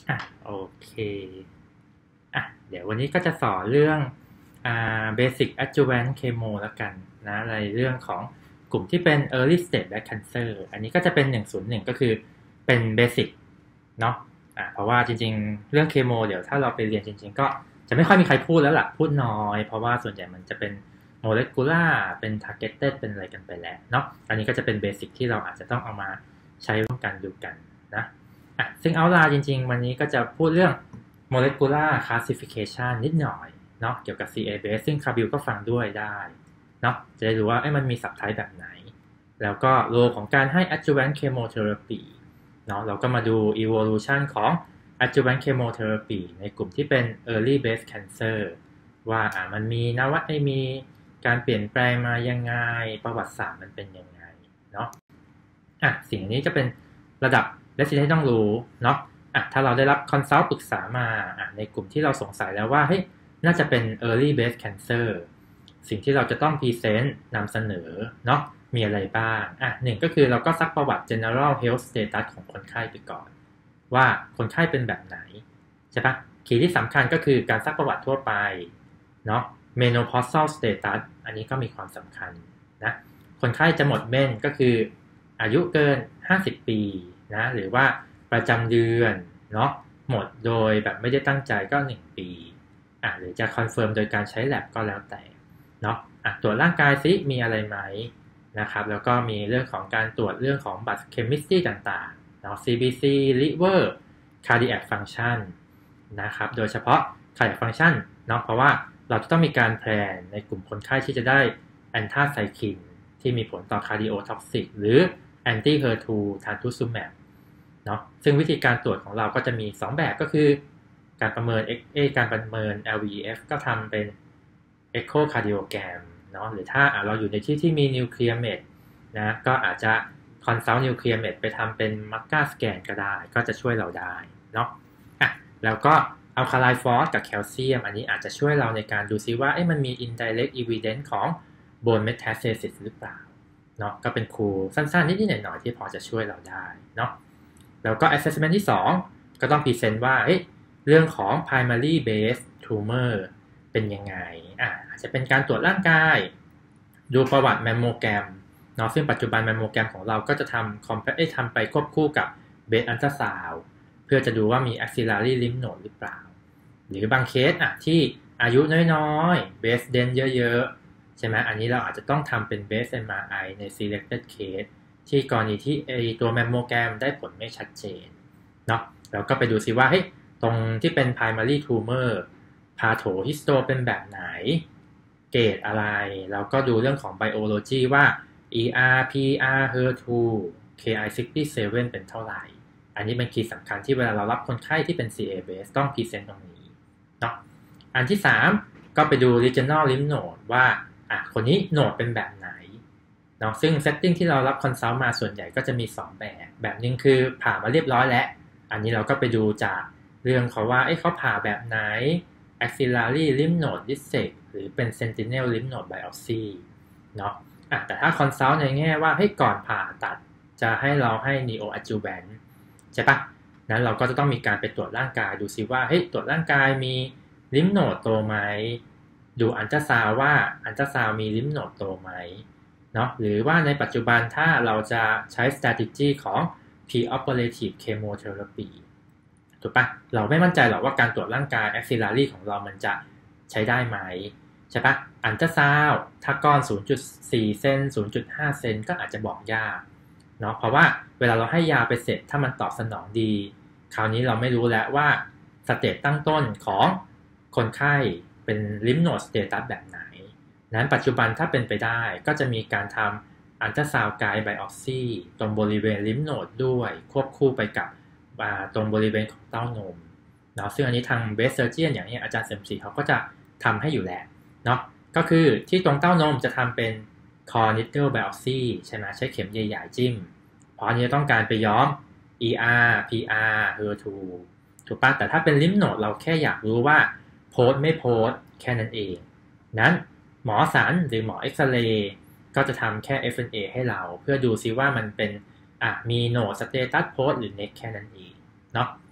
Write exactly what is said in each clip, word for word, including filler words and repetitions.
อ่ะโอเคอ่ะเดี๋ยววันนี้ก็จะสอนเรื่องอ่า Basic Adjuvant Chemo แล้วกันนะในเรื่องของกลุ่มที่เป็น Early Stage Breast Cancer อันนี้ก็จะเป็นหนึ่งศูนย์หนึ่งก็คือเป็น Basic เนาะอ่ะเพราะว่าจริงๆเรื่องเคโมเดี๋ยวถ้าเราไปเรียนจริงๆก็จะไม่ค่อยมีใครพูดแล้วล่ะพูดน้อยเพราะว่าส่วนใหญ่มันจะเป็น molecular เป็น targeted เป็นอะไรกันไปแล้วเนาะอันนี้ก็จะเป็น Basic ที่เราอาจจะต้องเอามาใช้ร่วมกันดูกันนะอ่ะซึ่ง outline จริงๆวันนี้ก็จะพูดเรื่อง molecular classification นิดหน่อยเนาะเกี่ยวกับ ซี เอ base ซึ่งคาบิลก็ฟังด้วยได้เนาะจะได้รู้ว่ามันมี subtype แบบไหนแล้วก็โลของการให้ adjuvant chemotherapy เนาะเราก็มาดู evolution ของ adjuvant chemotherapy ในกลุ่มที่เป็น early breast cancer ว่าอ่ามันมีนวัตไม่มีการเปลี่ยนแปลงมายังไงประวัติศาสตร์มันเป็นยังไงเนาะอ่ะสิ่งนี้จะเป็นระดับ resident ที่ต้องรู้เนาะอ่ะถ้าเราได้รับ consult ปรึกษามาอ่ะในกลุ่มที่เราสงสัยแล้วว่าเฮ้ยน่าจะเป็น early breast cancer สิ่งที่เราจะต้อง present นำเสนอเนาะมีอะไรบ้างอ่ะหนึ่งก็คือเราก็ซักประวัติ general health status ของคนไข้ไปก่อนว่าคนไข้เป็นแบบไหนใช่ปะคีย์ที่สำคัญก็คือการซักประวัติทั่วไปเนาะ menopausal status อันนี้ก็มีความสำคัญนะคนไข้จะหมดเม่นก็คืออายุเกินห้าสิบปีนะหรือว่าประจำเดือนเนาะหมดโดยแบบไม่ได้ตั้งใจก็หนึ่งปีอ่ะหรือจะคอนเฟิร์มโดยการใช้ lab ก็แล้วแต่เนาะอ่ะตรวจร่างกายซิมีอะไรไหมนะครับแล้วก็มีเรื่องของการตรวจเรื่องของบัตรเคมิสตรีต่างๆเนาะ ซี บี ซี liver cardiac function นะครับโดยเฉพาะ cardiac function เนาะเพราะว่าเราจะต้องมีการแพลนในกลุ่มคนไข้ที่จะได้แอนทาไซคินที่มีผลต่อ cardiotoxic หรือ anti เอช อี อาร์ ทู trastuzumab เนาะซึ่งวิธีการตรวจของเราก็จะมีสองแบบก็คือการประเมิน เอ การประเมิน แอล วี อี เอฟ ก็ทำเป็น echocardiogram เนาะหรือถ้าเราอยู่ในที่ที่มีนิวเคลียร์เมดนะก็อาจจะ consult นิวเคลียร์เมดไปทำเป็น marker scan ก็ได้ก็จะช่วยเราได้เนาะอ่ะแล้วก็อัลคาไลน์ฟอสกับแคลเซียมอันนี้อาจจะช่วยเราในการดูซิว่ามันมี indirect evidence ของ bone metastasis หรือเปล่าเนาะก็เป็นครูสั้นๆนิดๆหน่อยๆที่พอจะช่วยเราได้เนาะแล้วก็ assessment ที่สองก็ต้อง present ว่าเรื่องของ primary base tumor เป็นยังไงอ่ะอาจจะเป็นการตรวจร่างกายดูประวัติแมมโมแกรมเนาะซึ่งปัจจุบันแมมโมแกรมของเราก็จะทำคอมเพลทำไปควบคู่กับเบสอัลตราซาวด์เพื่อจะดูว่ามี axillary lymph node หรือเปล่าหรือบางเคสอ่ะที่อายุน้อยๆเบสเดนเยอะๆใช่ไหมอันนี้เราอาจจะต้องทำเป็น base เอ็ม อาร์ ไอ ใน selected case ที่กรณีที่ไอตัวแมมโมแกรมได้ผลไม่ชัดเจนเนาะเราก็ไปดูซิว่าเฮ้ยตรงที่เป็น primary tumor พาโถฮิสโตเป็นแบบไหนเกรดอะไรแล้วก็ดูเรื่องของ biology ว่า อี อาร์ พี อาร์ เอช อี อาร์ ทู เค ไอ ซิกซ์ตี้เซเว่น เป็นเท่าไหร่อันนี้เป็นคีย์สำคัญที่เวลาเรารับคนไข้ที่เป็น ซี เอ base ต้อง present ตรงนี้เนาะอันที่สามก็ไปดู regional lymph node ว่าอ่ะคนนี้โหนดเป็นแบบไหนเนาะซึ่ง setting ที่เรารับ consult มาส่วนใหญ่ก็จะมีสองแบบแบบนึงคือผ่ามาเรียบร้อยแล้วอันนี้เราก็ไปดูจากเรื่องเขาว่าเขาผ่าแบบไหน axillary lymph node dissect หรือเป็น sentinel lymph node biopsy เนาะอ่ะแต่ถ้า consult ในแง่ว่าให้ก่อนผ่าตัดจะให้เราให้ neoadjuvant ใช่ปะนั้นเราก็จะต้องมีการไปตรวจร่างกายดูซิว่าเฮ้ยตรวจร่างกายมี lymph node โตไหมดูอัลตราซาวว่าอัลตราซาวมี lymph node โตไหมเนาะหรือว่าในปัจจุบันถ้าเราจะใช้ strategy ของ preoperative chemotherapy ถูกปะเราไม่มั่นใจหรอกว่าการตรวจร่างกาย axillary ของเรามันจะใช้ได้ไหมใช่ปะอัลตราซาวด์ถ้าก้อน ศูนย์จุดสี่ เซน ศูนย์จุดห้า เซนก็อาจจะบอกยากเนาะเพราะว่าเวลาเราให้ยาไปเสร็จถ้ามันตอบสนองดีคราวนี้เราไม่รู้แล้วว่าสเตจตั้งต้นของคนไข้เป็นลิมโนดสเตตัสแบบไหนนั้นปัจจุบันถ้าเป็นไปได้ก็จะมีการทำอัลตราซาวด์ไกด์ไบออปซีตรงบริเวณลิมโนดด้วยควบคู่ไปกับตรงบริเวณของเต้านมเนาะซึ่งอันนี้ทางเบสเซอร์เจียนอย่างนี้อาจารย์เสริมศรีเขาก็จะทำให้อยู่แล้วเนาะก็คือที่ตรงเต้านมจะทำเป็น core needle biopsy ใช่ไหมใช้เข็มใหญ่ๆจิ้มเพราะอันนี้ต้องการไปย้อม อี อาร์ พี อาร์ เอช อี อาร์ ทู ถูกป่ะแต่ถ้าเป็น lymph node เราแค่อยากรู้ว่าโพสไม่โพสแค่นั้นเองนั้นหมอสันหรือหมอเอ็กซเรย์ก็จะทำแค่ เอฟ เอ็น เอ ให้เราเพื่อดูซิว่ามันเป็นอ่ะมีโนดสเตตัสโพสหรือเน็กแค่นั้นเองเนาะ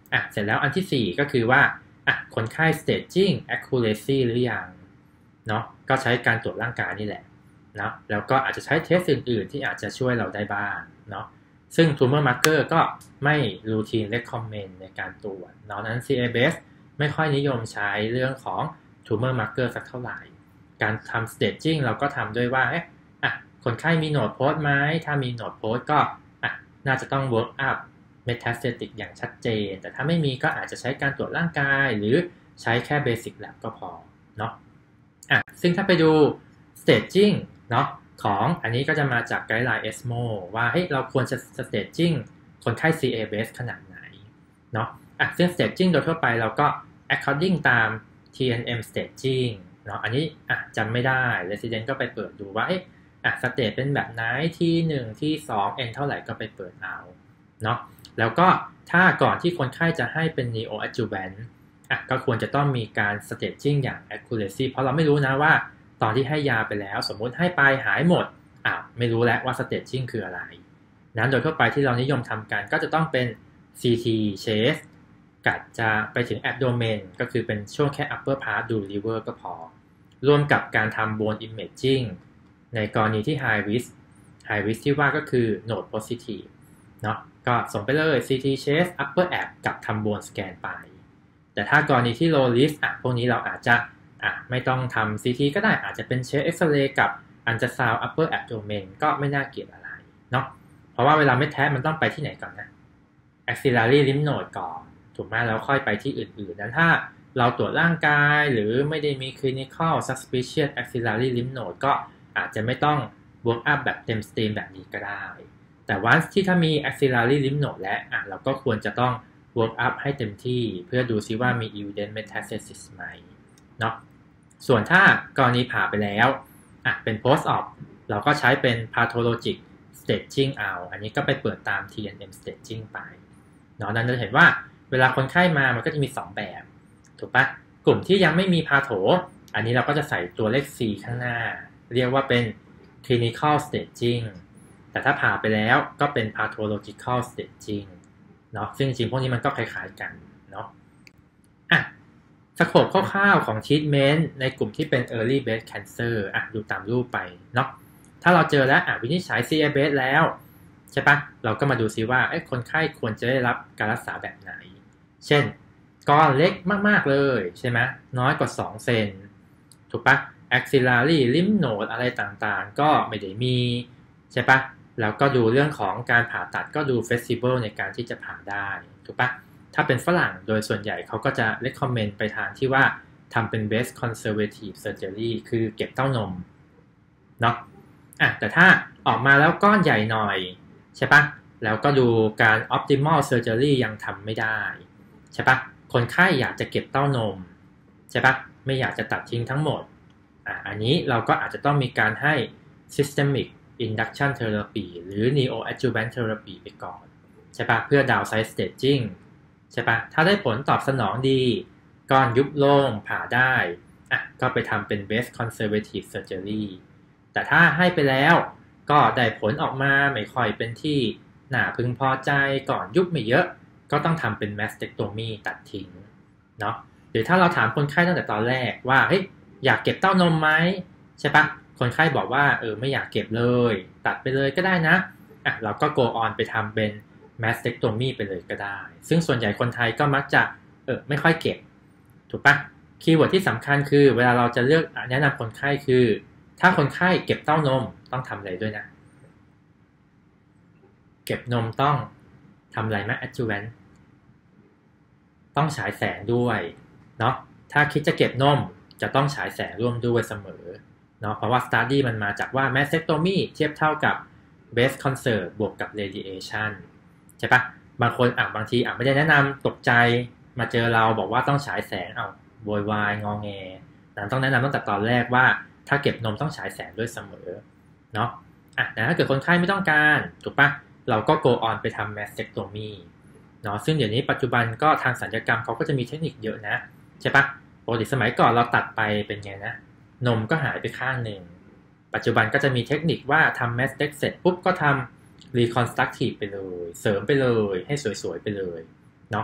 อ่ะเสร็จแล้วอันที่สี่ก็คือว่าอ่ะคนไข้ staging accuracy หรือยังเนาะก็ใช้การตรวจร่างกายนี่แหละเนาะแล้วก็อาจจะใช้เทสอื่นๆที่อาจจะช่วยเราได้บ้างเนาะซึ่ง tumor marker ก็ไม่ routine recommend ในการตรวจเนาะนั้น ซี เอ บี เอส ไม่ค่อยนิยมใช้เรื่องของ tumor marker สักเท่าไหร่การทำ staging เราก็ทำด้วยว่าอ่ะคนไข้มีโหนดโพสไหมถ้ามีโหนดโพสก็อ่ะน่าจะต้อง work up metastatic อย่างชัดเจนแต่ถ้าไม่มีก็อาจจะใช้การตรวจร่างกายหรือใช้แค่ basic lab ก็พอเนาะอ่ะซึ่งถ้าไปดู staging เนาะของอันนี้ก็จะมาจาก guideline เอส โอ ว่าเฮ้ยเราควรจะ staging คนไข้ ซี เอ บี เอส ขนาดไหนเนาะอ่ะซึ่ง staging โดยทั่วไปเราก็ according ตาม ที เอ็น เอ็ม staging เนาะอันนี้อ่ะจำไม่ได้ resident ก็ไปเปิดดูว่าเอ๊ะอ่ะ stage เป็นแบบไหนที่หนึ่งที่สอง n เท่าไหร่ก็ไปเปิดเอาเนาะแล้วก็ถ้าก่อนที่คนไข้จะให้เป็น neoadjuvant อ่ะก็ควรจะต้องมีการ staging อย่าง accuracy เพราะเราไม่รู้นะว่าตอนที่ให้ยาไปแล้วสมมุติให้ไปหายหมดอ่ะไม่รู้แล้วว่า staging คืออะไรนั้นโดยทั่วไปที่เรานิยมทำกันก็จะต้องเป็น ซี ที chest กัดจะไปถึง abdomen ก็คือเป็นช่วงแค่ upper part ดู liver ก็พอรวมกับการทำ bone imaging ในกรณีที่ high risk high risk ที่ว่าก็คือ node positive เนาะก็ส่งไปเลย ซี ที chest upper ab กับทำ bone scan ไปแต่ถ้ากรณีที่ low risk อ่ะพวกนี้เราอาจจะอ่ะไม่ต้องทำ ซี ที ก็ได้อาจจะเป็น chest x-ray กับ ultrasound upper abdomen ก็ไม่น่าเกลียดอะไรเนาะเพราะว่าเวลาไม่แท้มันต้องไปที่ไหนก่อนนะ axillary lymph node ก่อนถูกไหมแล้วค่อยไปที่อื่นๆนั้นถ้าเราตรวจร่างกายหรือไม่ได้มี clinical suspicious axillary lymph node ก็อาจจะไม่ต้อง work up แบบเต็มสตรีมแบบนี้ก็ได้แต่ว่าที่ถ้ามี axillary lymph node แล้วอ่ะเราก็ควรจะต้อง work up ให้เต็มที่เพื่อดูซิว่ามี evident metastasis ไหมเนาะส่วนถ้ากรณีผ่าไปแล้วอ่ะเป็น post op เราก็ใช้เป็น pathologic staging เอาอันนี้ก็ไปเปิดตาม ที เอ็น เอ็ม staging ไปเนาะนั้นจะเห็นว่าเวลาคนไข้มามันก็จะมีสองแบบถูกปะกลุ่มที่ยังไม่มีพาโถอันนี้เราก็จะใส่ตัวเลข C ข้างหน้าเรียกว่าเป็น clinical staging แต่ถ้าผ่าไปแล้วก็เป็น pathological staging เนาะซึ่งจริงพวกนี้มันก็คล้ายๆกันเนาะอ่ะสโคปคร่าวๆของ treatment ในกลุ่มที่เป็น early breast cancer อ่ะดูตามรูปไปเนาะถ้าเราเจอแล้วอ่ะวินิจฉัย ซี เอ บี เอส แล้วใช่ปะเราก็มาดูซิว่าคนไข้ควรจะได้รับการรักษาแบบไหนเช่นก้อนเล็กมากๆเลยใช่ไหมน้อยกว่าสองเซนถูกปะ axillary lymph node อะไรต่างๆก็ไม่ได้มีใช่ปะแล้วก็ดูเรื่องของการผ่าตัดก็ดู flexible ในการที่จะผ่าได้ถูกปะถ้าเป็นฝรั่งโดยส่วนใหญ่เขาก็จะ recommend ไปทางที่ว่าทำเป็น breast conservative surgery คือเก็บเต้านมเนาะอ่ะแต่ถ้าออกมาแล้วก้อนใหญ่หน่อยใช่ปะแล้วก็ดูการ optimal surgery ยังทำไม่ได้ใช่ปะคนไข้อยากจะเก็บเต้านมใช่ปะไม่อยากจะตัดทิ้งทั้งหมดอ่ะอันนี้เราก็อาจจะต้องมีการให้ systemic induction therapy หรือ neoadjuvant therapy ไปก่อนใช่ปะเพื่อ downside staging ใช่ปะถ้าได้ผลตอบสนองดีก้อนยุบโล่งผ่าได้อ่ะก็ไปทำเป็น breast conservative surgery แต่ถ้าให้ไปแล้วก็ได้ผลออกมาไม่ค่อยเป็นที่น่าพึงพอใจก่อนยุบไม่เยอะก็ต้องทำเป็น mastectomy ตัดทิ้งเนาะหรือถ้าเราถามคนไข้ตั้งแต่ตอนแรกว่าเฮ้ยอยากเก็บเต้านมไหมใช่ปะคนไข้บอกว่าเออไม่อยากเก็บเลยตัดไปเลยก็ได้นะอ่ะเราก็ go on ไปทำเป็น mastectomy ไปเลยก็ได้ซึ่งส่วนใหญ่คนไทยก็มักจะเออไม่ค่อยเก็บถูกปะคีย์เวิร์ดที่สำคัญคือเวลาเราจะเลือกแนะนำคนไข้คือถ้าคนไข้เก็บเต้านมต้องทำอะไรด้วยนะเก็บนมต้องทำอะไรไหม adjuvant ต้องฉายแสงด้วยเนาะถ้าคิดจะเก็บนมจะต้องฉายแสงร่วมด้วยเสมอเนาะเพราะว่า study มันมาจากว่า mastectomy เทียบเท่ากับ breast cancer บวกกับ radiation ใช่ปะบางคนอ่ะบางทีอ่ะไม่ได้แนะนำตกใจมาเจอเราบอกว่าต้องฉายแสงเอาโวยวายงอแงแต่ต้องแนะนำตั้งแต่ตอนแรกว่าถ้าเก็บนมต้องฉายแสงด้วยเสมอเนาะอ่ะแต่ถ้าเกิดคนไข้ไม่ต้องการถูกปะเราก็ go on ไปทำ mastectomy เนาะซึ่งเดี๋ยวนี้ปัจจุบันก็ทางศัลยกรรมเขาก็จะมีเทคนิคเยอะนะใช่ปะปกติสมัยก่อนเราตัดไปเป็นไงนะนมก็หายไปข้างหนึ่งปัจจุบันก็จะมีเทคนิคว่าทำ mastect เสร็จปุ๊บก็ทำ reconstructive ไปเลยเสริมไปเลยให้สวยๆไปเลยเนาะ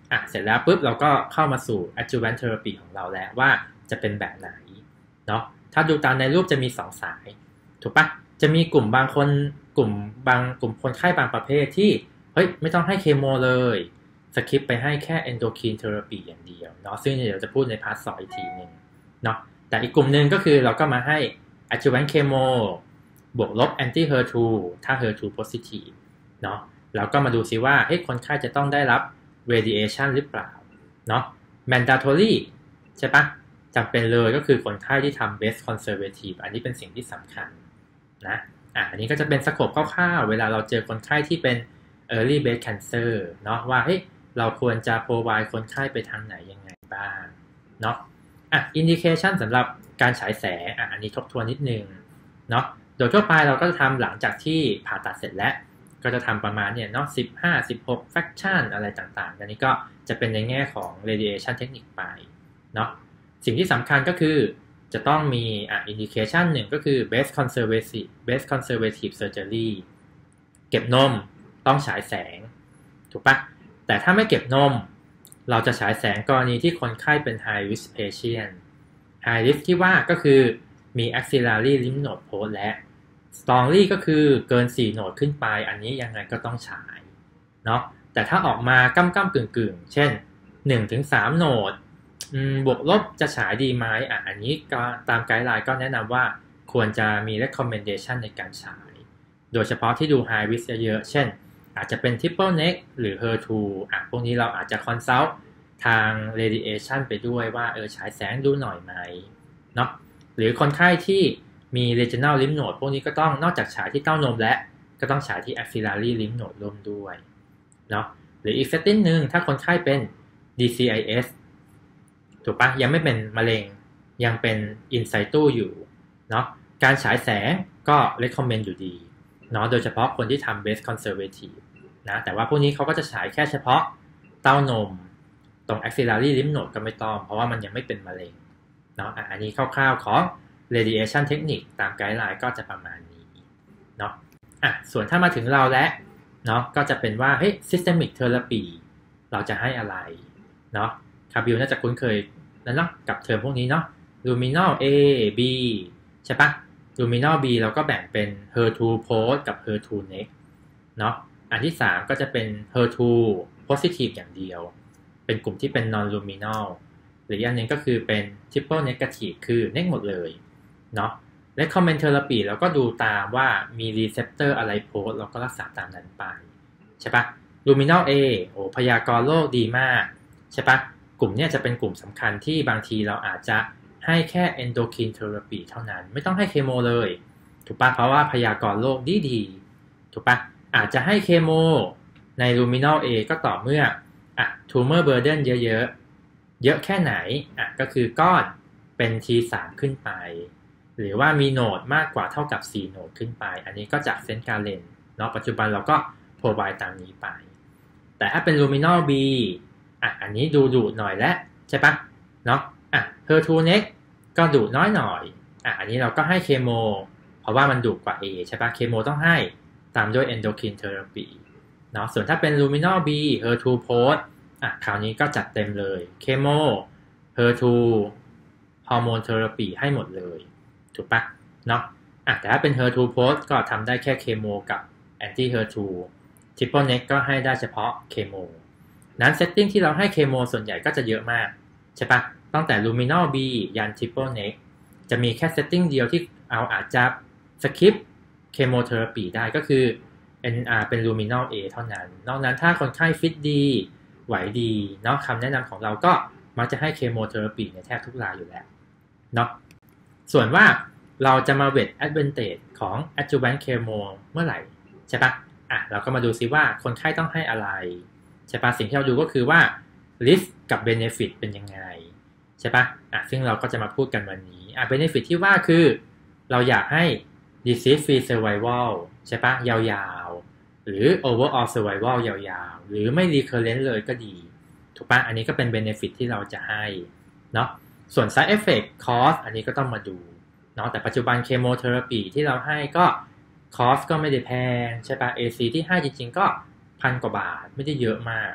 อ่ะเสร็จแล้วปุ๊บเราก็เข้ามาสู่ adjuvant therapy ของเราแล้วว่าจะเป็นแบบไหนเนาะถ้าดูตามในรูปจะมีสองสายถูกปะจะมีกลุ่มบางคนกลุ่มบางกลุ่มคนไข้บางประเภทที่เฮ้ยไม่ต้องให้เคโมเลยสคิปไปให้แค่ endocrine therapy อย่างเดียวเนาะซึ่งเดี๋ยวจะพูดในพาร์ทสองอีกทีนึงเนาะแต่อีกกลุ่มนึงก็คือเราก็มาให้ adjuvant chemo บวกลบ anti เอช อี ทู ถ้า เอช อี ทู positive เนาะแล้วก็มาดูซิว่าเฮ้ยคนไข้จะต้องได้รับ radiation หรือเปล่าเนาะ mandatory ใช่ปะจำเป็นเลยก็คือคนไข้ที่ทำ best conservative อันนี้เป็นสิ่งที่สำคัญนะอ่ะอันนี้ก็จะเป็นสโคปคร่าวๆเวลาเราเจอคนไข้ที่เป็น early breast cancer เนาะว่าเฮ้ยเราควรจะ provide คนไข้ไปทางไหนยังไงบ้างเนาะอ่ะ indication สำหรับการฉายแสงอ่ะอันนี้ทบทวนนิดนึงเนาะโดยทั่วไปเราก็จะทำหลังจากที่ผ่าตัดเสร็จแล้วก็จะทำประมาณเนี่ยเนาะสิบห้า สิบหก fraction อะไรต่างๆอันนี้ก็จะเป็นในแง่ของ radiation technique ไปเนาะสิ่งที่สำคัญก็คือจะต้องมีอ่ะ indication หนึ่งก็คือ best conservative best conservative surgery เก็บนมต้องฉายแสงถูกปะแต่ถ้าไม่เก็บนมเราจะฉายแสงกรณีที่คนไข้เป็น high risk patient high risk ที่ว่าก็คือมี axillary lymph node post และ strongly ก็คือเกินสี่โหนดขึ้นไปอันนี้ยังไงก็ต้องฉายเนาะแต่ถ้าออกมาก้ำก้ำกึ่งกึ่งเช่น หนึ่งถึงสาม โหนดบวกลบจะฉายดีไหมอ่ะอันนี้ก็ตามไกด์ไลน์ก็แนะนำว่าควรจะมี recommendation ในการฉายโดยเฉพาะที่ดู high risk เยอะๆเช่นอาจจะเป็น triple neck หรือ เอช อี ทู อ่ะพวกนี้เราอาจจะ consult ทาง radiation ไปด้วยว่าเออฉายแสงดูหน่อยไหมเนาะหรือคนไข้ที่มี regional lymph node พวกนี้ก็ต้องนอกจากฉายที่เต้านมและก็ต้องฉายที่ axillary lymph node ร่วมด้วยเนาะหรืออีกเซตติ้งนึงถ้าคนไข้เป็น ดี ซี ไอ เอส ถูกปะยังไม่เป็นมะเร็งยังเป็น in situ อยู่เนาะการฉายแสงก็ recommend อยู่ดีเนาะโดยเฉพาะคนที่ทำ best conservative นะแต่ว่าพวกนี้เขาก็จะฉายแค่เฉพาะเต้านมตรง axillary lymph node ก็ไม่ต้องเพราะว่ามันยังไม่เป็นมะเร็งเนาะ อ, อันนี้คร่าวๆของ radiation technique ตามไกด์ไลน์ก็จะประมาณนี้เนาะอ่ะส่วนถ้ามาถึงเราแล้วเนาะก็จะเป็นว่าเฮ้ย systemic therapy เราจะให้อะไรเนาะคาบิลน่าจะคุ้นเคยแล้วเนาะกับเทอมพวกนี้เนาะ luminal A B ใช่ปะ luminal B เราก็แบ่งเป็น เอช อี ทู post กับ เอช อี ทู neck เนาะอันที่สามก็จะเป็น เอช อี ทู positive อย่างเดียวเป็นกลุ่มที่เป็น non luminal หรืออันนึงก็คือเป็น triple negative คือ neck หมดเลยเนาะ recommend therapy เราก็ดูตามว่ามี receptor อะไร post เราก็รักษาตามนั้นไปใช่ปะ luminal A โอ้พยากรณ์โรคดีมากใช่ปะกลุ่มนี้จะเป็นกลุ่มสำคัญที่บางทีเราอาจจะให้แค่ endocrine therapy เท่านั้นไม่ต้องให้เคโมเลยถูกปะเพราะว่าพยากรณ์โรคดีดีถูกปะอาจจะให้เคโมใน luminal A ก็ต่อเมื่ออ่ะ tumor burden เยอะๆเยอะแค่ไหนอ่ะก็คือก้อนเป็น ที สาม ขึ้นไปหรือว่ามีโหนดมากกว่าเท่ากับสี่โหนดขึ้นไปอันนี้ก็จากเซนต์การ์เลนเนาะปัจจุบันเราก็ provide ตามนี้ไปแต่ถ้าเป็น luminal B อ่ะอันนี้ดูดุหน่อยแล้วใช่ปะเนาะอ่ะ เอช อี ทู neck ก็ดุน้อยหน่อยอ่ะอันนี้เราก็ให้เคโมเพราะว่ามันดุกว่า A ใช่ปะเคโมต้องให้ตามด้วย endocrine therapy เนาะส่วนถ้าเป็น luminal B เอช อี ทู post อ่ะคราวนี้ก็จัดเต็มเลยเคโม เอช อี ทู hormone therapy ให้หมดเลยถูกปะเนาะอ่ะแต่ถ้าเป็น เอช อี ทู post ก็ทำได้แค่เคโมกับ anti เอช อี ทู triple neck ก็ให้ได้เฉพาะเคโมนั้นเซตติ้งที่เราให้เคโมส่วนใหญ่ก็จะเยอะมากใช่ปะตั้งแต่ luminal B ยัน triple neck จะมีแค่เซตติ้งเดียวที่เอาอาจจะสคิปเคโมเทอราปีได้ก็คือ เอ็น อาร์ เป็น luminal A เท่านั้นนอกนั้นถ้าคนไข้ฟิตดีไหวดีเนาะคำแนะนำของเราก็มักจะให้เคโมเทอราปีในแทบทุกรายอยู่แล้วเนาะส่วนว่าเราจะมาเวท advantage ของ adjuvant chemo เมื่อไหร่ใช่ปะอ่ะเราก็มาดูซิว่าคนไข้ต้องให้อะไรใช่ปะสิ่งที่เราดูก็คือว่า risk กับ benefit เป็นยังไงใช่ปะอ่ะซึ่งเราก็จะมาพูดกันวันนี้อ่ะ benefit ที่ว่าคือเราอยากให้ disease free survival ใช่ปะยาวๆหรือ overall survival ยาวๆหรือไม่ recurrent เลยก็ดีถูกปะอันนี้ก็เป็น benefit ที่เราจะให้เนาะส่วน side effect cost อันนี้ก็ต้องมาดูเนาะแต่ปัจจุบัน chemotherapy ที่เราให้ก็ cost ก็ไม่ได้แพงใช่ปะ เอ ซี ที่ให้จริงๆก็พันกว่าบาทไม่ได้เยอะมาก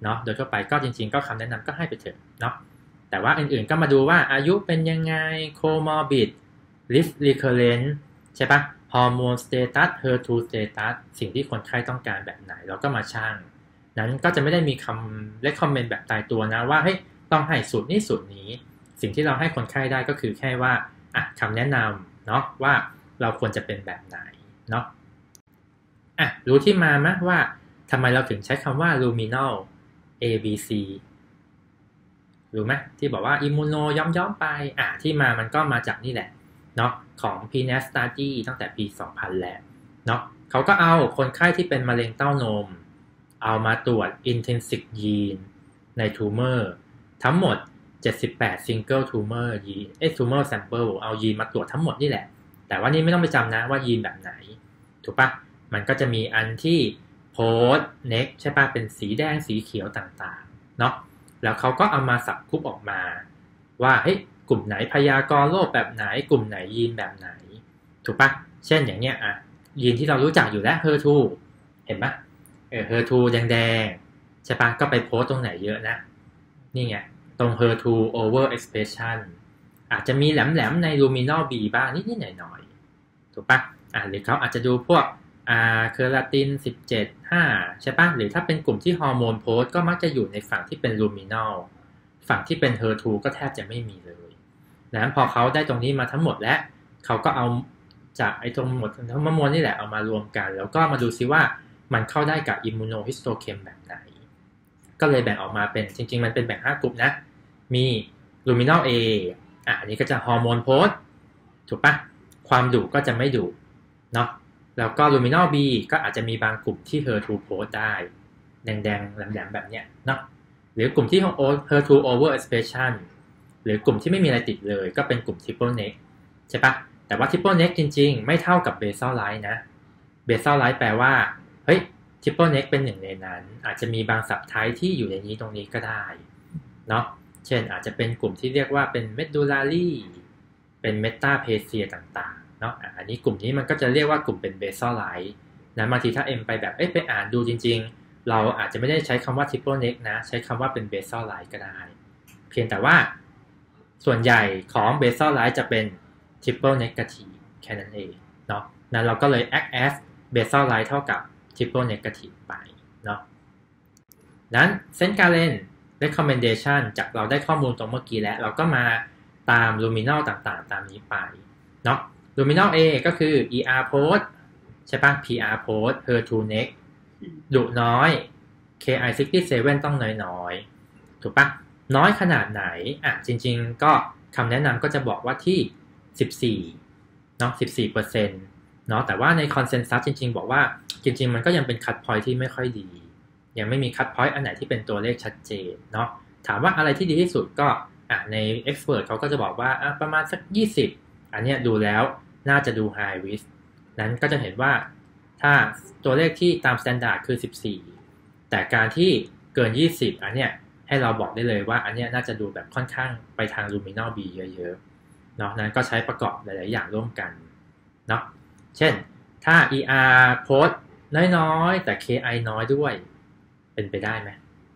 เนาะโดยทั่วไปก็จริงๆก็คำแนะนำก็ให้ไปเถอะเนาะแต่ว่าอื่นๆก็มาดูว่าอายุเป็นยังไง comorbid risk recurrence ใช่ปะฮอร์โมนสเตตัส เฮอร์ ทู สเตตัส สิ่งที่คนไข้ต้องการแบบไหนเราก็มาชั่งนั้นก็จะไม่ได้มีคำ recommend แบบตายตัวนะว่าเฮ้ยต้องให้สูตรนี้สูตรนี้สิ่งที่เราให้คนไข้ได้ก็คือแค่ว่าอ่ะคำแนะนำเนาะว่าเราควรจะเป็นแบบไหนเนาะอ่ะรู้ที่มาไหมว่าทำไมเราถึงใช้คำว่า luminal A B C รู้ไหมที่บอกว่าอิมมูโนย้อมๆไปอ่ะที่มามันก็มาจากนี่แหละเนาะของ พี เอ็น เอส study ตั้งแต่ปี สองพัน แล้วเนาะเขาก็เอาคนไข้ที่เป็นมะเร็งเต้านมเอามาตรวจ intrinsic gene ใน tumor ทั้งหมดเจ็ดสิบแปด single tumor gene เอ้ tumor sample เอายีนมาตรวจทั้งหมดนี่แหละแต่ว่านี่ไม่ต้องไปจำนะว่ายีนแบบไหนถูกปะมันก็จะมีอันที่ post next ใช่ปะเป็นสีแดงสีเขียวต่างๆเนาะแล้วเขาก็เอามาสับคุบออกมาว่าเฮ้ยกลุ่มไหนพยากรณ์โรคแบบไหนกลุ่มไหนยีนแบบไหนถูกปะเช่นอย่างเนี้ยอ่ะยีนที่เรารู้จักอยู่แล้ว เฮอร์ ทู เห็นปะเออ เฮอร์ ทู แดงๆใช่ปะก็ไปโพสตรงไหนเยอะนะนี่ไงตรง เฮอร์ ทู over expression อาจจะมีแหลมๆใน luminal B บ้างนิดๆหน่อยๆถูกปะอ่ะหรือเขาอาจจะดูพวกอ่าเคอราตินสิบเจ็ด ห้าใช่ปะหรือถ้าเป็นกลุ่มที่ฮอร์โมนโพสก็มักจะอยู่ในฝั่งที่เป็น luminal ฝั่งที่เป็น เฮอร์ ทู ก็แทบจะไม่มีเลยนั้นพอเขาได้ตรงนี้มาทั้งหมดแล้วเขาก็เอาจากไอ้ตรงหมดทั้งมวลนี่แหละเอามารวมกันแล้วก็มาดูซิว่ามันเข้าได้กับ immunohistochem แบบไหนก็เลยแบ่งออกมาเป็นจริงๆมันเป็นแบ่งห้ากลุ่มนะมี luminal A อ่ะอันนี้ก็จะฮอร์โมนโพสถูกปะความดุก็จะไม่ดุเนาะแล้วก็ luminal B ก็อาจจะมีบางกลุ่มที่ เฮอร์ ทู โพสได้แดงๆแหลมๆแบบเนี้ยเนาะหรือกลุ่มที่ เฮอร์ ทู over expression หรือกลุ่มที่ไม่มีอะไรติดเลยก็เป็นกลุ่ม triple negative ใช่ปะแต่ว่า triple negative จริงๆไม่เท่ากับ basal line นะ basal line แปลว่าเฮ้ย triple negative เป็นหนึ่งในนั้นอาจจะมีบาง subtype ที่อยู่ในนี้ตรงนี้ก็ได้เนาะเช่นอาจจะเป็นกลุ่มที่เรียกว่าเป็น medullary เป็น metaplasia ต่างๆเนาะอันนี้กลุ่มนี้มันก็จะเรียกว่ากลุ่มเป็น basal line นะบางทีถ้าเอ็มไปแบบเอ้ยไปอ่านดูจริงๆเราอาจจะไม่ได้ใช้คำว่า triple negative นะใช้คำว่าเป็น basal line ก็ได้เพียงแต่ว่าส่วนใหญ่ของ basal line จะเป็น triple negative แค่นั้นเองเนาะนั้นเราก็เลย act as basal line เท่ากับ triple negative ไปเนาะนั้นเซนต์การ์เรน recommendation จากเราได้ข้อมูลตรงเมื่อกี้แล้วเราก็มาตาม luminal ต่างๆตามนี้ไปเนาะ luminal A ก็คือ อี อาร์ post ใช่ปะ พี อาร์ post เฮอร์ ทู negative ดุน้อย เค ไอ หกสิบเจ็ด ต้องน้อยๆถูกปะน้อยขนาดไหนอ่ะจริงๆก็คำแนะนำก็จะบอกว่าที่สิบสี่เนาะ สิบสี่เปอร์เซ็นต์ เนาะแต่ว่าในคอนเซนซัสจริงๆบอกว่าจริงๆมันก็ยังเป็นคัทพอยท์ที่ไม่ค่อยดียังไม่มีคัทพอยต์อันไหนที่เป็นตัวเลขชัดเจนเนาะถามว่าอะไรที่ดีที่สุดก็อ่ะใน expert เขาก็จะบอกว่าอ่ะประมาณสักยี่สิบอันเนี้ยดูแล้วน่าจะดู high risk นั้นก็จะเห็นว่าถ้าตัวเลขที่ตาม standard คือสิบสี่แต่การที่เกินยี่สิบอันเนี้ยให้เราบอกได้เลยว่าอันเนี้ยน่าจะดูแบบค่อนข้างไปทาง luminal B เยอะๆเนาะนั้นก็ใช้ประกอบหลายๆอย่างร่วมกันเนาะเช่นถ้า อี อาร์ post น้อยๆแต่ เค ไอ น้อยด้วยเป็นไปได้ไหม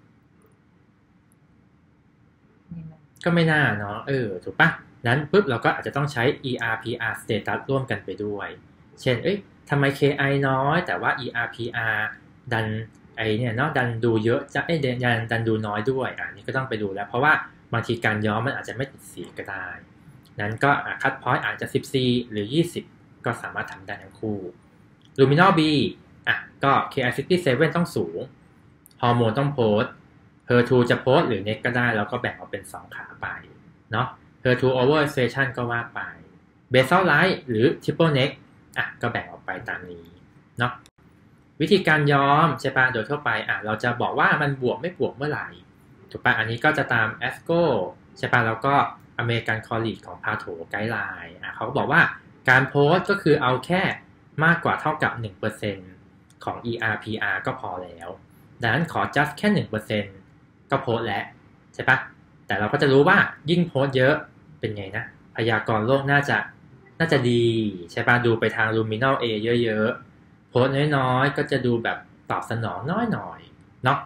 ก็ไม่น่าเนาะเออถูกปะนั้นปุ๊บเราก็อาจจะต้องใช้ อี อาร์ พี อาร์ status ร่วมกันไปด้วยเช่นเอ้ยทำไม เค ไอ น้อยแต่ว่า อี อาร์ พี อาร์ ดันไอเนี่ยเนาะดันดูเยอะจะเอ้ยดันดันดูน้อยด้วยอ่ะนี่ก็ต้องไปดูแล้วเพราะว่าบางทีการย้อมมันอาจจะไม่ติดสีก็ได้นั้นก็คัทพอยต์อาจจะสิบสี่หรือยี่สิบก็สามารถทำได้ทั้งคู่ luminal B อ่ะก็ เค ไอ หกสิบเจ็ด ต้องสูงฮอร์โมนต้องโพส เฮอร์ ทู จะโพสหรือ next ก็ได้แล้วก็แบ่งออกเป็นสองขาไปเนาะ เฮอร์ ทู over expression ก็ว่าไป basal line หรือ triple negative อ่ะก็แบ่งออกไปตามนี้เนาะวิธีการย้อมใช่ป่ะโดยทั่วไปอ่ะเราจะบอกว่ามันบวกไม่บวกเมื่อไหร่ถูกป่ะอันนี้ก็จะตาม เอส ซี โอ ใช่ป่ะแล้วก็ American College ของ Pareto Guideline อ่ะเขาก็บอกว่าการโพสก็คือเอาแค่มากกว่าเท่ากับ หนึ่งเปอร์เซ็นต์ ของ อี อาร์ พี อาร์ ก็พอแล้วดังนั้นขอ just แค่ หนึ่งเปอร์เซ็นต์ ก็โพสแล้วใช่ปะแต่เราก็จะรู้ว่ายิ่งโพสเยอะเป็นไงนะพยากรณ์โรคน่าจะน่าจะดีใช่ปะดูไปทาง luminal A เยอะๆโพสน้อยๆก็จะดูแบบตอบสนองน้อยๆเนาะ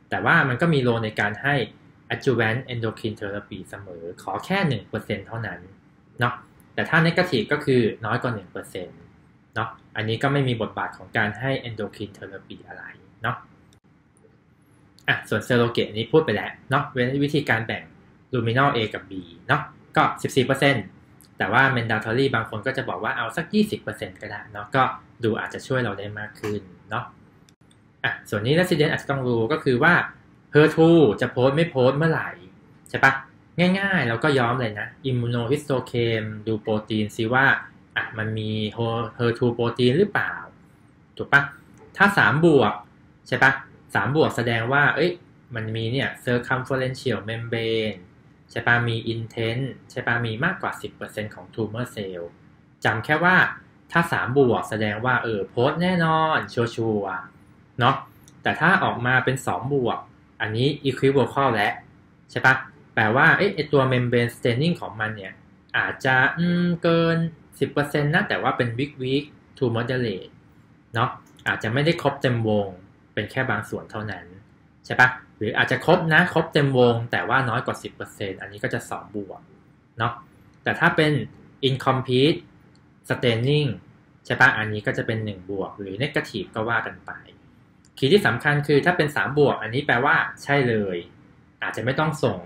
แต่ว่ามันก็มีโลในการให้ adjuvant endocrine therapy เสมอขอแค่ หนึ่งเปอร์เซ็นต์ เท่านั้นเนาะแต่ถ้า negative ก็คือน้อยกว่า หนึ่งเปอร์เซ็นต์ เนาะอันนี้ก็ไม่มีบทบาทของการให้ endocrine therapy อะไรเนาะอ่ะส่วน surrogate นี้พูดไปแล้วเนาะวิธีการแบ่ง luminal A กับ B เนาะก็ สิบสี่เปอร์เซ็นต์ แต่ว่า mandatory บางคนก็จะบอกว่าเอาสัก ยี่สิบเปอร์เซ็นต์ ก็ได้เนาะก็ดูอาจจะช่วยเราได้มากขึ้นเนาะอ่ะส่วนนี้ resident อาจจะต้องรู้ก็คือว่า เฮอร์ ทู จะโพสไม่โพสเมื่อไหร่ใช่ปะง่ายๆเราก็ย้อมเลยนะ immunohistochem ดูโปรตีนซิว่าอ่ะมันมี เฮอร์ ทู โปรตีนหรือเปล่าถูกปะถ้าสามบวกใช่ปะสามบวกแสดงว่าเอ้ยมันมีเนี่ย circumferential membrane ใช่ปะมี intent ใช่ปะมีมากกว่า สิบเปอร์เซ็นต์ ของ tumor cell จำแค่ว่าถ้าสามบวกแสดงว่าเออโพสแน่นอนชัวร์ๆเนาะแต่ถ้าออกมาเป็นสองบวกอันนี้ equivocal แล้วใช่ปะแปลว่าเอ๊ะไอตัว membrane staining ของมันเนี่ยอาจจะอืมเกิน สิบเปอร์เซ็นต์ นะแต่ว่าเป็น weak weak to moderate เนาะอาจจะไม่ได้ครบเต็มวงเป็นแค่บางส่วนเท่านั้นใช่ปะหรืออาจจะครบนะครบเต็มวงแต่ว่าน้อยกว่า สิบเปอร์เซ็นต์ อันนี้ก็จะสองบวกเนาะแต่ถ้าเป็น incomplete staining ใช่ปะอันนี้ก็จะเป็นหนึ่งบวกหรือ negative ก็ว่ากันไปคีย์ที่สำคัญคือถ้าเป็นสามบวกอันนี้แปลว่าใช่เลยอาจจะไม่ต้องส่ง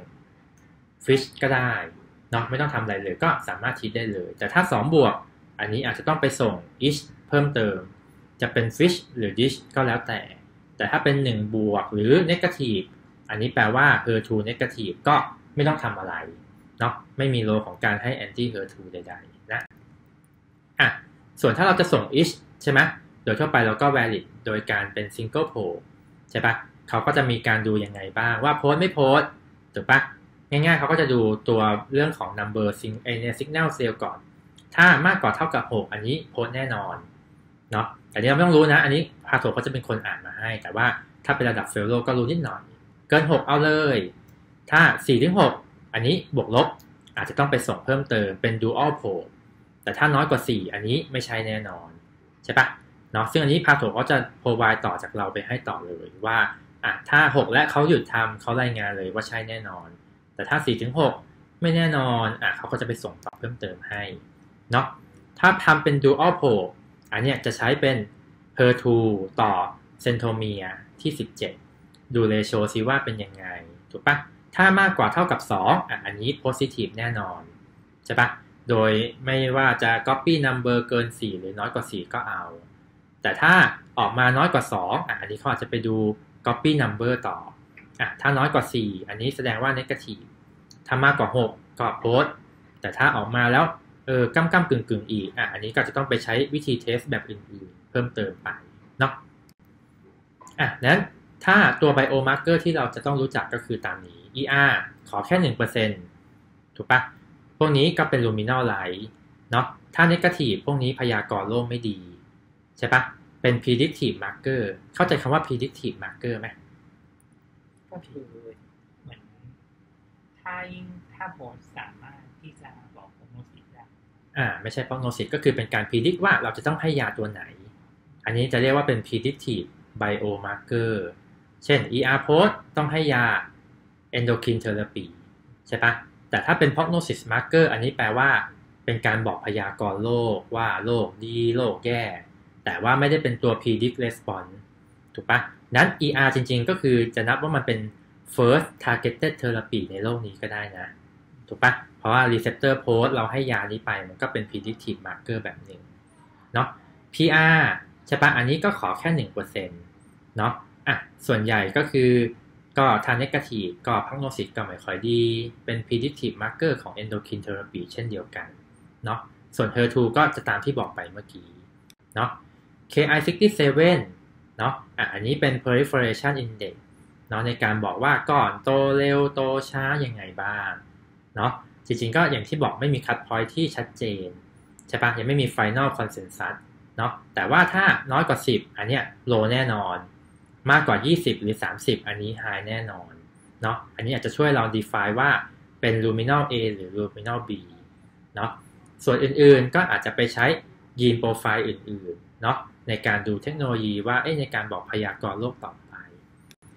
fish ก็ได้เนาะไม่ต้องทำอะไรเลยก็สามารถทีได้เลยแต่ถ้าสองบวกอันนี้อาจจะต้องไปส่ง ish เพิ่มเติมจะเป็น fish หรือ dish ก็แล้วแต่แต่ถ้าเป็นหนึ่งบวกหรือ negative อันนี้แปลว่า เฮอร์ ทู negative ก็ไม่ต้องทำอะไรเนาะไม่มีโลของการให้ anti เฮอร์ ทู ใดๆนะอ่ะส่วนถ้าเราจะส่ง ish ใช่ไหมโดยทั่วไปเราก็ valid โดยการเป็น single pole ใช่ปะเขาก็จะมีการดูยังไงบ้างว่าโพสไม่โพสถูกปะง่ายๆเขาก็จะดูตัวเรื่องของ number signal cell ก่อนถ้ามากกว่าเท่ากับหกอันนี้โพสแน่นอนเนาะแต่นี้เราไม่ต้องรู้นะอันนี้พาโถเขาจะเป็นคนอ่านมาให้แต่ว่าถ้าเป็นระดับ fellow ก็รู้นิดหน่อยเกินหกเอาเลยถ้า สี่ถึงหก อันนี้บวกลบอาจจะต้องไปส่งเพิ่มเติมเป็น dual pole แต่ถ้าน้อยกว่าสี่อันนี้ไม่ใช่แน่นอนใช่ปะเนาะซึ่งอันนี้พาโถเขาจะ provide ต่อจากเราไปให้ต่อเลยว่าอ่ะถ้าหกและเขาหยุดทำเขารายงานเลยว่าใช่แน่นอนแต่ถ้า สี่ถึงหก ไม่แน่นอนอ่ะเขาก็จะไปส่งต่อเพิ่มเติมให้เนาะถ้าทำเป็น dual pole อันเนี้ยจะใช้เป็น เฮอร์ ทู ต่อ centromere ที่สิบเจ็ดดูเรโชซิว่าเป็นยังไงถูกปะถ้ามากกว่าเท่ากับสองอ่ะอันนี้ positive แน่นอนใช่ปะโดยไม่ว่าจะ copy number เกินสี่หรือน้อยกว่าสี่ก็เอาแต่ถ้าออกมาน้อยกว่าสองอ่ะอันนี้เขาอาจจะไปดู copy number ต่ออ่ะถ้าน้อยกว่าสี่อันนี้แสดงว่า negative ถ้ามากกว่าหกก็โพสแต่ถ้าออกมาแล้วเออก้ำก้ำกึ่งกึ่งอีกอ่ะอันนี้ก็จะต้องไปใช้วิธีเทสแบบอื่นๆเพิ่มเติมไปเนาะอ่ะนั้นถ้าตัว biomarker ที่เราจะต้องรู้จักก็คือตามนี้ อี อาร์ ขอแค่ หนึ่งเปอร์เซ็นต์ ถูกปะพวกนี้ก็เป็น luminal light เนาะถ้า negative พวกนี้พยากรณ์โรคไม่ดีใช่ปะเป็น predictive marker เข้าใจคำว่า predictive marker ไหมก็คือเหมือนถ้ายิ่งถ้าโพสสามารถที่จะบอก prognosis ได้อ่าไม่ใช่ prognosis ก็คือเป็นการ predict ว่าเราจะต้องให้ยาตัวไหนอันนี้จะเรียกว่าเป็น predictive biomarker เช่น อี อาร์ post ต้องให้ยา endocrine therapy ใช่ปะแต่ถ้าเป็น prognosis marker อันนี้แปลว่าเป็นการบอกพยากรณ์โรคว่าโรคดีโรคแย่แต่ว่าไม่ได้เป็นตัว predict response ถูกปะนั้น อี อาร์ จริงๆก็คือจะนับว่ามันเป็น first targeted therapy ในโรคนี้ก็ได้นะถูกปะเพราะว่า receptor post เราให้ยานี้ไปมันก็เป็น predictive marker แบบหนึ่งเนาะ พี อาร์ ใช่ปะอันนี้ก็ขอแค่ หนึ่งเปอร์เซ็นต์ เนาะอ่ะส่วนใหญ่ก็คือก็ถ้า negative ก็ prognosis ก็ไม่ค่อยดีเป็น predictive marker ของ endocrine therapy เช่นเดียวกันเนาะส่วน เฮอร์ ทู ก็จะตามที่บอกไปเมื่อกี้เนาะ เค ไอ หกสิบเจ็ด เนาะอ่ะอันนี้เป็น proliferation index เนาะในการบอกว่าก่อนโตเร็วโตช้ายังไงบ้างเนาะจริงๆก็อย่างที่บอกไม่มี cut point ที่ชัดเจนใช่ปะยังไม่มี final consensus เนาะแต่ว่าถ้าน้อยกว่าสิบอันเนี้ย low แน่นอนมากกว่ายี่สิบหรือสามสิบอันนี้ high แน่นอนเนาะอันนี้อาจจะช่วยเรา define ว่าเป็น luminal A หรือ luminal B เนาะส่วนอื่นๆก็อาจจะไปใช้ยีนโปรไฟล์อื่นๆเนาะในการดูเทคโนโลยีว่าเอ๊ะในการบอกพยากรณ์โรคต่อไป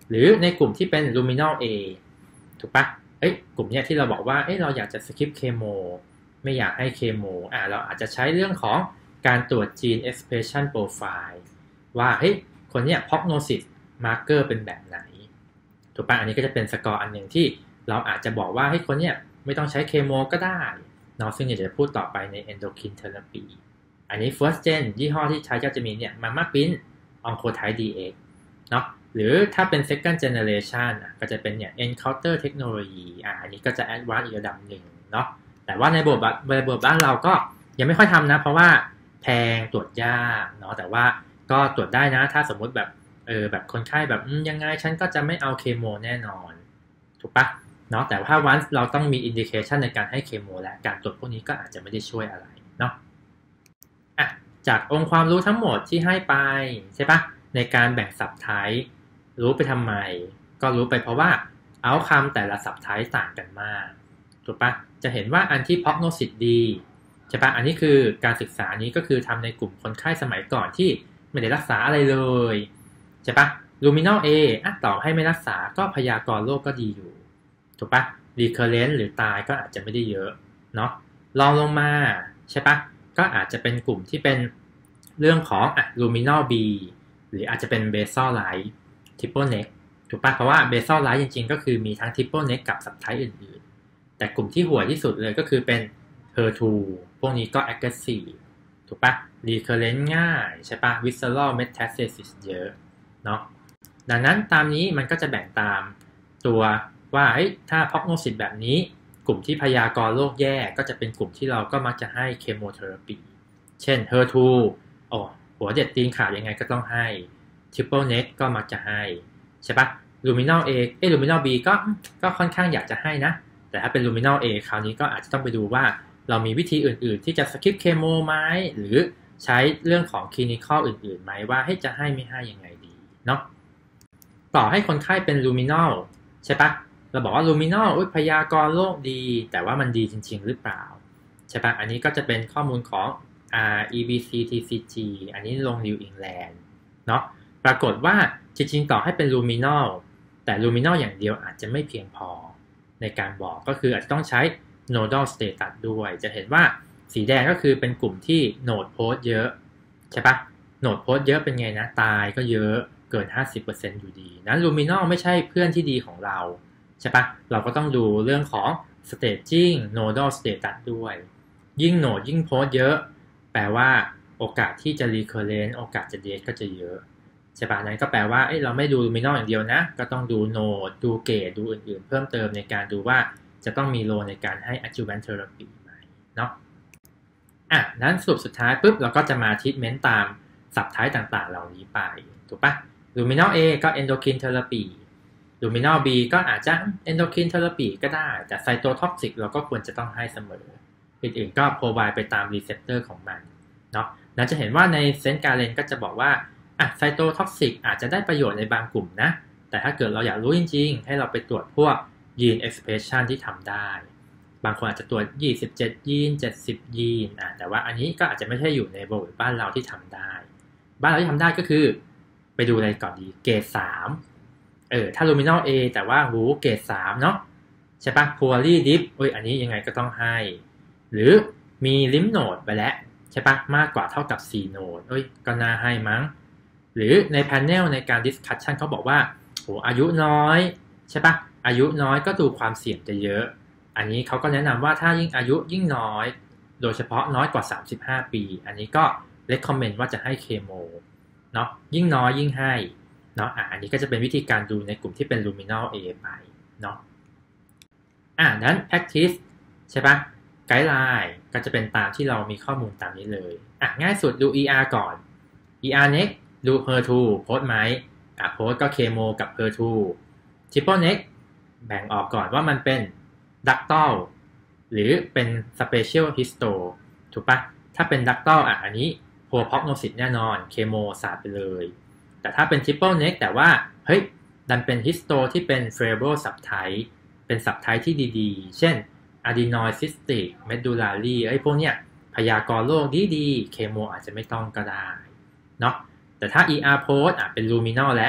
หรือในกลุ่มที่เป็น luminal A ถูกปะเอ้ยกลุ่มเนี้ยที่เราบอกว่าเอ้ยเราอยากจะ skip chemo ไม่อยากให้เคโมอ่ะเราอาจจะใช้เรื่องของการตรวจ gene expression profile ว่าเฮ้ยคนเนี้ย prognosis marker เป็นแบบไหนถูกปะอันนี้ก็จะเป็นสกอร์อันหนึ่งที่เราอาจจะบอกว่าให้คนเนี้ยไม่ต้องใช้เคโมก็ได้เนาะซึ่งอยากจะพูดต่อไปใน endocrine therapy อันนี้ first gen ยี่ห้อที่ใช้ก็จะมีเนี่ย Mammaprint Oncotype ดี เอ็กซ์ เนาะหรือถ้าเป็น second generation อ่ะก็จะเป็นเนี่ย Encounter Technology อ่ะอันนี้ก็จะ advance อีกระดับหนึ่งเนาะแต่ว่าในระบบระบบบ้านเราก็ยังไม่ค่อยทำนะเพราะว่าแพงตรวจยากเนาะแต่ว่าก็ตรวจได้นะถ้าสมมุติแบบเออแบบคนไข้แบบยังไงฉันก็จะไม่เอาเคโมแน่นอนถูกปะเนาะแต่ว่า once เราต้องมี indication ในการให้เคโมและการตรวจพวกนี้ก็อาจจะไม่ได้ช่วยอะไรเนาะอ่ะจากองค์ความรู้ทั้งหมดที่ให้ไปใช่ปะในการแบ่งสับไทป์รู้ไปทำไมก็รู้ไปเพราะว่าเอาคำแต่ละสับไทป์ต่างกันมากถูกปะจะเห็นว่าอันที่ prognosis ดีใช่ปะอันนี้คือการศึกษานี้ก็คือทำในกลุ่มคนไข้สมัยก่อนที่ไม่ได้รักษาอะไรเลยใช่ปะ luminal A อ่ะต่อให้ไม่รักษาก็พยากรณ์โรคก็ดีอยู่ถูกปะ recurrent หรือตายก็อาจจะไม่ได้เยอะเนาะลองลงมาใช่ปะก็อาจจะเป็นกลุ่มที่เป็นเรื่องของอ่ะ luminal B หรืออาจจะเป็น basal light triple neck ถูกปะเพราะว่า basal light จริงๆก็คือมีทั้ง triple neck กับ subtype อื่นๆแต่กลุ่มที่ห่วยที่สุดเลยก็คือเป็น เฮ อี ทู พวกนี้ก็ aggressive ถูกปะ recurrent ง่ายใช่ปะ visceral metastasis เยอะเนาะดังนั้นตามนี้มันก็จะแบ่งตามตัวว่าถ้า prognosis แบบนี้กลุ่มที่พยากรณ์โรคแย่ก็จะเป็นกลุ่มที่เราก็มักจะให้ chemotherapy เช่น เฮ อี ทู โอ้หัวเด็ดตีนขาดยังไงก็ต้องให้ triple neck ก็มักจะให้ใช่ปะ luminal A เอ้ luminal B ก็ก็ค่อนข้างอยากจะให้นะแต่ถ้าเป็น luminal A คราวนี้ก็อาจจะต้องไปดูว่าเรามีวิธีอื่นๆที่จะสคิปเคโมไหมหรือใช้เรื่องของคลินิคอลอื่นๆไหมว่าให้จะให้ไม่ให้ยังไงดีเนาะต่อให้คนไข้เป็น luminal ใช่ปะเราบอกว่า luminal อุ๊ยพยากรณ์โรคดีแต่ว่ามันดีจริงๆหรือเปล่าใช่ปะอันนี้ก็จะเป็นข้อมูลของ อาร์ อี บี ซี ที ซี จี อันนี้ลง New England เนาะปรากฏว่าจริงๆต่อให้เป็น luminal แต่ luminal อย่างเดียวอาจจะไม่เพียงพอในการบอกก็คืออาจจะต้องใช้nodal status ด้วยจะเห็นว่าสีแดงก็คือเป็นกลุ่มที่ node post เยอะใช่ปะ node post เยอะเป็นไงนะตายก็เยอะเกิน ห้าสิบเปอร์เซ็นต์ อยู่ดีนั้น luminal ไม่ใช่เพื่อนที่ดีของเราใช่ปะเราก็ต้องดูเรื่องของ staging nodal status ด้วยยิ่ง node ยิ่ง post เยอะแปลว่าโอกาสที่จะ recurrent โอกาสจะ death ก็จะเยอะใช่ปะนั้นก็แปลว่าเอ้ยเราไม่ดู luminal อย่างเดียวนะก็ต้องดู node ดูเกรดดูอื่นๆเพิ่มเติมในการดูว่าจะต้องมีโลในการให้ adjuvant therapy ไหมเนาะอ่ะนั้นสรุปสุดท้ายปุ๊บเราก็จะมา treatment ตามสับไทป์ต่างๆเหล่านี้ไปถูกปะ luminal A ก็ endocrine therapy luminal B ก็อาจจะ endocrine therapy ก็ได้แต่ cytotoxic เราก็ควรจะต้องให้เสมออื่นๆก็ provide ไปตาม receptor ของมันเนาะนั้นจะเห็นว่าในเซนต์การ์เรนก็จะบอกว่าอ่ะ cytotoxic อาจจะได้ประโยชน์ในบางกลุ่มนะแต่ถ้าเกิดเราอยากรู้จริงๆให้เราไปตรวจพวกgene expression ที่ทำได้บางคนอาจจะตรวจยี่สิบเจ็ดยีนเจ็ดสิบยีนอ่ะแต่ว่าอันนี้ก็อาจจะไม่ใช่อยู่ในระบบบ้านเราที่ทำได้บ้านเราที่ทำได้ก็คือไปดูอะไรก่อนดีเกรดสามเออถ้า luminal A แต่ว่าหูเกรดสามเนาะใช่ปะ poorly dip เอ้ยอันนี้ยังไงก็ต้องให้หรือมี lymph node ไปแล้วใช่ปะมากกว่าเท่ากับสี่โนดเอ้ยก็น่าให้มั้งหรือใน panel ในการ discussion เขาบอกว่าโหอายุน้อยใช่ปะอายุน้อยก็ดูความเสี่ยงจะเยอะอันนี้เขาก็แนะนำว่าถ้ายิ่งอายุยิ่งน้อยโดยเฉพาะน้อยกว่าสามสิบห้าปีอันนี้ก็ recommend ว่าจะให้เคโมเนาะยิ่งน้อยยิ่งให้เนาะอ่ะอันนี้ก็จะเป็นวิธีการดูในกลุ่มที่เป็น luminal A ไปเนาะอ่ะนั้น practice ใช่ปะไกด์ไลน์ก็จะเป็นตามที่เรามีข้อมูลตามนี้เลยอ่ะง่ายสุดดู อี อาร์ ก่อน อี อาร์ next ดู เฮ อี ทู โพสไหมอ่ะโพสก็เคโมกับ เฮ อี ทู triple neck แบ่งออกก่อนว่ามันเป็น ductal หรือเป็น special histo ถูกปะถ้าเป็น ductal อ่ะอันนี้ poor prognosis แน่นอนเคโมสาดไปเลยแต่ถ้าเป็น triple neck แต่ว่าเฮ้ยดันเป็น histo ที่เป็น favorable subtype เป็น subtype ที่ดีๆเช่น adenoid cystic medullary ไอ้พวกเนี้ยพยากรณ์โรคดีๆเคโมอาจจะไม่ต้องก็ได้เนาะแต่ถ้า อี อาร์ post อ่ะเป็น luminal และ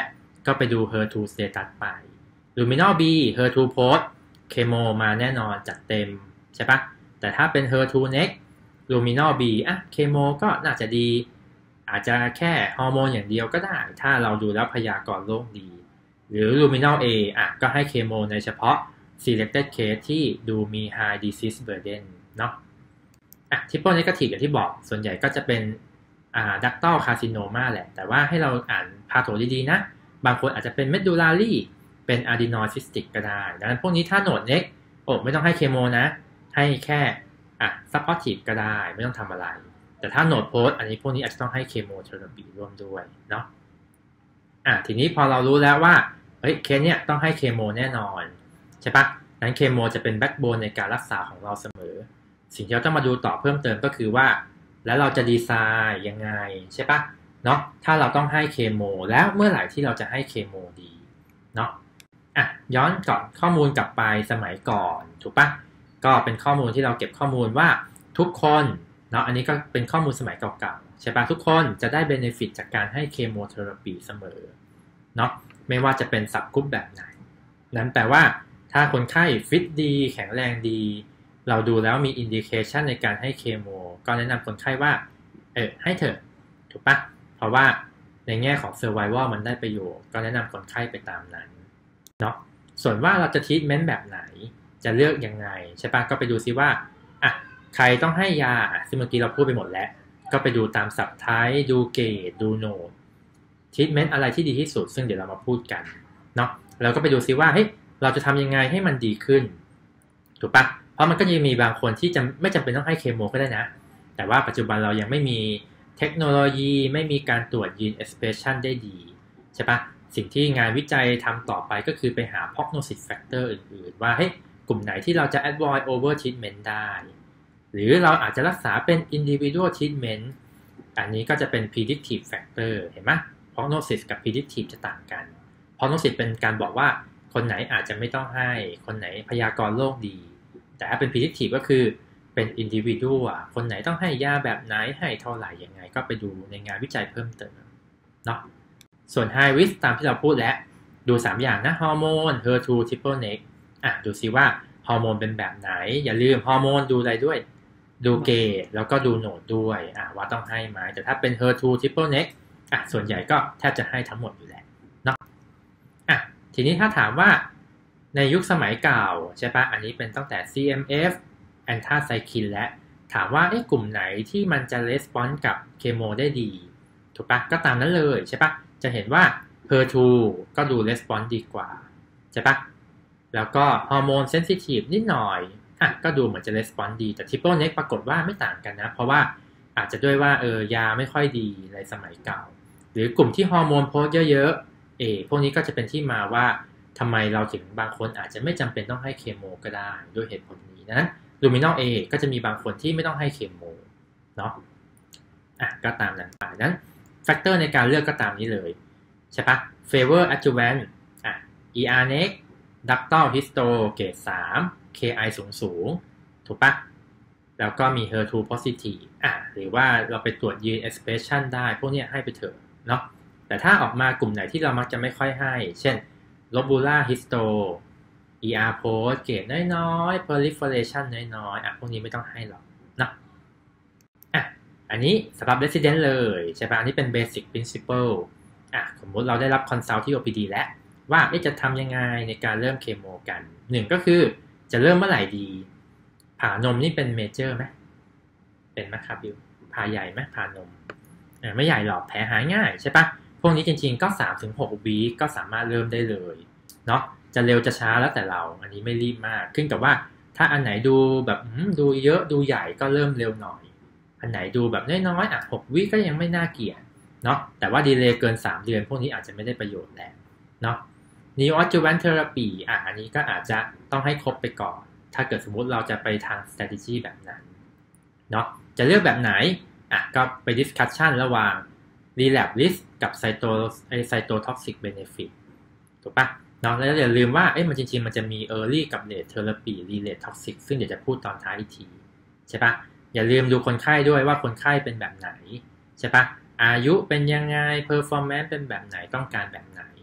ก็ไปดู เฮอร์ ทู status ไป Luminol B เฮอร์ ทู post เคโมมาแน่นอนจัดเต็มใช่ปะแต่ถ้าเป็น เฮอร์ ทู next Luminol B อ่ะเคโมก็น่าจะดีอาจจะแค่ฮอร์โมนอย่างเดียวก็ได้ถ้าเราดูแล้วพยากรณ์โรคดีหรือ Luminol A อ่ะก็ให้เคโมในเฉพาะ selected case ที่ดูมี high disease burden เนาะอ่ะ triple negative อย่างที่บอกส่วนใหญ่ก็จะเป็นอ่า ductal carcinoma แหละแต่ว่าให้เราอ่านพาโถดีๆนะบางคนอาจจะเป็น medullary เป็น adenoid cystic ก็ได้ดังนั้นพวกนี้ถ้าโหนด next โอ้ไม่ต้องให้เคโมนะให้แค่อ่ะ supportive ก็ได้ไม่ต้องทำอะไรแต่ถ้าโหนด post อันนี้พวกนี้อาจจะต้องให้เคโมเทอราปีร่วมด้วยเนาะอ่ะทีนี้พอเรารู้แล้วว่าเฮ้ยเคสเนี้ยต้องให้เคโมแน่นอนใช่ปะนั้นเคโมจะเป็นแบ็กโบนในการรักษาของเราเสมอสิ่งที่เราต้องมาดูต่อเพิ่มเติมก็คือว่าแล้วเราจะดีไซน์ยังไงใช่ปะเนาะถ้าเราต้องให้เคโมแล้วเมื่อไหร่ที่เราจะให้เคโมดีเนาะอ่ะย้อนก่อนข้อมูลกลับไปสมัยก่อนถูกปะก็เป็นข้อมูลที่เราเก็บข้อมูลว่าทุกคนเนาะอันนี้ก็เป็นข้อมูลสมัยเก่าๆใช่ปะทุกคนจะได้เบเนฟิตจากการให้เคโมเทอราปีเสมอเนาะไม่ว่าจะเป็นสับกรุ๊ปแบบไหนนั้นแปลว่าถ้าคนไข้ฟิตดีแข็งแรงดีเราดูแล้วมีอินดิเคชันในการให้เคโมก็แนะนำคนไข้ว่าเออให้เถอะถูกปะเพราะว่าในแง่ของ survival มันได้ประโยชน์ก็แนะนำคนไข้ไปตามนั้นเนาะส่วนว่าเราจะ treatment แบบไหนจะเลือกยังไงใช่ปะก็ไปดูซิว่าอ่ะใครต้องให้ยาซึ่งเมื่อกี้เราพูดไปหมดแล้วก็ไปดูตามสับไทป์ดูเกรดดูโนด treatment อะไรที่ดีที่สุดซึ่งเดี๋ยวเรามาพูดกันเนาะแล้วก็ไปดูซิว่าเฮ้ยเราจะทำยังไงให้มันดีขึ้นถูกปะเพราะมันก็ยังมีบางคนที่จะไม่จำเป็นต้องให้เคโมก็ได้นะแต่ว่าปัจจุบันเรายังไม่มีเทคโนโลยีไม่มีการตรวจยีน expression ได้ดีใช่ปะสิ่งที่งานวิจัยทำต่อไปก็คือไปหา prognosis factor อื่นๆว่าเฮ้ยกลุ่มไหนที่เราจะ avoid over treatment ได้หรือเราอาจจะรักษาเป็น individual treatment อันนี้ก็จะเป็น predictive factor เห็นไหม prognosis กับ predictive จะต่างกัน prognosis เป็นการบอกว่าคนไหนอาจจะไม่ต้องให้คนไหนพยากรณ์โรคดีแต่ถ้าเป็น predictive ก็คือเป็น individual อ่ะคนไหนต้องให้ยาแบบไหนให้เท่าไหร่ยังไงก็ไปดูในงานวิจัยเพิ่มเติมเนาะส่วน high risk ตามที่เราพูดแล้วดูสามอย่างนะฮอร์โมน เฮอร์ ทู triple neg อ่ะดูซิว่าฮอร์โมนเป็นแบบไหนอย่าลืมฮอร์โมนดูอะไรด้วยดูเกรดแล้วก็ดูโหนดด้วยอ่ะว่าต้องให้ไหมแต่ถ้าเป็น เฮอร์ ทู triple neg อ่ะส่วนใหญ่ก็แทบจะให้ทั้งหมดอยู่แล้วเนาะอ่ะทีนี้ถ้าถามว่าในยุคสมัยเก่าใช่ปะอันนี้เป็นตั้งแต่ ซี เอ็ม เอฟ แอนทาไซคินและถามว่าไอ้กลุ่มไหนที่มันจะレスปอนส์กับเคโมได้ดีถูกปะก็ตามนั้นเลยใช่ปะจะเห็นว่า เฮอร์ ทู ก็ดูレスปอนส์ดีกว่าใช่ปะแล้วก็ฮอร์โมนเซนซิทีฟนิดหน่อยอ่ะก็ดูเหมือนจะレスปอนส์ดีแต่ triple neg ปรากฏว่าไม่ต่างกันนะเพราะว่าอาจจะด้วยว่าเออยาไม่ค่อยดีในสมัยเก่าหรือกลุ่มที่ฮอร์โมนโพสเยอะๆเอพวกนี้ก็จะเป็นที่มาว่าทำไมเราถึงบางคนอาจจะไม่จำเป็นต้องให้เคโมก็ได้ด้วยเหตุผลนี้นะLuminol A ก็จะมีบางคนที่ไม่ต้องให้เคโมเนาะอ่ะก็ตามนั้นไปนั้นแฟกเตอร์ในการเลือกก็ตามนี้เลยใช่ปะ favor adjuvant อ่ะ อี อาร์ next ductal histo เกรดสาม เค ไอ สูงสูงถูกปะแล้วก็มี เฮอร์ ทู positive อ่ะหรือว่าเราไปตรวจยีน expression ได้พวกนี้ให้ไปเถอะเนาะแต่ถ้าออกมากลุ่มไหนที่เรามักจะไม่ค่อยให้เช่น lobular histoอี อาร์ post เกรดน้อยๆ proliferation น้อยๆอ่ะพวกนี้ไม่ต้องให้หรอกนะอ่ะอันนี้สำหรับ resident เลยใช่ป่ะอันนี้เป็น basic principle อ่ะสมมติเราได้รับ consult ที่ โอ พี ดี แล้วว่าจะทำยังไงในการเริ่มเคโมกันหนึ่งก็คือจะเริ่มเมื่อไหร่ดีผ่านมนี่เป็น major ไหมเป็นไหมครับอยู่ผ่าใหญ่ไหมผ่านมอ่าไม่ใหญ่หรอกแผลหายง่ายใช่ป่ะพวกนี้จริงๆก็ สามถึงหก วีคก็สามารถเริ่มได้เลยเนาะจะเร็วจะช้าแล้วแต่เราอันนี้ไม่รีบมากขึ้นกับว่าถ้าอันไหนดูแบบดูเยอะดูใหญ่ก็เริ่มเร็วหน่อยอันไหนดูแบบน้อยๆอ่ะหกวิก็ยังไม่น่าเกลียดเนาะแต่ว่าดีเลย์เกินสามเดือนพวกนี้อาจจะไม่ได้ประโยชน์แล้วเนาะ Neoadjuvant therapy อ่ะอันนี้ก็อาจจะต้องให้ครบไปก่อนถ้าเกิดสมมุติเราจะไปทาง strategy แบบนั้นเนาะจะเลือกแบบไหนอ่ะก็ไป discussion ระหว่าง relapse risk กับ cyto cytotoxic benefit ถูกปะเนาะแล้วอย่าลืมว่าเอ๊ะมันจริงๆมันจะมี early กับ late therapy relate toxic ซึ่งเดี๋ยวจะพูดตอนท้ายอีกทีใช่ปะอย่าลืมดูคนไข้ด้วยว่าคนไข้เป็นแบบไหนใช่ปะอายุเป็นยังไง performance เป็นแบบไหนต้องการแบบไหน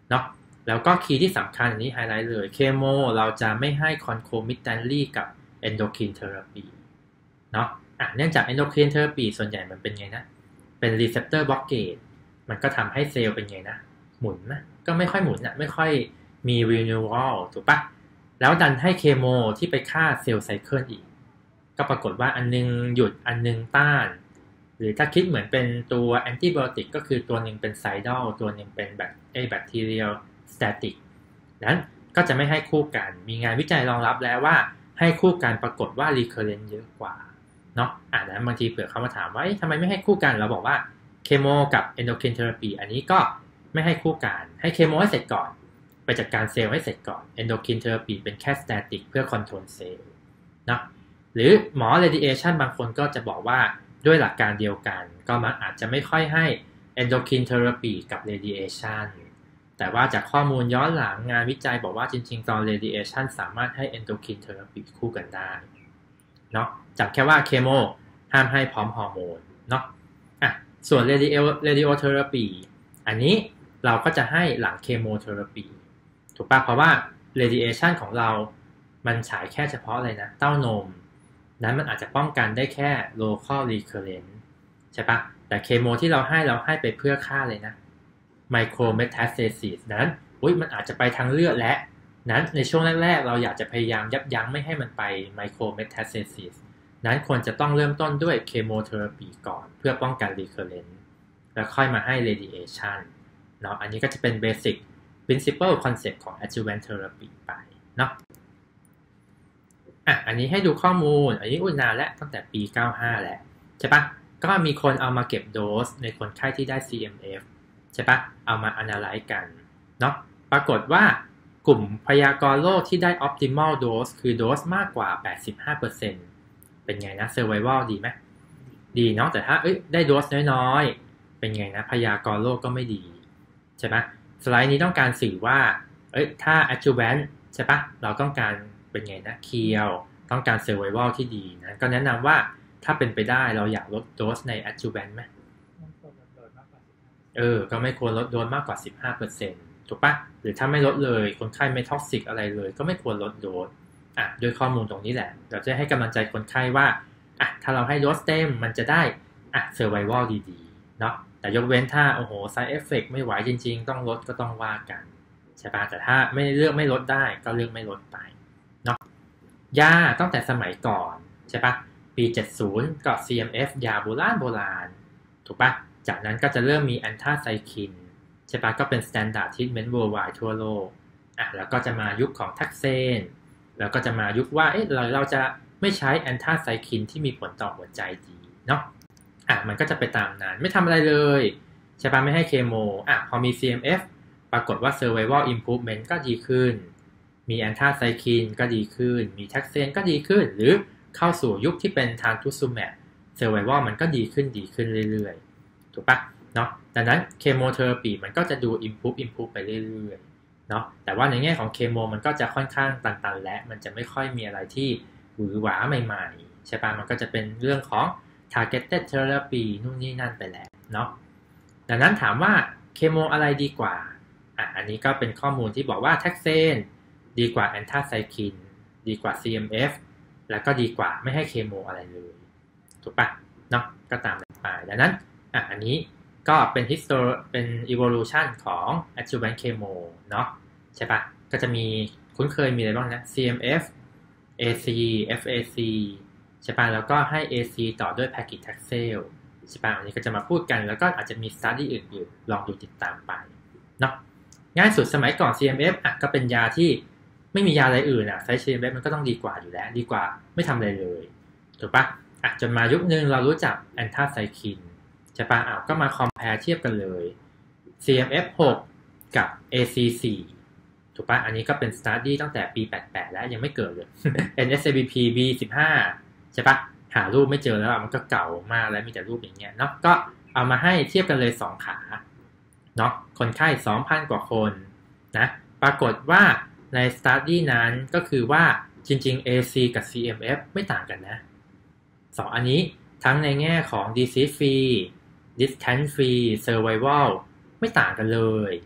เนาะแล้วก็คีย์ที่สำคัญอันนี้ไฮไลท์เลยเคโมเราจะไม่ให้ concomitantly กับ endocrine therapy เนาะอ่ะเนื่องจาก endocrine therapy ส่วนใหญ่มันเป็นไงนะเป็น receptor blockade มันก็ทำให้เซลล์เป็นไงนะหมุนนะก็ไม่ค่อยหมุนนะไม่ค่อยมี renewal ถูกปะแล้วดันให้เคโมที่ไปฆ่าเซลล์ไซเคิลอีกก็ปรากฏว่าอันนึงหยุดอันนึงต้านหรือถ้าคิดเหมือนเป็นตัวแอนติไบโอติกก็คือตัวหนึ่งเป็นไซดอลตัวหนึ่งเป็นแบบไอแบคทีเรียลสแตติกนั้นก็จะไม่ให้คู่กันมีงานวิจัยรองรับแล้วว่าให้คู่กันปรากฏว่า recurrent เยอะกว่าเนาะอ่านั้นบางทีเผื่อเขามาถามว่าทำไมไม่ให้คู่กันเราบอกว่าเคโมกับ endocrine therapy อันนี้ก็ไม่ให้คู่กันให้เคโมให้เสร็จก่อนไปจัดการเซลล์ให้เสร็จก่อน endocrine therapy เป็นแค่ static เพื่อ control เซลล์นะหรือหมอ radiation บางคนก็จะบอกว่าด้วยหลักการเดียวกันก็มักอาจจะไม่ค่อยให้ endocrine therapy กับ radiation แต่ว่าจากข้อมูลย้อนหลังงานวิจัยบอกว่าจริงๆตอน radiation สามารถให้ endocrine therapy คู่กันได้เนาะจากแค่ว่าเคโมห้ามให้พร้อมฮอร์โมนเนาะอ่ะส่วน radio radiotherapy อันนี้เราก็จะให้หลังเคโมเทอราปีถูกป่ะเพราะว่า radiation ของเรามันฉายแค่เฉพาะเลยนะเต้านมนั้นมันอาจจะป้องกันได้แค่ local recurrent ใช่ปะแต่เคโมที่เราให้เราให้ไปเพื่อฆ่าเลยนะ micrometastasis นั้นอุ๊ยมันอาจจะไปทางเลือดและนั้นในช่วงแรกๆเราอยากจะพยายามยับยั้งไม่ให้มันไป micrometastasis นั้นควรจะต้องเริ่มต้นด้วยเคโมเทอราปีก่อนเพื่อป้องกัน recurrent แล้วค่อยมาให้ radiation เนาะอันนี้ก็จะเป็น basic principle concept ของ adjuvant therapy ไปเนาะอ่ะอันนี้ให้ดูข้อมูลอันนี้อุ้ยนานแล้วตั้งแต่ปีเก้าสิบห้าแล้วใช่ปะก็มีคนเอามาเก็บโดสในคนไข้ที่ได้ ซี เอ็ม เอฟ ใช่ปะเอามา analyze กันเนาะปรากฏว่ากลุ่มพยากรณ์โรคที่ได้ optimal dose คือโดสมากกว่า แปดสิบห้าเปอร์เซ็นต์ เป็นไงนะ survival ดีไหมดีเนาะแต่ถ้าเอ้ยได้โดสน้อยๆเป็นไงนะพยากรณ์โรคก็ไม่ดีใช่ไหมสไลด์นี้ต้องการสื่อว่าเอ้ยถ้า adjuvant ใช่ปะเราต้องการเป็นไงนะเคียวต้องการ survival ที่ดีนะก็แนะนำว่าถ้าเป็นไปได้เราอยากลดโดสใน adjuvant ไหมเออก็ไม่ควรลดโดสมากกว่า สิบห้าเปอร์เซ็นต์ ถูกปะหรือถ้าไม่ลดเลยคนไข้ไม่ท็อกซิกอะไรเลยก็ไม่ควรลดโดสอ่ะด้วยข้อมูลตรงนี้แหละเราจะให้กำลังใจคนไข้ว่าอ่ะถ้าเราให้โดสเต็มมันจะได้อ่ะ survival ดีๆเนาะแต่ยกเว้นถ้าโอ้โห side effect ไม่ไหวจริงๆต้องลดก็ต้องว่ากันใช่ปะแต่ถ้าไม่เลือกไม่ลดได้ก็เลือกไม่ลดไปเนาะยาตั้งแต่สมัยก่อนใช่ปะปีเจ็ดสิบก็ ซี เอ็ม เอฟ ยาโบราณโบราณถูกปะจากนั้นก็จะเริ่มมีแอนทาไซคินใช่ปะก็เป็น standard treatment worldwide ทั่วโลกอ่ะแล้วก็จะมายุคของแท็กเซนแล้วก็จะมายุคว่าเอ๊ะเราเราจะไม่ใช้แอนทาไซคินที่มีผลต่อหัวใจดีเนาะอ่ะมันก็จะไปตามนั้นไม่ทำอะไรเลยใช่ปะไม่ให้เคโมอ่ะพอมี ซี เอ็ม เอฟ ปรากฏว่า survival improvement ก็ดีขึ้นมีแอนทาไซคินก็ดีขึ้นมีแท็กเซนก็ดีขึ้นหรือเข้าสู่ยุคที่เป็นทานทุซูแมบ survival มันก็ดีขึ้นดีขึ้นเรื่อยๆถูกปะเนาะดังนั้นเคโมเทอราปีมันก็จะดู improve improve ไปเรื่อยๆเนาะแต่ว่าในแง่ของเคโมมันก็จะค่อนข้างตันๆและมันจะไม่ค่อยมีอะไรที่หวือหวาใหม่ๆใช่ปะมันก็จะเป็นเรื่องของ targeted therapy นู่นนี่นั่นไปแล้วเนาะดังนั้นถามว่าเคโมอะไรดีกว่าอ่ะอันนี้ก็เป็นข้อมูลที่บอกว่าแท็กเซนดีกว่าแอนทาไซคินดีกว่า ซี เอ็ม เอฟ แล้วก็ดีกว่าไม่ให้เคโมอะไรเลยถูกปะเนาะก็ตามนั้นไปดังนั้นอ่ะอันนี้ก็เป็น history เป็น evolution ของ adjuvant chemo เนาะใช่ปะก็จะมีคุ้นเคยมีอะไรบ้างนะ ซี เอ็ม เอฟ เอ ซี เอฟ เอ ซี ใช่ปะแล้วก็ให้ เอ ซี ต่อด้วย paclitaxel ใช่ปะอันนี้ก็จะมาพูดกันแล้วก็อาจจะมี study อื่นๆลองดูติดตามไปเนาะง่ายสุดสมัยก่อน ซี เอ็ม เอฟ อ่ะก็เป็นยาที่ไม่มียาอะไรอื่นอ่ะใช้ ซี เอ็ม เอฟ มันก็ต้องดีกว่าอยู่แล้วดีกว่าไม่ทำอะไรเลยถูกปะอ่ะจนมายุคนึงเรารู้จักแอนทาไซคินใช่ปะอ้าวก็มาคอมแพร์เทียบกันเลย ซี เอ็ม เอฟ หก กับ เอ ซี สี่ ถูกปะอันนี้ก็เป็น study ตั้งแต่ปีแปดสิบแปดแล้วยังไม่เกิดเลย เอ็น เอส เอ บี พี บี สิบห้า ใช่ปะหารูปไม่เจอแล้วมันก็เก่ามากแล้วมีแต่รูปอย่างเงี้ยเนาะก็เอามาให้เทียบกันเลยสองขาเนาะคนไข้ สองพัน กว่าคนนะปรากฏว่าใน study นั้นก็คือว่าจริงๆ เอ ซี กับ ซี เอ็ม เอฟ ไม่ต่างกันนะสองอันนี้ทั้งในแง่ของ disease free distance free survival ไม่ต่างกันเลย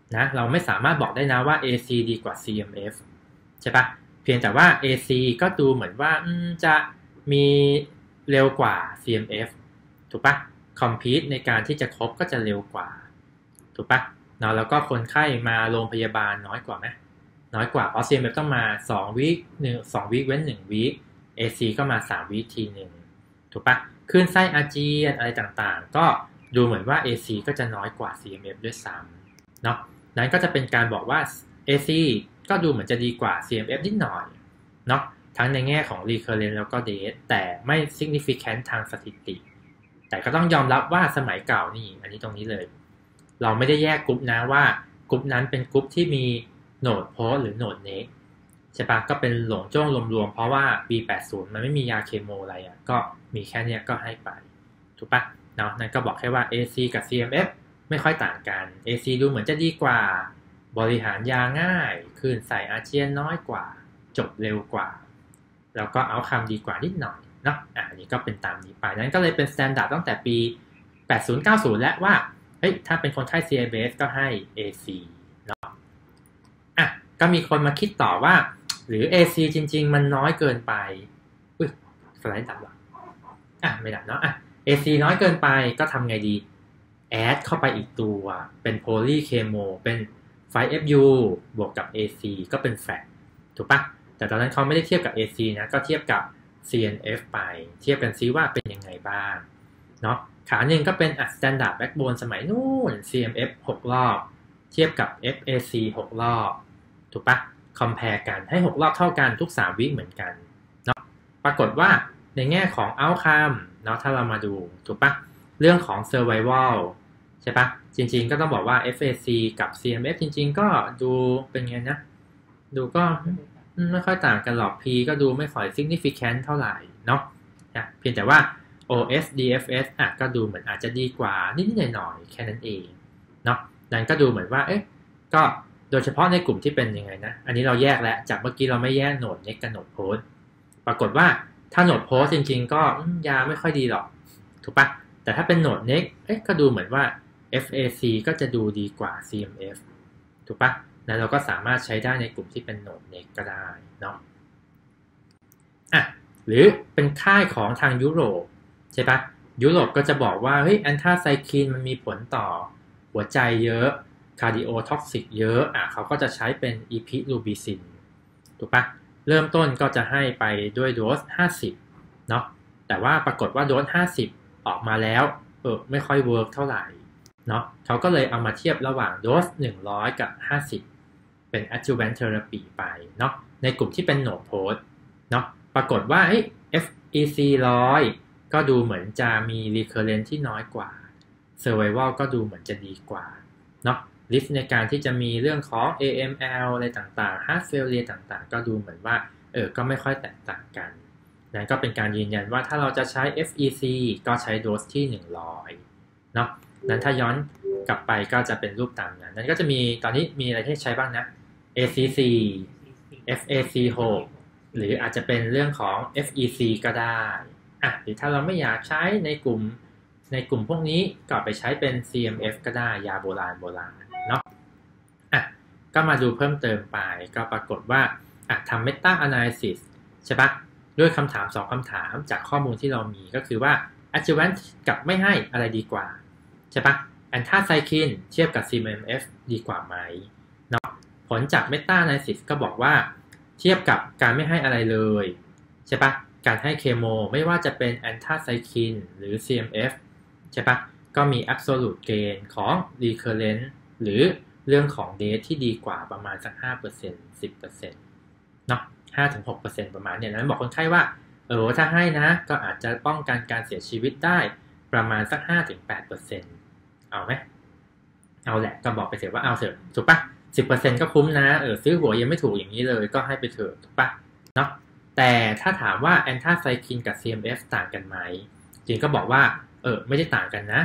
นะเราไม่สามารถบอกได้นะว่า เอ ซี ดีกว่า ซี เอ็ม เอฟ ใช่ปะเพียงแต่ว่า เอ ซี ก็ดูเหมือนว่าจะมีเร็วกว่า ซี เอ็ม เอฟ ถูกปะคอมพิวต์ในการที่จะครบก็จะเร็วกว่าถูกปะเนาะแล้วก็คนไข้มาโรงพยาบาลน้อยกว่าไหมน้อยกว่าเพราะ ซี เอ็ม เอฟ ต้องมาสองวีคหนึ่ง สองวีคเว้นหนึ่งวีค เอ ซี ก็มาสามวีคทีนึงถูกปะคลื่นไส้อาเจียนอะไรต่างๆก็ดูเหมือนว่า เอ ซี ก็จะน้อยกว่า ซี เอ็ม เอฟ ด้วยซ้ำเนาะนั้นก็จะเป็นการบอกว่า เอ ซี ก็ดูเหมือนจะดีกว่า ซี เอ็ม เอฟ นิดหน่อยเนาะทั้งในแง่ของ recurrent แล้วก็ death แต่ไม่ significant ทางสถิติแต่ก็ต้องยอมรับว่าสมัยเก่านี่อันนี้ตรงนี้เลยเราไม่ได้แยกกลุ่มนะว่ากลุ่มนั้นเป็นกลุ่มที่มีโหนดโพสหรือโหนดเน็กใช่ปะก็เป็นหลงจ้องรวมๆเพราะว่า บี แปดสิบ มันไม่มียาเคโมอะไรอ่ะก็มีแค่นี้ก็ให้ไปถูกปะเนาะนั่นก็บอกแค่ว่า เอ ซี กับ ซี เอ็ม เอฟ ไม่ค่อยต่างกัน เอ ซี ดูเหมือนจะดีกว่าบริหารยาง่ายคลื่นไส้อาเจียนน้อยกว่าจบเร็วกว่าแล้วก็เอาคำดีกว่านิดหน่อยเนาะอ่ะอันนี้ก็เป็นตามนี้ไปนั้นก็เลยเป็น standard ตั้งแต่ปีแปดสิบ เก้าสิบแล้วว่าเฮ้ยถ้าเป็นคนไข้ ซี ไอ บี เอส ก็ให้ เอ ซี เนาะอ่ะก็มีคนมาคิดต่อว่าหรือ เอ ซี จริงๆมันน้อยเกินไปอุ้ยสไลด์ดับหรออ่ะไม่ดับเนาะอ่ะ เอ ซี น้อยเกินไปก็ทำไงดีแอดเข้าไปอีกตัวเป็นโพลีเคโมเป็น ไฟว์ เอฟ ยู บวกกับ เอ ซี ก็เป็นแฟลตถูกปะแต่ตอนนั้นเขาไม่ได้เทียบกับ เอ ซี นะก็เทียบกับ ซี เอ็น เอฟ ไปเทียบกันซิว่าเป็นยังไงบ้างเนาะขาหนึ่งก็เป็นอ่ะ standard backbone สมัยนู้น ซี เอ็ม เอฟ หกรอบเทียบกับ เอฟ เอ ซี หกรอบถูกปะ compare กันให้หกรอบเท่ากันทุกสามวิเหมือนกันเนาะปรากฏว่าในแง่ของ outcome เนาะถ้าเรามาดูถูกปะเรื่องของ survival ใช่ปะจริงๆก็ต้องบอกว่า เอฟ เอ ซี กับ ซี เอ็ม เอฟ จริงๆก็ดูเป็นไงนะดูก็ไม่ค่อยต่างกันหรอก P ก็ดูไม่ค่อย significant เท่าไหร่เนาะเพียงแต่ว่า โอ เอส ดี เอฟ เอส อ่ะก็ดูเหมือนอาจจะดีกว่านิดๆหน่อยๆแค่นั้นเองเนาะนั้นก็ดูเหมือนว่าเอ๊ะก็โดยเฉพาะในกลุ่มที่เป็นยังไงนะอันนี้เราแยกแล้วจากเมื่อกี้เราไม่แยกโหนด neck กับโหนด post ปรากฏว่าถ้าโหนด post จริงๆก็ยาไม่ค่อยดีหรอกถูกปะแต่ถ้าเป็นโหนด neck เอ๊ะก็ดูเหมือนว่า เอฟ เอ ซี ก็จะดูดีกว่า ซี เอ็ม เอฟ ถูกปะนั้นเราก็สามารถใช้ได้ในกลุ่มที่เป็นโหนด neck ก็ได้เนาะอ่ะหรือเป็นค่ายของทางยุโรปใช่ปะยุโรปก็จะบอกว่าเฮ้ยแอนทาไซคลินมันมีผลต่อหัวใจเยอะคาร์ดิโอท็อกซิกเยอะอ่ะเขาก็จะใช้เป็นอีพิลูบิซินถูกปะเริ่มต้นก็จะให้ไปด้วยโดสห้าสิบเนาะแต่ว่าปรากฏว่าโดสห้าสิบออกมาแล้วเออไม่ค่อยเวิร์กเท่าไหร่เนาะเขาก็เลยเอามาเทียบระหว่างโดสหนึ่งร้อยกับห้าสิบเป็น adjuvant therapy ไปเนาะในกลุ่มที่เป็น no post เนาะปรากฏว่าเฮ้ย เอฟ อี ซี หนึ่งร้อยก็ดูเหมือนจะมี recurrent ที่น้อยกว่า survival ก็ดูเหมือนจะดีกว่าเนาะ risk ในการที่จะมีเรื่องของ เอ เอ็ม แอล อะไรต่างๆ heart failure ต่างๆก็ดูเหมือนว่าเออก็ไม่ค่อยแตกต่างกันนั่นก็เป็นการยืนยันว่าถ้าเราจะใช้ เอฟ อี ซี ก็ใช้โดสที่หนึ่งร้อยเนาะนั้นถ้าย้อนกลับไปก็จะเป็นรูปตามนั้นนั้นก็จะมีตอนนี้มีอะไรที่ใช้บ้างนะ เอ ซี ซี เอฟ เอ ซี หกหรืออาจจะเป็นเรื่องของ เอฟ อี ซี ก็ได้อ่ะหรือถ้าเราไม่อยากใช้ในกลุ่มในกลุ่มพวกนี้ก็ไปใช้เป็น ซี เอ็ม เอฟ ก็ได้ยาโบราณโบราณเนาะอ่ะก็มาดูเพิ่มเติมไปก็ปรากฏว่าอ่ะทำ meta analysis ใช่ปะด้วยคำถามสองคำถามจากข้อมูลที่เรามีก็คือว่า adjuvant กับไม่ให้อะไรดีกว่าใช่ปะ anthracycline เทียบกับ ซี เอ็ม เอฟ ดีกว่าไหมเนาะผลจาก meta analysis ก็บอกว่าเทียบกับการไม่ให้อะไรเลยใช่ปะการให้เคโมไม่ว่าจะเป็น anthracycline หรือ ซี เอ็ม เอฟ ใช่ปะก็มี absolute gain ของ recurrent หรือเรื่องของ death ที่ดีกว่าประมาณสัก ห้าเปอร์เซ็นต์ สิบเปอร์เซ็นต์ เนาะ ห้าถึงหกเปอร์เซ็นต์ ประมาณเนี่ยนั้นบอกคนไข้ว่าเออถ้าให้นะก็อาจจะป้องกันการเสียชีวิตได้ประมาณสัก ห้าถึงแปดเปอร์เซ็นต์ เอาไหมเอาแหละก็บอกไปเถอะว่าเอาเถอะถูกปะ สิบเปอร์เซ็นต์ ก็คุ้มนะเออซื้อหัวยังไม่ถูกอย่างนี้เลยก็ให้ไปเถอะถูกปะเนาะแต่ถ้าถามว่า anthracycline กับ ซี เอ็ม เอฟ ต่างกันไหมจริงก็บอกว่าเออไม่ได้ต่างกันนะ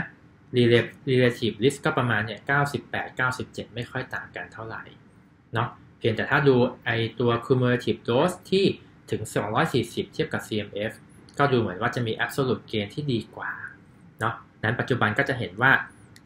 relative risk ก็ประมาณเนี่ยเก้าสิบแปด เก้าสิบเจ็ดไม่ค่อยต่างกันเท่าไหร่เนาะเพียงแต่ถ้าดูไอตัว cumulative dose ที่ถึงสองร้อยสี่สิบเทียบกับ ซี เอ็ม เอฟ ก็ดูเหมือนว่าจะมี absolute gain ที่ดีกว่าเนาะนั้นปัจจุบันก็จะเห็นว่า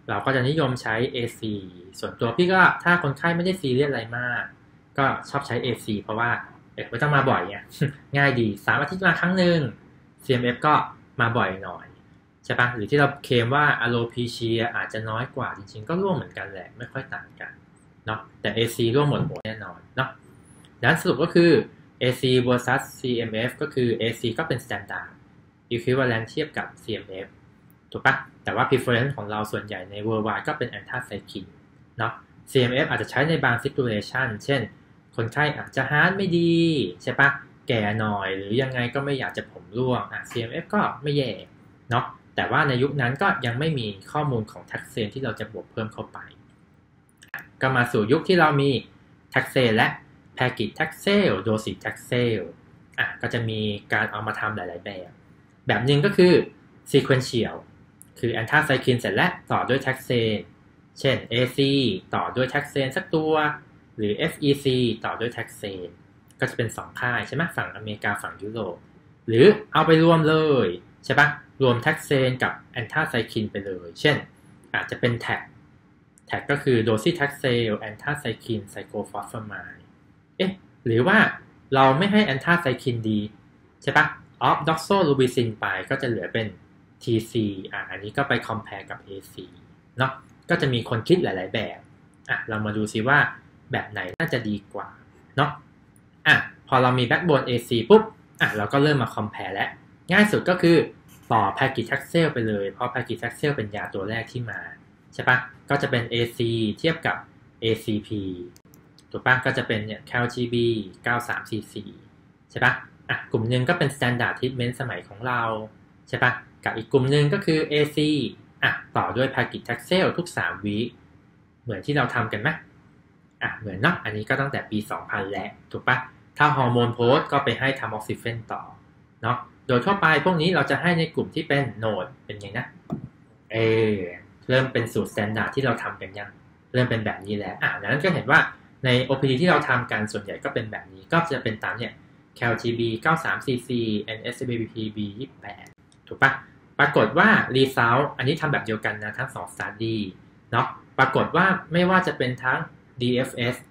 เราก็จะนิยมใช้ เอ ซี ส่วนตัวพี่ก็ถ้าคนไข้ไม่ได้ซีเรียสอะไรมากก็ชอบใช้ เอ ซี เพราะว่าเอ๊ะไม่ต้องมาบ่อยไง ง่ายดีสามอาทิตย์มาครั้งหนึ่ง ซี เอ็ม เอฟ ก็มาบ่อยหน่อยใช่ปะหรือที่เราเคลมว่า alopecia อาจจะน้อยกว่าจริงๆก็ร่วมเหมือนกันแหละไม่ค่อยต่างกันเนาะแต่ เอ ซี ร่วมหมดหมดแน่นอนเนาะดังนั้นสรุปก็คือ เอ ซี versus ซี เอ็ม เอฟ ก็คือ เอ ซี ก็เป็น standard equivalent เทียบกับ ซี เอ็ม เอฟ ถูกปะแต่ว่า preference ของเราส่วนใหญ่ใน worldwide ก็เป็น anthracycline เนาะ ซี เอ็ม เอฟ อาจจะใช้ในบาง situation เช่นคนไข้อาจจะฮาร์ทไม่ดีใช่ปะแก่หน่อยหรือยังไงก็ไม่อยากจะผมร่วงอ่ะ ซี เอ็ม เอฟ ก็ไม่แย่เนาะแต่ว่าในยุคนั้นก็ยังไม่มีข้อมูลของแท็กเซนที่เราจะบวกเพิ่มเข้าไปก็มาสู่ยุคที่เรามีแท็กเซนและแพคกิจแท็กเซลโดซิแท็กเซลอ่ะก็จะมีการเอามาทำหลายๆแบบแบบหนึ่งก็คือ sequential คือแอนทาไซคลินเสร็จแล้วต่อด้วยแท็กเซนเช่น เอ ซี ต่อด้วยแท็กเซนสักตัวหรือ เอฟ อี ซี ต่อด้วยแท็กเซนก็จะเป็นสองค่ายใช่ไหมฝั่งอเมริกาฝั่งยุโรปหรือเอาไปรวมเลยใช่ปะรวมแท็กเซนกับแอนทาไซคลินไปเลยเช่นอาจจะเป็นแท็กแท็กก็คือโดซิแท็กเซลแอนทาไซคลินไซโคฟอสฟามายเอ๊ะหรือว่าเราไม่ให้แอนทาไซคลินดีใช่ปะออฟด็อกโซลูบิซินไปก็จะเหลือเป็น ที ซี อ่ะอันนี้ก็ไป compare กับ เอ ซี เนาะก็จะมีคนคิดหลายๆแบบอ่ะเรามาดูซิว่าแบบไหนน่าจะดีกว่าเนาะอ่ะพอเรามี backbone เอ ซี ปุ๊บอ่ะเราก็เริ่มมา compare แล้วง่ายสุดก็คือต่อ paclitaxel ไปเลยเพราะ paclitaxel เป็นยาตัวแรกที่มาใช่ปะก็จะเป็น เอ ซี เทียบกับ เอ ซี พี ถูกปะก็จะเป็นเนี่ย แคล จี บี เก้าสามสี่สี่ ใช่ปะอ่ะกลุ่มหนึ่งก็เป็น standard treatment สมัยของเราใช่ปะกับอีกกลุ่มหนึ่งก็คือ เอ ซี อ่ะต่อด้วย paclitaxel ทุกสามวีคเหมือนที่เราทำกันไหมอ่ะเหมือนเนาะอันนี้ก็ตั้งแต่ปีสองพันแล้วถูกปะถ้าฮอร์โมนโพสก็ไปให้ทามออกซิเฟนต่อเนาะโดยทั่วไปพวกนี้เราจะให้ในกลุ่มที่เป็นโนดเป็นไงนะเออเริ่มเป็นสูตร standard ที่เราทำกันยังเริ่มเป็นแบบนี้แล้วอ่ะดังนั้นก็เห็นว่าใน โอ พี ดี ที่เราทำกันส่วนใหญ่ก็เป็นแบบนี้ก็จะเป็นตามเนี่ย แคล จี บี เก้าสามสี่สี่ เอ็น เอส บี พี บี ยี่สิบแปด ถูกปะปรากฏว่า result อันนี้ทำแบบเดียวกันนะทั้งสอง study เนาะปรากฏว่าไม่ว่าจะเป็นทั้ง ดี เอฟ เอส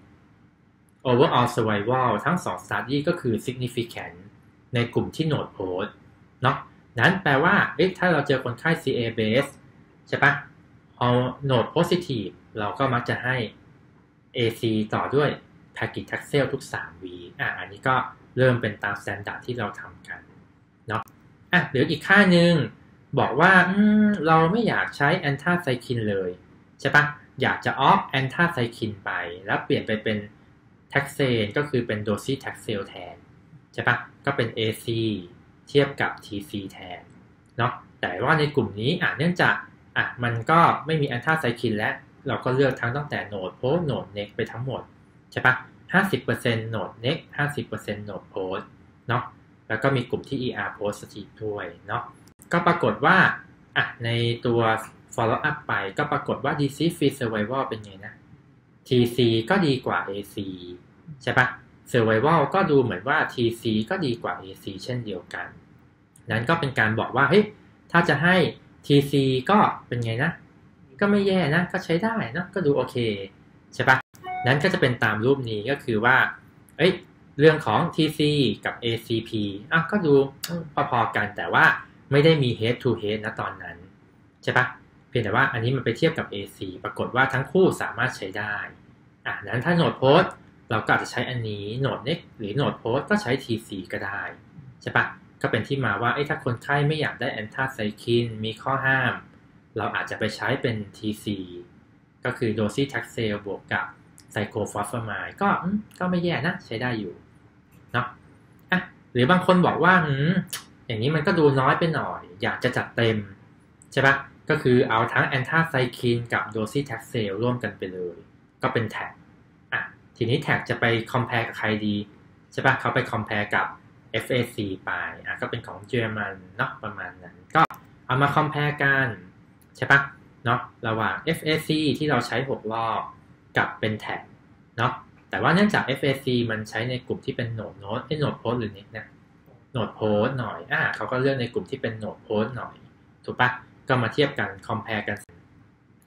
overall survival ทั้งสอง study ก็คือ significant ในกลุ่มที่ node post เนาะนั้นแปลว่าเอ๊ะถ้าเราเจอคนไข้ ซี เอ base ใช่ปะเอา node positive เราก็มักจะให้ เอ ซี ต่อด้วย paclitaxel ทุกสามวีคอ่ะอันนี้ก็เริ่มเป็นตาม standard ที่เราทำกันเนาะอ่ะหรืออีกค่าหนึ่งบอกว่าเราไม่อยากใช้ anthracycline เลยใช่ปะอยากจะ off anthracycline ไปแล้วเปลี่ยนไปเป็น taxane ก็คือเป็น docetaxel แทนใช่ปะก็เป็น เอ ซี เทียบกับ ที ซี แทนเนาะแต่ว่าในกลุ่มนี้อ่ะเนื่องจากอ่ะมันก็ไม่มี anthracycline แล้วเราก็เลือกทั้งตั้งแต่ node post node neck ไปทั้งหมดใช่ปะห้าสิบเปอร์เซ็นต์ node neck ห้าสิบเปอร์เซ็นต์ node post เนาะแล้วก็มีกลุ่มที่ อี อาร์ positive ด้วยเนาะก็ปรากฏว่าอ่ะในตัว follow up ไปก็ปรากฏว่า disease free survival เป็นไงนะ ที ซี ก็ดีกว่า เอ ซี ใช่ปะ survival ก็ดูเหมือนว่า ที ซี ก็ดีกว่า เอ ซี เช่นเดียวกันนั้นก็เป็นการบอกว่าเฮ้ยถ้าจะให้ ที ซี ก็เป็นไงนะก็ไม่แย่นะก็ใช้ได้นะก็ดูโอเคใช่ปะนั้นก็จะเป็นตามรูปนี้ก็คือว่าเอ้ยเรื่องของ ที ซี กับ เอ ซี พี อ่ะก็ดูพอๆกันแต่ว่าไม่ได้มี head to head นะตอนนั้นใช่ปะเพียงแต่ว่าอันนี้มันไปเทียบกับ เอ ซี ปรากฏว่าทั้งคู่สามารถใช้ได้อ่ะนั้นถ้า node post เราก็อาจจะใช้อันนี้ node neck หรือ node post ก็ใช้ ที ซี ก็ได้ใช่ปะก็เป็นที่มาว่าถ้าคนไข้ไม่อยากได้ anthracycline มีข้อห้ามเราอาจจะไปใช้เป็น ที ซี ก็คือ docetaxel บวกกับ cyclophosphamide ก็ก็ไม่แย่นะใช้ได้อยู่เนาะอ่ะหรือบางคนบอกว่าหืมอย่างนี้มันก็ดูน้อยไปหน่อยอยากจะจัดเต็มใช่ปะก็คือเอาทั้ง anthracycline กับ docetaxel ร่วมกันไปเลยก็เป็นแท็กอ่ะทีนี้แท็กจะไป compare กับใครดีใช่ปะเขาไป compare กับ เอฟ เอ ซี ไปอ่ะก็เป็นของเยอรมันเนาะประมาณนั้นก็เอามา compare กันใช่ปะเนาะระหว่าง เอฟ เอ ซี ที่เราใช้หกรอบกับเป็นแท็กเนาะแต่ว่าเนื่องจาก เอฟ เอ ซี มันใช้ในกลุ่มที่เป็นโหนดโน้ตไอ้โหนดโพสหรือเนี่ยนะโหนดโพสหน่อยอ่ะเขาก็เลือกในกลุ่มที่เป็นโหนดโพสหน่อยถูกปะก็มาเทียบกัน compare กัน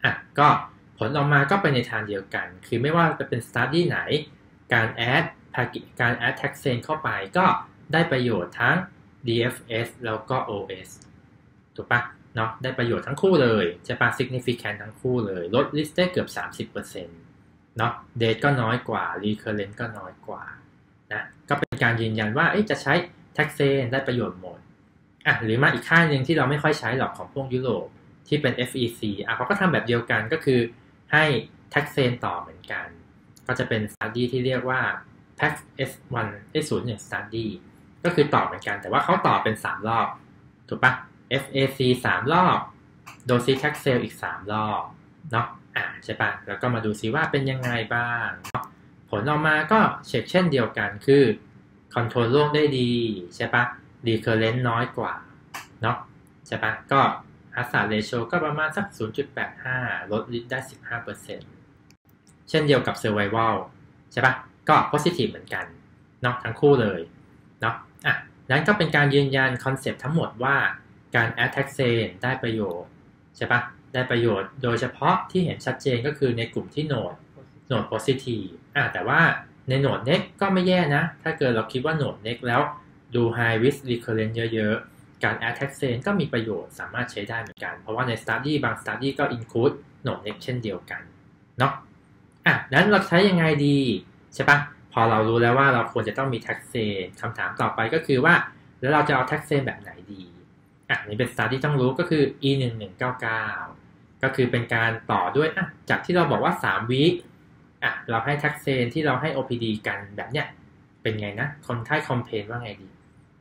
อ่ะก็ผลออกมาก็ไปในทางเดียวกันคือไม่ว่าจะเป็น study ไหนการ add การ add taxane เข้าไปก็ได้ประโยชน์ทั้ง ดี เอฟ เอส แล้วก็ โอ เอส ถูกปะเนาะได้ประโยชน์ทั้งคู่เลยใช่ปะ significant ทั้งคู่เลยลด risk ได้เกือบ สามสิบเปอร์เซ็นต์ เนาะ date ก็น้อยกว่า recurrent ก็น้อยกว่านะก็เป็นการยืนยันว่าจะใช้ taxane ได้ประโยชน์หมดอ่ะหรือมาอีกค่ายหนึ่งที่เราไม่ค่อยใช้หรอกของพวกยุโรปที่เป็น เอฟ อี ซี อ่ะเขาก็ทำแบบเดียวกันก็คือให้ taxane ต่อเหมือนกันก็จะเป็น study ที่เรียกว่า พี เอ ซี เอส วัน เอส ศูนย์ หนึ่ง study ก็คือต่อเหมือนกันแต่ว่าเขาต่อเป็นสามรอบถูกปะ เอฟ เอ ซี สามรอบ docetaxel อีกสามรอบเนาะอ่ะใช่ปะแล้วก็มาดูซิว่าเป็นยังไงบ้างผลออกมาก็เช็คเช่นเดียวกันคือคอนโทรลโรคได้ดีใช่ปะ recurrent น้อยกว่าเนาะใช่ปะก็ hazard ratio ก็ประมาณสัก ศูนย์จุดแปดห้า ลด risk ได้ สิบห้าเปอร์เซ็นต์ เช่นเดียวกับ survival ใช่ปะก็ positive เหมือนกันเนาะทั้งคู่เลยเนาะอ่ะนั้นก็เป็นการยืนยันคอนเซปต์ทั้งหมดว่าการ add taxane ได้ประโยชน์ใช่ปะได้ประโยชน์โดยเฉพาะที่เห็นชัดเจนก็คือในกลุ่มที่โหนดโหนด positive อ่ะแต่ว่าในโหนด next ก็ไม่แย่นะถ้าเกิดเราคิดว่าโหนด next แล้วดู high risk recurrent เยอะๆการ add taxane ก็มีประโยชน์สามารถใช้ได้เหมือนกันเพราะว่าใน study บาง study ก็ include โหนด next เช่นเดียวกันเนาะอ่ะนั้นเราใช้ยังไงดีใช่ปะพอเรารู้แล้วว่าเราควรจะต้องมี taxane คำถามต่อไปก็คือว่าแล้วเราจะเอา taxane แบบไหนดีอ่ะนี่เป็น study ต้องรู้ก็คือ อี หนึ่งหนึ่งเก้าเก้า ก็คือเป็นการต่อด้วยอ่ะจากที่เราบอกว่าสาม วีคอ่ะเราให้ taxane ที่เราให้ โอ พี ดี กันแบบเนี้ยเป็นไงนะคนไข้คอมเพลนว่าไงดี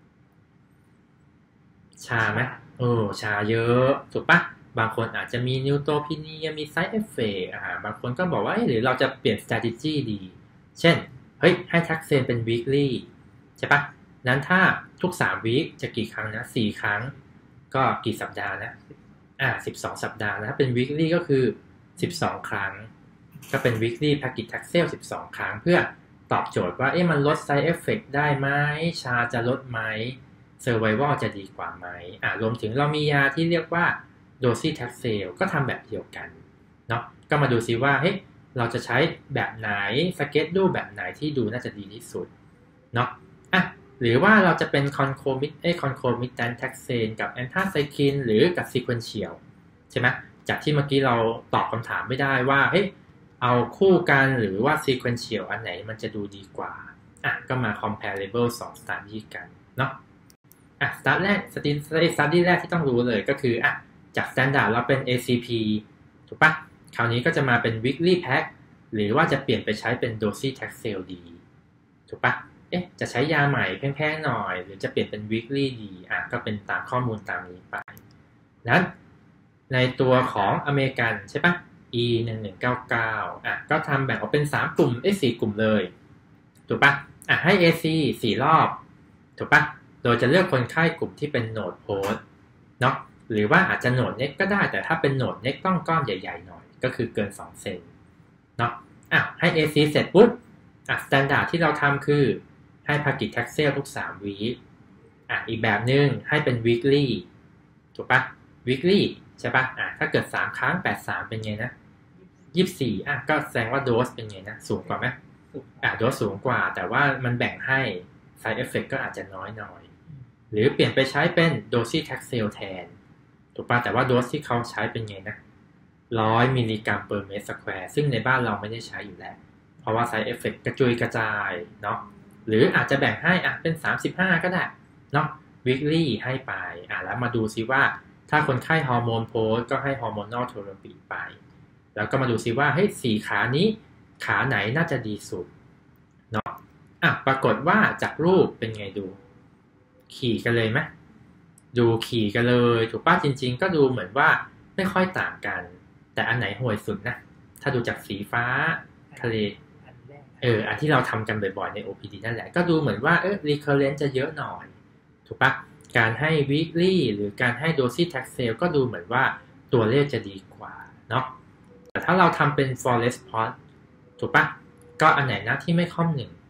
ชาไหมโอ้ชาเยอะถูกปะบางคนอาจจะมีนิวโตพิเนียมี side effect อ่าบางคนก็บอกว่าหรือเราจะเปลี่ยน strategy ดีเช่นเฮ้ยให้ taxane เป็น weekly ใช่ปะนั้นถ้าทุกสามวีคจะกี่ครั้งนะสี่ครั้งก็กี่สัปดาห์นะอ่าสิบสองสัปดาห์นะเป็น weekly ก็คือสิบสองครั้งก็เป็น weekly package taxel สิบสองครั้งเพื่อตอบโจทย์ว่าเอ๊ะมันลด side effect ได้ไหมชาจะลดไหม survival จะดีกว่าไหมอ่ารวมถึงเรามียาที่เรียกว่า docetaxel ก็ทำแบบเดียวกันเนาะก็มาดูซิว่าเฮ้ยเราจะใช้แบบไหนสเก็ตดูแบบไหนที่ดูน่าจะดีที่สุดเนาะอ่ะหรือว่าเราจะเป็น concomitant เอ้ concomitant taxane กับ anthracycline หรือกับ sequential ใช่ไหมจากที่เมื่อกี้เราตอบคำถามไม่ได้ว่าเฮ้ยเอาคู่กันหรือว่า sequential อันไหนมันจะดูดีกว่าอ่ะก็มา comparable สอง study กันเนาะอ่ะ study แรก study แรกที่ต้องรู้เลยก็คืออ่ะจาก standard เราเป็น เอ ซี พี ถูกปะคราวนี้ก็จะมาเป็น weekly pack หรือว่าจะเปลี่ยนไปใช้เป็น docetaxel ดีถูกปะเอ๊ะจะใช้ยาใหม่แพงๆหน่อยหรือจะเปลี่ยนเป็น weekly ดีอ่ะก็เป็นตามข้อมูลตามนี้ไปนั้นในตัวของอเมริกันใช่ปะ อี หนึ่งหนึ่งเก้าเก้า อ่ะก็ทำแบ่งออกเป็นสามกลุ่มเอ้ยสี่กลุ่มเลยถูกปะอ่ะให้ เอ ซี สี่รอบถูกปะโดยจะเลือกคนไข้กลุ่มที่เป็นโหนดโพสเนาะหรือว่าอาจจะโหนดเน็กก็ได้แต่ถ้าเป็นโหนดเน็กต้องก้อนใหญ่ๆหน่อยก็คือเกินสองเซนเนาะอ่ะให้ เอ ซี เสร็จปุ๊บอ่ะ standard ที่เราทำคือให้ package taxel ทุกสามวีคอ่ะอีกแบบนึงให้เป็น weekly ถูกปะ weekly ใช่ปะอ่ะถ้าเกิดสามครั้งแปดสิบสามเป็นไงนะยี่สิบสี่อ่ะก็แสดงว่าโดสเป็นไงนะสูงกว่าไหมอ่ะโดสสูงกว่าแต่ว่ามันแบ่งให้ side effect ก็อาจจะน้อยหน่อยหรือเปลี่ยนไปใช้เป็น docetaxel แทนถูกปะแต่ว่าโดสที่เขาใช้เป็นไงนะหนึ่งร้อยมิลลิกรัม per meter square ซึ่งในบ้านเราไม่ได้ใช้อยู่แล้วเพราะว่า side effect กระจุยกระจายเนาะหรืออาจจะแบ่งให้อ่ะเป็นสามสิบห้าก็ได้เนาะ weekly ให้ไปอ่ะแล้วมาดูซิว่าถ้าคนไข้ฮอร์โมนโพสก็ให้ฮอร์โมนอลเทอราปีไปแล้วก็มาดูซิว่าเฮ้ยสี่ขานี้ขาไหนน่าจะดีสุดเนาะอ่ะปรากฏว่าจากรูปเป็นไงดูขี่กันเลยไหมดูขี่กันเลยถูกป่ะจริงๆก็ดูเหมือนว่าไม่ค่อยต่างกันแต่อันไหนห่วยสุดนะถ้าดูจากสีฟ้าทะเลเอออันที่เราทำกันบ่อยๆใน โอ พี ดี นั่นแหละก็ดูเหมือนว่าเออ recurrent จะเยอะหน่อยถูกป่ะการให้ weekly หรือการให้ docetaxel ก็ดูเหมือนว่าตัวเลขจะดีกว่าเนาะแต่ถ้าเราทำเป็น forest plot ถูกป่ะก็อันไหนนะที่ไม่ค่อมหนึ่ง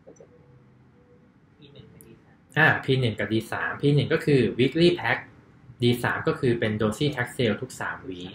อ่า พี หนึ่ง กับ ดี สาม พี หนึ่ง ก็คือ weekly pack ดี สาม ก็คือเป็น docetaxel ทุกสามวีค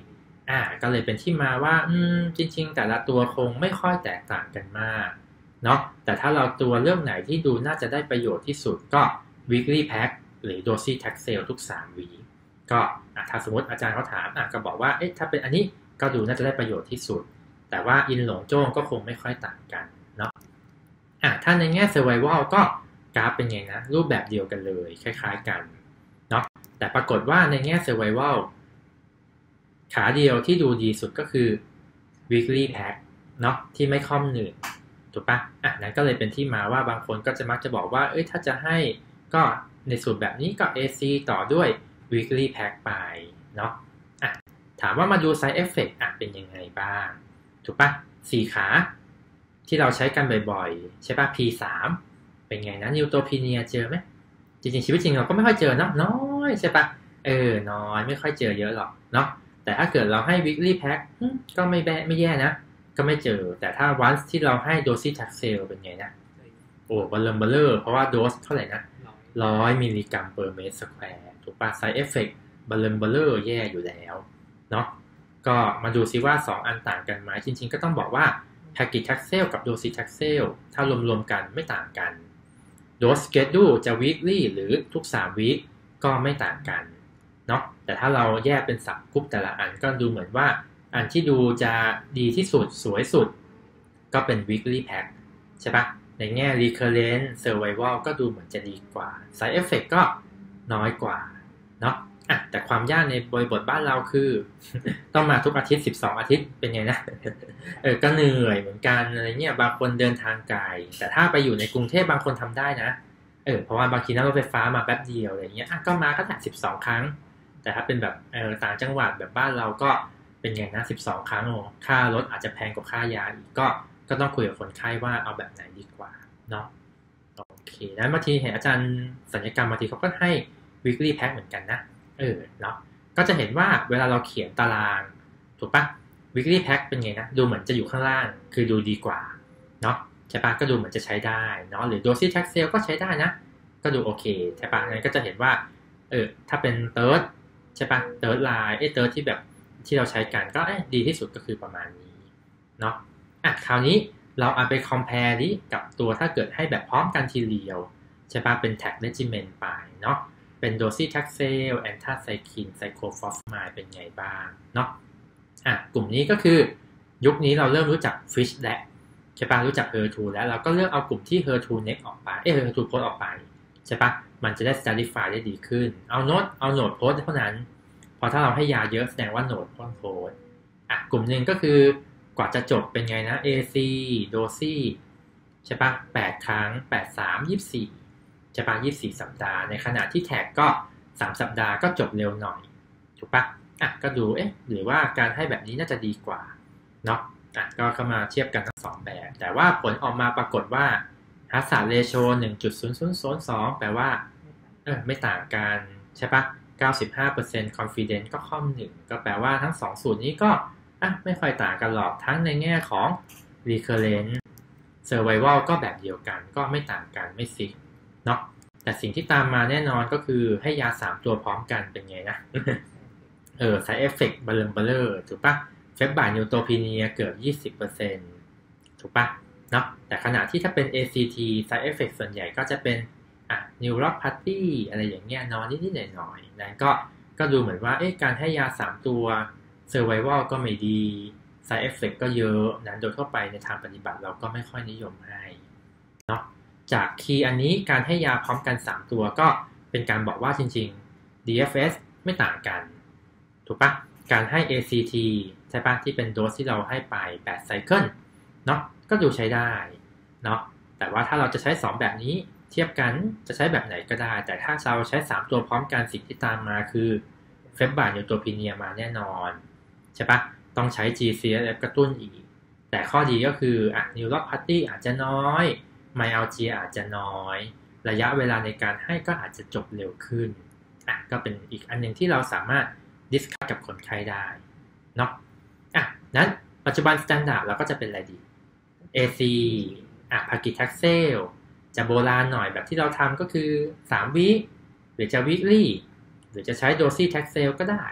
อ่าก็เลยเป็นที่มาว่าอืมจริงๆแต่ละตัวคงไม่ค่อยแตกต่างกันมากเนาะแต่ถ้าเราตัวเรื่องไหนที่ดูน่าจะได้ประโยชน์ที่สุดก็ weekly pack หรือ doji tax sale ทุกสามวีคก็ถ้าสมมติอาจารย์เขาถามก็บอกว่าเอ๊ะถ้าเป็นอันนี้ก็ดูน่าจะได้ประโยชน์ที่สุดแต่ว่าอินหลงโจ้งก็คงไม่ค่อยต่างกันเนาะอ่ะถ้าในแง่ survival ก็กราฟเป็นไงนะรูปแบบเดียวกันเลยคล้ายๆกันเนาะแต่ปรากฏว่าในแง่ survival ขาเดียวที่ดูดีสุดก็คือ weekly pack เนาะที่ไม่ค่อมหนึ่งถูกปะอ่ะนั้นก็เลยเป็นที่มาว่าบางคนก็จะมักจะบอกว่าเอ้ยถ้าจะให้ก็ในสูตรแบบนี้ก็ เอ ซี ต่อด้วย weekly pack ไปเนาะอ่ะถามว่ามาดู side effect อ่ะเป็นยังไงบ้างถูกปะสี่ขาที่เราใช้กันบ่อยๆใช่ปะ พี สาม เป็นไงนะนิวโตพีเนียเจอไหมจริงๆชีวิตจริงเราก็ไม่ค่อยเจอเนาะน้อยใช่ปะเออน้อยไม่ค่อยเจอเยอะหรอกเนาะแต่ถ้าเกิดเราให้ weekly pack ก็ไม่แบไม่แย่นะก็ไม่เจอแต่ถ้า once ที่เราให้ doji tax sale เป็นไงนะโอ้บัลเลมเบลเลอร์เพราะว่าโดสเท่าไหร่นะร้อยมิลลิกรัม per meter square ถูกปะ side effect บัลเลมเบลเลอร์แย่อยู่แล้วเนาะก็มาดูซิว่าสองอันต่างกันไหมจริงๆก็ต้องบอกว่า package tax sale กับ doji tax sale ถ้ารวมๆกันไม่ต่างกัน dose schedule จะ weekly หรือทุกสามวีคก็ไม่ต่างกันเนาะแต่ถ้าเราแยกเป็นสับกรุ๊ปแต่ละอันก็ดูเหมือนว่าอันที่ดูจะดีที่สุดสวยสุดก็เป็น weekly pack ใช่ปะในแง่ recurrent survival ก็ดูเหมือนจะดีกว่า side effect ก็น้อยกว่าเนาะอ่ะแต่ความยากในบริบทบ้านเราคือ ต้องมาทุกอาทิตย์สิบสองอาทิตย์เป็นไงนะ เออก็เหนื่อยเหมือนกันอะไรเงี้ยบางคนเดินทางไกลแต่ถ้าไปอยู่ในกรุงเทพบางคนทำได้นะเออเพราะว่าบางทีนั่งรถไฟฟ้ามาแป๊บเดียวอะไรเงี้ยอ่ะก็มาก็แต่สิบสองครั้งแต่ถ้าเป็นแบบเออต่างจังหวัดแบบบ้านเราก็เป็นไงนะสิบสองครั้งโอ้ค่ารถอาจจะแพงกว่าค่ายาอีกก็ก็ต้องคุยกับคนไข้ว่าเอาแบบไหนดีกว่าเนาะโอเคแล้วบางทีเห็นอาจารย์ศัลยกรรมบางทีเขาก็ให้ weekly pack เหมือนกันนะเออเนาะก็จะเห็นว่าเวลาเราเขียนตารางถูกปะ weekly pack เป็นไงนะดูเหมือนจะอยู่ข้างล่างคือดูดีกว่าเนาะใช่ปะก็ดูเหมือนจะใช้ได้เนาะหรือ doji tax sale ก็ใช้ได้นะก็ดูโอเคใช่ปะงั้นก็จะเห็นว่าเออถ้าเป็น third ใช่ปะ third line เอ้ third ที่แบบที่เราใช้กันก็เอ้ดีที่สุดก็คือประมาณนี้เนาะอ่ะคราวนี้เราเอาไป compare ดิกับตัวถ้าเกิดให้แบบพร้อมกันทีเดียวใช่ปะเป็น tag regimen ไปเนาะเป็น doji tax sale anthracycline cyclophosphamide เป็นไงบ้างเนาะอ่ะกลุ่มนี้ก็คือยุคนี้เราเริ่มรู้จัก Fish แล้วใช่ปะรู้จัก เฮอร์ ทู แล้วเราก็เลือกเอากลุ่มที่ เฮอร์ ทู next ออกไปเอ้ เฮอร์ ทู post ออกไปใช่ปะมันจะได้ stratify ได้ดีขึ้นเอาโน้ตเอาโน้ต post เท่านั้นพอถ้าเราให้ยาเยอะแสดงว่าโน้ต post อ่ะกลุ่มหนึ่งก็คือกว่าจะจบเป็นไงนะ เอ ซี doji ใช่ปะแปดครั้งแปด สาม ยี่สิบสี่ใช่ปะยี่สิบสี่สัปดาห์ในขณะที่แท็กก็สามสัปดาห์ก็จบเร็วหน่อยถูกปะอ่ะก็ดูเอ๊ะหรือว่าการให้แบบนี้น่าจะดีกว่าเนาะอ่ะก็เข้ามาเทียบกันทั้งสองแบบแต่ว่าผลออกมาปรากฏว่า hazard ratio หนึ่งจุดศูนย์ศูนย์ศูนย์สอง แปลว่าเออไม่ต่างกันใช่ปะ เก้าสิบห้าเปอร์เซ็นต์ confidence ก็ค่อมหนึ่งก็แปลว่าทั้งสองสูตรนี้ก็อ่ะไม่ค่อยต่างกันหรอกทั้งในแง่ของ recurrent survival ก็แบบเดียวกันก็ไม่ต่างกันไม่ซิกเนาะแต่สิ่งที่ตามมาแน่นอนก็คือให้ยาสามตัวพร้อมกันเป็นไงนะ เออ side effect เบลอเบลอถูกปะเฟบบ่ายนิวโตพีเนียเกือบ ยี่สิบเปอร์เซ็นต์ ถูกปะเนาะแต่ขณะที่ถ้าเป็น เอ ซี ที side effect ส่วนใหญ่ก็จะเป็นอ่ะ neuropathy อะไรอย่างเงี้ยนอนนิดๆหน่อยๆนะก็ก็ดูเหมือนว่าเอ๊ะการให้ยาสามตัว survival ก็ไม่ดี side effect ก็เยอะนะโดยทั่วไปในทางปฏิบัติเราก็ไม่ค่อยนิยมให้เนาะจากคีย์อันนี้การให้ยาพร้อมกันสามตัวก็เป็นการบอกว่าจริงๆ ดี เอฟ เอส ไม่ต่างกันถูกปะการให้ เอ ซี ที ใช่ปะที่เป็นโดสที่เราให้ไปแปดไซเคิลเนาะก็ดูใช้ได้เนาะแต่ว่าถ้าเราจะใช้สองแบบนี้เทียบกันจะใช้แบบไหนก็ได้แต่ถ้าเราใช้สามตัวพร้อมกันสิ่งที่ตามมาคือเฟบบ่ายนิวโตพีเนียมาแน่นอนใช่ปะต้องใช้ จี ซี เอฟ กระตุ้นอีกแต่ข้อดีก็คืออ่ะนิวโรพาธีอาจจะน้อยไมอัลเจียอาจจะน้อยระยะเวลาในการให้ก็อาจจะจบเร็วขึ้นอ่ะก็เป็นอีกอันนึงที่เราสามารถดิสคัสกับคนไข้ได้เนาะอ่ะนั้นปัจจุบันสแตนดาร์ดเราก็จะเป็นอะไรดี เอ ซี อ่ะพากิทักเซลจะโบราณหน่อยแบบที่เราทำก็คือสามวีคหรือจะ weekly หรือจะใช้ doji tax sale ก็ได้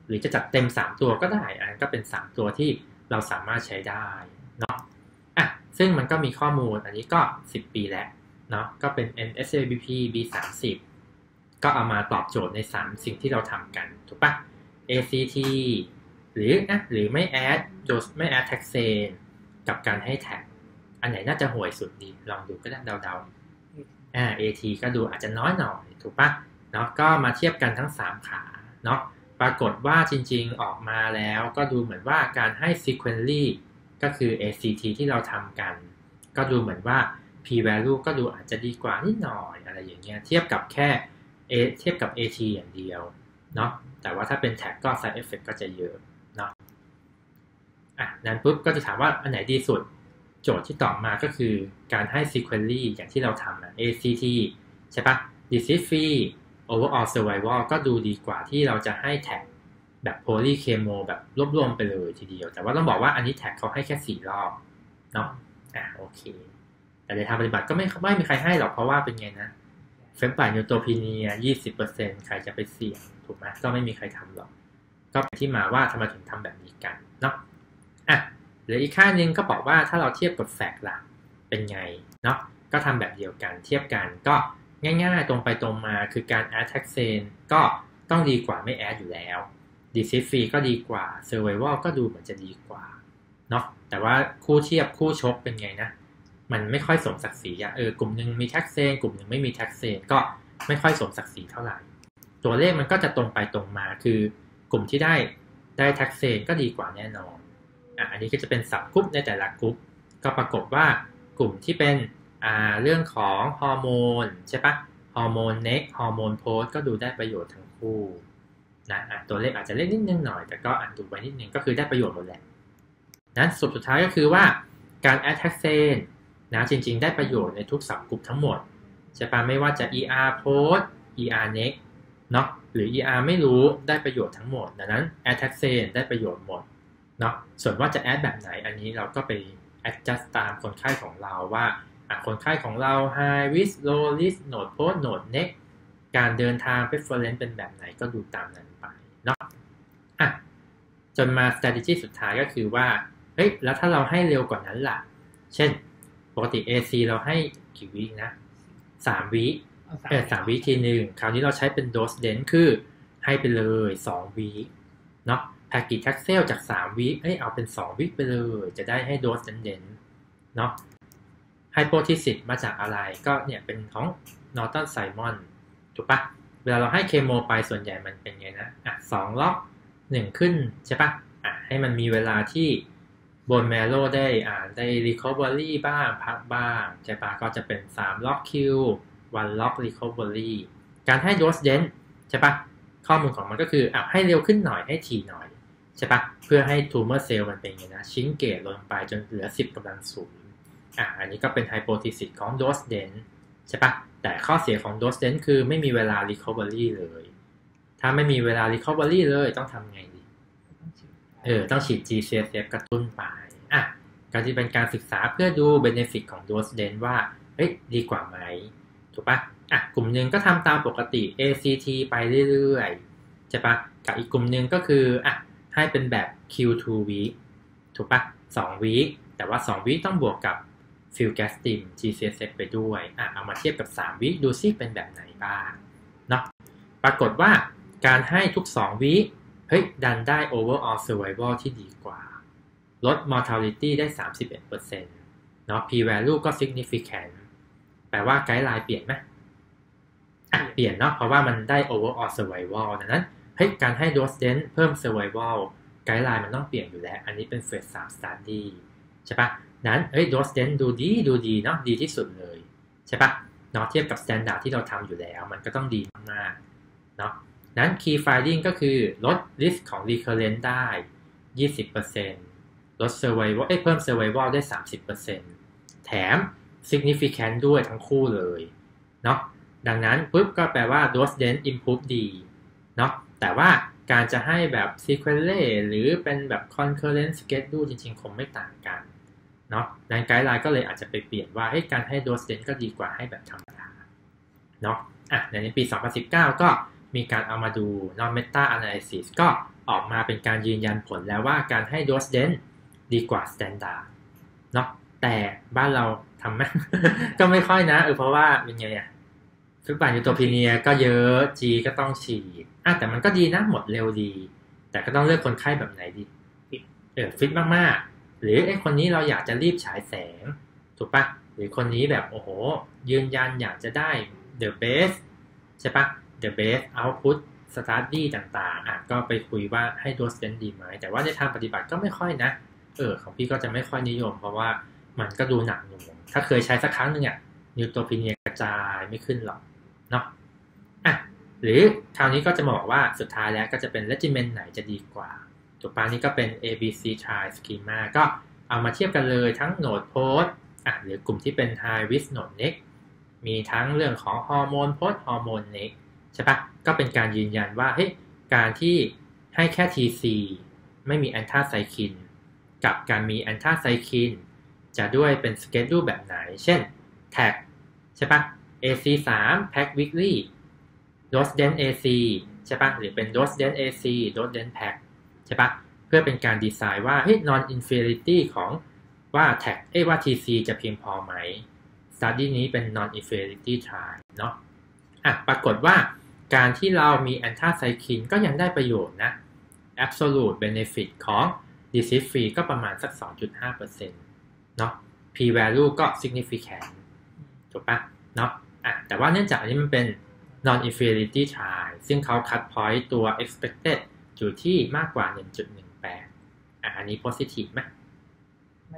หรือจะจัดเต็มสามตัวก็ได้อันนั้นก็เป็นสามตัวที่เราสามารถใช้ได้เนาะอ่ะซึ่งมันก็มีข้อมูลอันนี้ก็สิบปีแล้วเนาะก็เป็น เอ็น เอส เอ บี พี บี สามสิบ ก็เอามาตอบโจทย์ในสามสิ่งที่เราทำกันถูกปะ เอ ซี ที หรือนะหรือไม่ add dose ไม่ add taxane กับการให้แท็กอันไหนน่าจะห่วยสุดดีลองดูก็ได้เดาๆอ่า เอ ที ก็ดูอาจจะน้อยหน่อยถูกปะเนาะก็มาเทียบกันทั้งสามขาเนาะปรากฏว่าจริงๆออกมาแล้วก็ดูเหมือนว่าการให้ sequentially ก็คือ เอ ซี ที ที่เราทำกันก็ดูเหมือนว่า p value ก็ดูอาจจะดีกว่านิดหน่อยอะไรอย่างเงี้ยเทียบกับแค่ A เทียบกับ เอ ที อย่างเดียวเนาะแต่ว่าถ้าเป็นแท็กก็ side effect ก็จะเยอะเนาะอ่ะนั้นปุ๊บก็จะถามว่าอันไหนดีสุดโจทย์ที่ตอบมาก็คือการให้ sequentially อย่างที่เราทำนะ เอ ซี ที ใช่ปะ disease free overall survival ก็ดูดีกว่าที่เราจะให้แท็กแบบ poly chemo แบบรวบๆไปเลยทีเดียวแต่ว่าต้องบอกว่าอันนี้แท็กเขาให้แค่สี่รอบเนาะอ่ะโอเคแต่ในทางปฏิบัติก็ไม่ไม่มีใครให้หรอกเพราะว่าเป็นไงนะเฟมไพร์นิวโทพีเนีย ยี่สิบเปอร์เซ็นต์ ใครจะไปเสี่ยงถูกไหมก็ไม่มีใครทำหรอกก็เป็นที่มาว่าทำไมถึงทำแบบนี้กันเนาะอ่ะหรืออีกค่านึงก็บอกว่าถ้าเราเทียบกับแฟกต์ล่ะเป็นไงเนาะก็ทำแบบเดียวกันเทียบกันก็ง่ายๆตรงไปตรงมาคือการ add taxane ก็ต้องดีกว่าไม่ add อยู่แล้ว disease free ก็ดีกว่า survival ก็ดูเหมือนจะดีกว่าเนาะแต่ว่าคู่เทียบคู่ชกเป็นไงนะมันไม่ค่อยสมศักดิ์ศรีอ่ะเออกลุ่มนึงมีแท็กเซนกลุ่มนึงไม่มีแท็กเซนก็ไม่ค่อยสมศักดิ์ศรีเท่าไหร่ตัวเลขมันก็จะตรงไปตรงมาคือกลุ่มที่ได้ได้แท็กเซนก็ดีกว่าแน่นอนอ่ะอันนี้ก็จะเป็นสับกรุ๊ปในแต่ละกรุ๊ปก็ปรากฏว่ากลุ่มที่เป็นอ่าเรื่องของฮอร์โมนใช่ปะฮอร์โมนเน็กฮอร์โมนโพสก็ดูได้ประโยชน์ทั้งคู่นะอ่ะตัวเลขอาจจะเล็กนิดนึงหน่อยแต่ก็อ่านดูไว้นิดนึงก็คือได้ประโยชน์หมดแหละนั้นสุดสุดท้ายก็คือว่าการแอดแท็กเซนนะจริงๆได้ประโยชน์ในทุกสับกลุ่มทั้งหมดใช่ปะไม่ว่าจะ อี อาร์ post อี อาร์ next เนาะหรือ อี อาร์ ไม่รู้ได้ประโยชน์ทั้งหมดดังนั้น add taxane ได้ประโยชน์หมดเนาะส่วนว่าจะ add แบบไหนอันนี้เราก็ไป adjust ตามคนไข้ของเราว่าคนไข้ของเรา high risk low risk node post node next การเดินทาง preference เป็นแบบไหนก็ดูตามนั้นไปเนาะอ่ะจนมา strategy สุดท้ายก็คือว่าเฮ้ยแล้วถ้าเราให้เร็วกว่านั้นล่ะเช่นปกติ เอ ซี เราให้กี่วินะสามวิเออสามวิทีนึงคราวนี้เราใช้เป็น dose dense คือให้ไปเลยสองวิเนาะ paclitaxel จากสามวิเอ้ยเอาเป็นสองวิไปเลยจะได้ให้ dose dense เนาะ hypothesis มาจากอะไรก็เนี่ยเป็นของ Norton Simon ถูกปะเวลาเราให้เคโมไปส่วนใหญ่มันเป็นไงนะอ่ะสองล็อกหนึ่งขึ้นใช่ปะอ่ะให้มันมีเวลาที่บนแมโรได้อ่าได้ recovery บ้างพักบ้างใช่ปะก็จะเป็นสามล็อกคิววันล็อก recovery การให้ dose dense ใช่ปะข้อมูลของมันก็คืออ่ะให้เร็วขึ้นหน่อยให้ถี่หน่อยใช่ปะเพื่อให้ tumor cell มันเป็นไงนะชิงเกตลงไปจนเหลือสิบกำลังศูนย์อ่ะอันนี้ก็เป็น hypothesis ของ dose dense ใช่ปะแต่ข้อเสียของ dose dense คือไม่มีเวลา recovery เลยถ้าไม่มีเวลา recovery เลยต้องทำไงดีเออต้องฉีด จี ซี เอส เอฟ กระตุ้นไปอ่ะการที่เป็นการศึกษาเพื่อดู benefit ของ dose dense ว่าเฮ้ยดีกว่าไหมถูกปะอ่ะกลุ่มหนึ่งก็ทำตามปกติ เอ ซี ที ไปเรื่อยๆใช่ปะกับอีกกลุ่มหนึ่งก็คืออ่ะให้เป็นแบบ คิว ทู week ถูกปะสองวีคแต่ว่าสองวีคต้องบวกกับ filgrastim จี ซี เอส เอฟ ไปด้วยอ่ะเอามาเทียบกับสามวีคดูซิเป็นแบบไหนบ้างเนาะปรากฏว่าการให้ทุกสองวีคเฮ้ยดันได้ overall survival ที่ดีกว่าลด mortality ได้ สามสิบเอ็ดเปอร์เซ็นต์ เนาะ p value ก็ significant แปลว่าไกด์ไลน์เปลี่ยนไหมอ่ะเปลี่ยนเนาะเพราะว่ามันได้ overall survival ดังนั้นเฮ้ยการให้ dose dense เพิ่ม survival ไกด์ไลน์มันต้องเปลี่ยนอยู่แล้วอันนี้เป็นเฟสสาม study ใช่ปะนั้นเฮ้ย dose dense ดูดีดูดีเนาะดีที่สุดเลยใช่ปะเนาะเทียบกับ standard ที่เราทำอยู่แล้วมันก็ต้องดีมากๆเนาะนั้น key finding ก็คือลด risk ของ recurrence ได้ ยี่สิบเปอร์เซ็นต์ ลด survival เอ้ยเพิ่ม survival ได้ สามสิบเปอร์เซ็นต์ แถม significant ด้วยทั้งคู่เลยเนาะดังนั้นปุ๊บก็แปลว่า dose dense improve ดีเนาะแต่ว่าการจะให้แบบ sequentially หรือเป็นแบบ concurrent schedule จริงๆคงไม่ต่างกันเนาะในไกด์ไลน์ก็เลยอาจจะไปเปลี่ยนว่าให้การให้ dose dense ก็ดีกว่าให้แบบธรรมดาเนาะอ่ะในปีสองพันสิบเก้าก็มีการเอามาดู non meta analysis ก็ออกมาเป็นการยืนยันผลแล้วว่าการให้โดสเดนดีกว่าสแตนดาร์ดเนาะแต่บ้านเราทำไหม ก็ไม่ค่อยนะเออเพราะว่าเป็นไงอ่ะฟิบานิวโทพีเนียก็เยอะ G ก็ต้องฉีดอ่ะแต่มันก็ดีนะหมดเร็วดีแต่ก็ต้องเลือกคนไข้แบบไหนดีเออฟิตมากๆหรือไอ้คนนี้เราอยากจะรีบฉายแสงถูกปะหรือคนนี้แบบโอ้โหยืนยันอยากจะได้ the best ใช่ปะ the best output study ต่างๆอ่ะก็ไปคุยว่าให้โดสเดนดีไหมแต่ว่าในทางปฏิบัติก็ไม่ค่อยนะเออของพี่ก็จะไม่ค่อยนิยมเพราะว่ามันก็ดูหนักหน่วงถ้าเคยใช้สักครั้งหนึ่งอ่ะนิวโทพีเนียกระจายไม่ขึ้นหรอกเนาะอ่ะหรือคราวนี้ก็จะบอกว่าสุดท้ายแล้วก็จะเป็น regimen ไหนจะดีกว่าตัวปานี้ก็เป็น เอ บี ซี trial schema ก็เอามาเทียบกันเลยทั้ง node post อ่ะหรือกลุ่มที่เป็น high risk node neck มีทั้งเรื่องของฮอร์โมน post ฮอร์โมน neck ใช่ปะก็เป็นการยืนยันว่าเฮ้ยการที่ให้แค่ ที ซี ไม่มีแอนทาไซคินกับการมีแอนทาไซคินจะด้วยเป็นสเกจดูลแบบไหนเช่น แท็ก ใช่ปะ เอ ซี สาม Pack Weekly Dose Dense เอ ซี ใช่ปะหรือเป็น Dose Dense เอ ซี Dose Dense Pack ใช่ปะเพื่อเป็นการดีไซน์ว่าเฮ้ย non inferiority ของว่า แท็ก เอ้ยว่า ที ซี จะเพียงพอไหม study นี้เป็น non inferiority trial เนาะอ่ะปรากฏว่าการที่เรามีแอนทาไซคินก็ยังได้ประโยชน์นะ absolute benefit ของ disease free ก็ประมาณสัก สองจุดห้าเปอร์เซ็นต์ เนาะ p value ก็ significant ถูกปะเนาะอ่ะแต่ว่าเนื่องจากอันนี้มันเป็น non inferiority trial ซึ่งเขา cut point ตัว expected อยู่ที่มากกว่า หนึ่งจุดหนึ่งแปด อ่ะอันนี้ positive ไหมไม่